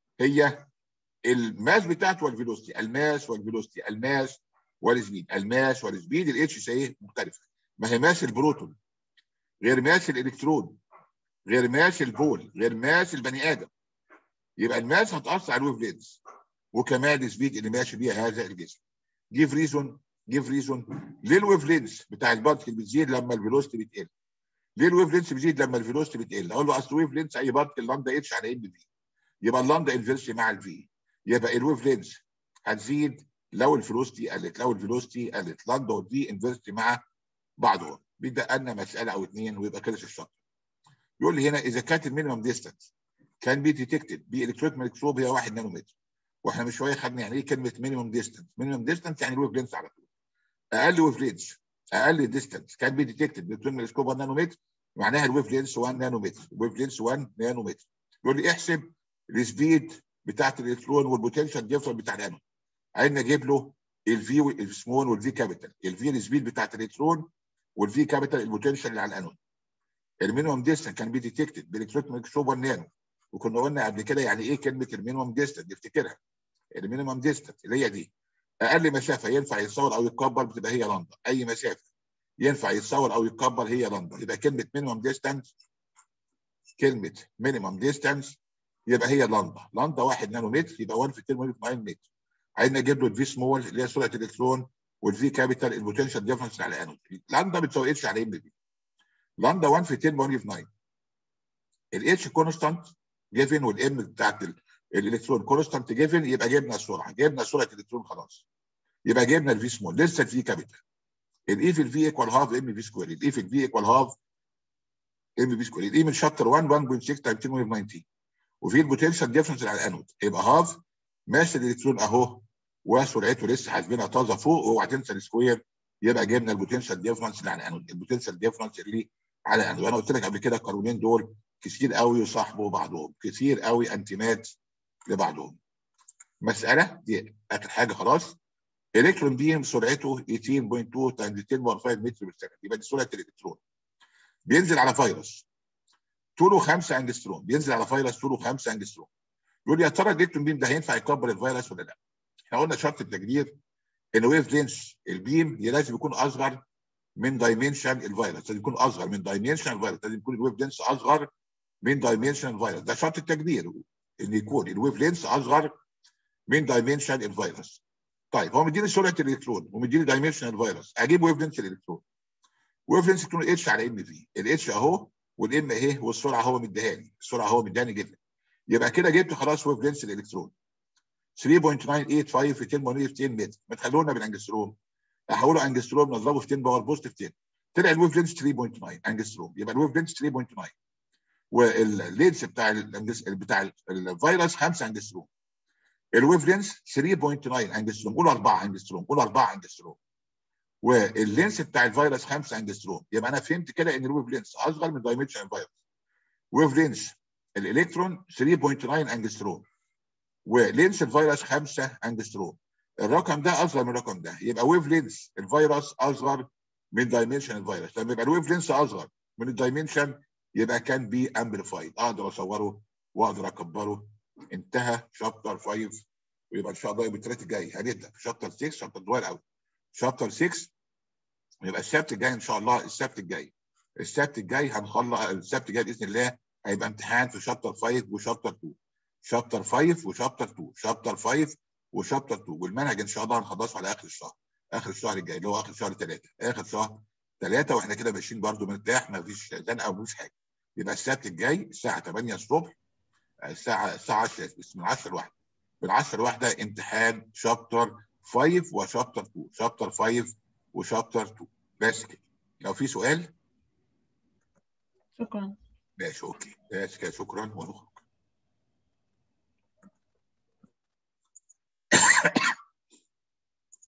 A: هي الماس بتاعته والفيلوسيتي، الماس والفيلوسيتي، الماس والسبيد، الماس والسبيد. الاتش ايه مختلفه، ما هي ماس البروتون غير ماس الالكترون غير ماس البول غير ماس البني ادم. يبقى الماس هتاثر على الويف لينس، وكمان السبيد اللي ماشي بيها هذا الجسم. جيف ريزون جيف ريزون ليه الويف لينس بتاع البارتكل بتزيد لما الفيلوسيتي بتقل؟ ليه الويف لينس بتزيد لما الفيلوسيتي بتقل؟ اقول له اصل الويف لينس اي بارتكل لامدا اتش على ام في، يبقى اللامدا انفيرسلي مع الفي، يبقى الويف لينس هتزيد لو الفيلوسيتي قلت، لو الفيلوسيتي قلت لامدا والفي انفيرسلي مع بعضهم. بيبقى لنا مساله او اثنين ويبقى خلص الشابتر. يقول لي هنا اذا كانت المينيمم ديستانس كان بي ديتكتد بالكتريك ميكروسكوب هي واحد نانومتر، واحنا من شويه خدنا يعني ايه كلمه مينيمم ديستانس. مينيمم ديستانس يعني الويف لينس على طول. اقل ويف لينس اقل ديستانس كان بي ديتكتد بالكتريك ميكروسكوب واحد نانومتر، معناها الويف لينس واحد نانومتر، الويف لينس واحد نانومتر. يقول لي احسب السبيد بتاعت الالكترون والبوتنشال ديفرنس بتاع الانود. عايزنا نجيب له الفي السمول والفي كابيتال. الفي السبيد بتاعت الالكترون، والفي كابيتال البوتنشال اللي على الانود. المينيمم ديستانس كان بي ديتكتد بالكتريك ميكروسكوب والنانو، وكنا قلنا قبل كده يعني ايه كلمه المينيمم ديستانس، نفتكرها. المينيمم ديستانس اللي هي دي اقل مسافه ينفع يتصور او يتكبر بتبقى هي لندا، اي مسافه ينفع يتصور او يتكبر هي لندا. يبقى كلمه مينيمم ديستانس كلمه مينيمم ديستانس يبقى هي لندا. لندا واحد نانومتر، يبقى واحد في تسعة تسعة متر. عايزنا نجيب له الفي سمول اللي هي سرعه الالكترون، والفي كابيتال البوتنشال ديفرنس على الانود. لندا بتساوي اتش على ام في. لندا واحد في عشرة باور تسعة. الاتش كونستانت جيفن، والام بتاعت الالكترون كونستانت جيفن، يبقى جبنا السرعه، جبنا سرعه الالكترون خلاص، يبقى جبنا الفي سمول، لسه الفي كابيتال. الاي في الفي ايكوال هاف ام في سكوير، الاي في الفي ايكوال هاف ام في سكوير. الاي من شابتر واحد واحد فاصلة ستة تايمز عشرة باور تسعة، وفي البوتنشال ديفرنس على الانود يبقى هاف ماشي الالكترون اهو، وسرعته لسه حاسبينها طازه فوق، واوعى تنسى السكوير، يبقى جبنا البوتنشال ديفرنس اللي على الانود، البوتنشال ديفرنس اللي على الانود. وانا قلت لك قبل كده القانونين دول كتير قوي يصاحبوا بعضهم، كتير قوي انتمات لبعضهم. مساله دي اخر حاجه خلاص. الكترون بيم سرعته ثمانية فاصلة اتنين تايمز عشرة باور خمسة متر بالثانيه، يبقى دي سرعه الالكترون. بينزل على فيروس طوله خمسة انجستروم، بينزل على فيروس طوله خمسة انجستروم. يقول يا ترى الالكترون بيم ده هينفع يكبر الفيروس ولا لا؟ احنا قلنا شرط التقدير ان ويف لينس البيم لازم يكون اصغر من دايمنشن الفيروس، لازم يكون اصغر من دايمنشن الفيروس، لازم يكون الويف لينس اصغر من دايمنشن الفيروس، ده شرط التقدير ان يكون الويف لينس اصغر من دايمنشن الفيروس. طيب هو مديني سرعه الالكترون ومديني دايمنشن الفيروس، اجيب ويف لينس الالكترون. ويف لينس الالكترون اتش على ام في، الاتش اهو والام اهي، والسرعه هو مديها لي، السرعه هو مديهاني جدا. يبقى كده جبت خلاص ويف لينس الالكترون ثلاثة فاصلة تسعمية وخمسة وثمانين في عشرة باور مئتين متر. ما تخلونا بالانجستروم، احوله انجستروم نضربه في عشرة باور بوزيتيف عشرة، طلع الويف لينس ثلاثة فاصلة تسعة انجستروم، يبقى الويف لينس ثلاثة فاصلة تسعة، واللينس بتاع بتاع الفيروس خمسة انجستروم. الويف لينس ثلاثة فاصلة تسعة انجستروم، قول أربعة انجستروم، قول أربعة انجستروم، واللينس بتاع الفيروس خمسة انجستروم. يبقى انا فهمت كده ان الويف لينس اصغر من دايمنشن الفيروس. ويف لينس الالكترون ثلاثة فاصلة تسعة انجستروم، ولينس الفيروس خمسة انجستروم. الرقم ده اصغر من الرقم ده، يبقى ويف لينس الفيروس اصغر من دايمنشن الفيروس. لما يبقى الويف لينس اصغر من الدايمنشن يبقى كان بي امبليفايد، اقدر اصوره واقدر اكبره. انتهى شابتر خمسة، ويبقى ان شاء الله يوم الثلاث الجاي هنبدا في شابتر ستة، شابتر صغير قوي شابتر ستة. يبقى السبت الجاي ان شاء الله، السبت الجاي السبت الجاي هنخلص. السبت الجاي باذن الله هيبقى امتحان في شابتر خمسة وشابتر اتنين، شابتر خمسة وشابتر اتنين، شابتر خمسة وشابتر اتنين، والمنهج ان شاء الله هنخلصه على اخر الشهر، اخر الشهر الجاي اللي هو اخر شهر ثلاثة، اخر شهر ثلاثة، واحنا كده ماشيين برده مرتاح، ما فيش زنقه ومفيش حاجه. يبقى السبت الجاي الساعه تمانية الصبح، الساعه الساعه عشرة من عشرة ل واحدة، من عشرة ل واحدة امتحان شابتر خمسة وشابتر اتنين، شابتر خمسة وشابتر اتنين. بس كده. لو في سؤال.
B: شكرا.
A: ماشي اوكي، ماشي كده، شكرا ونخرج.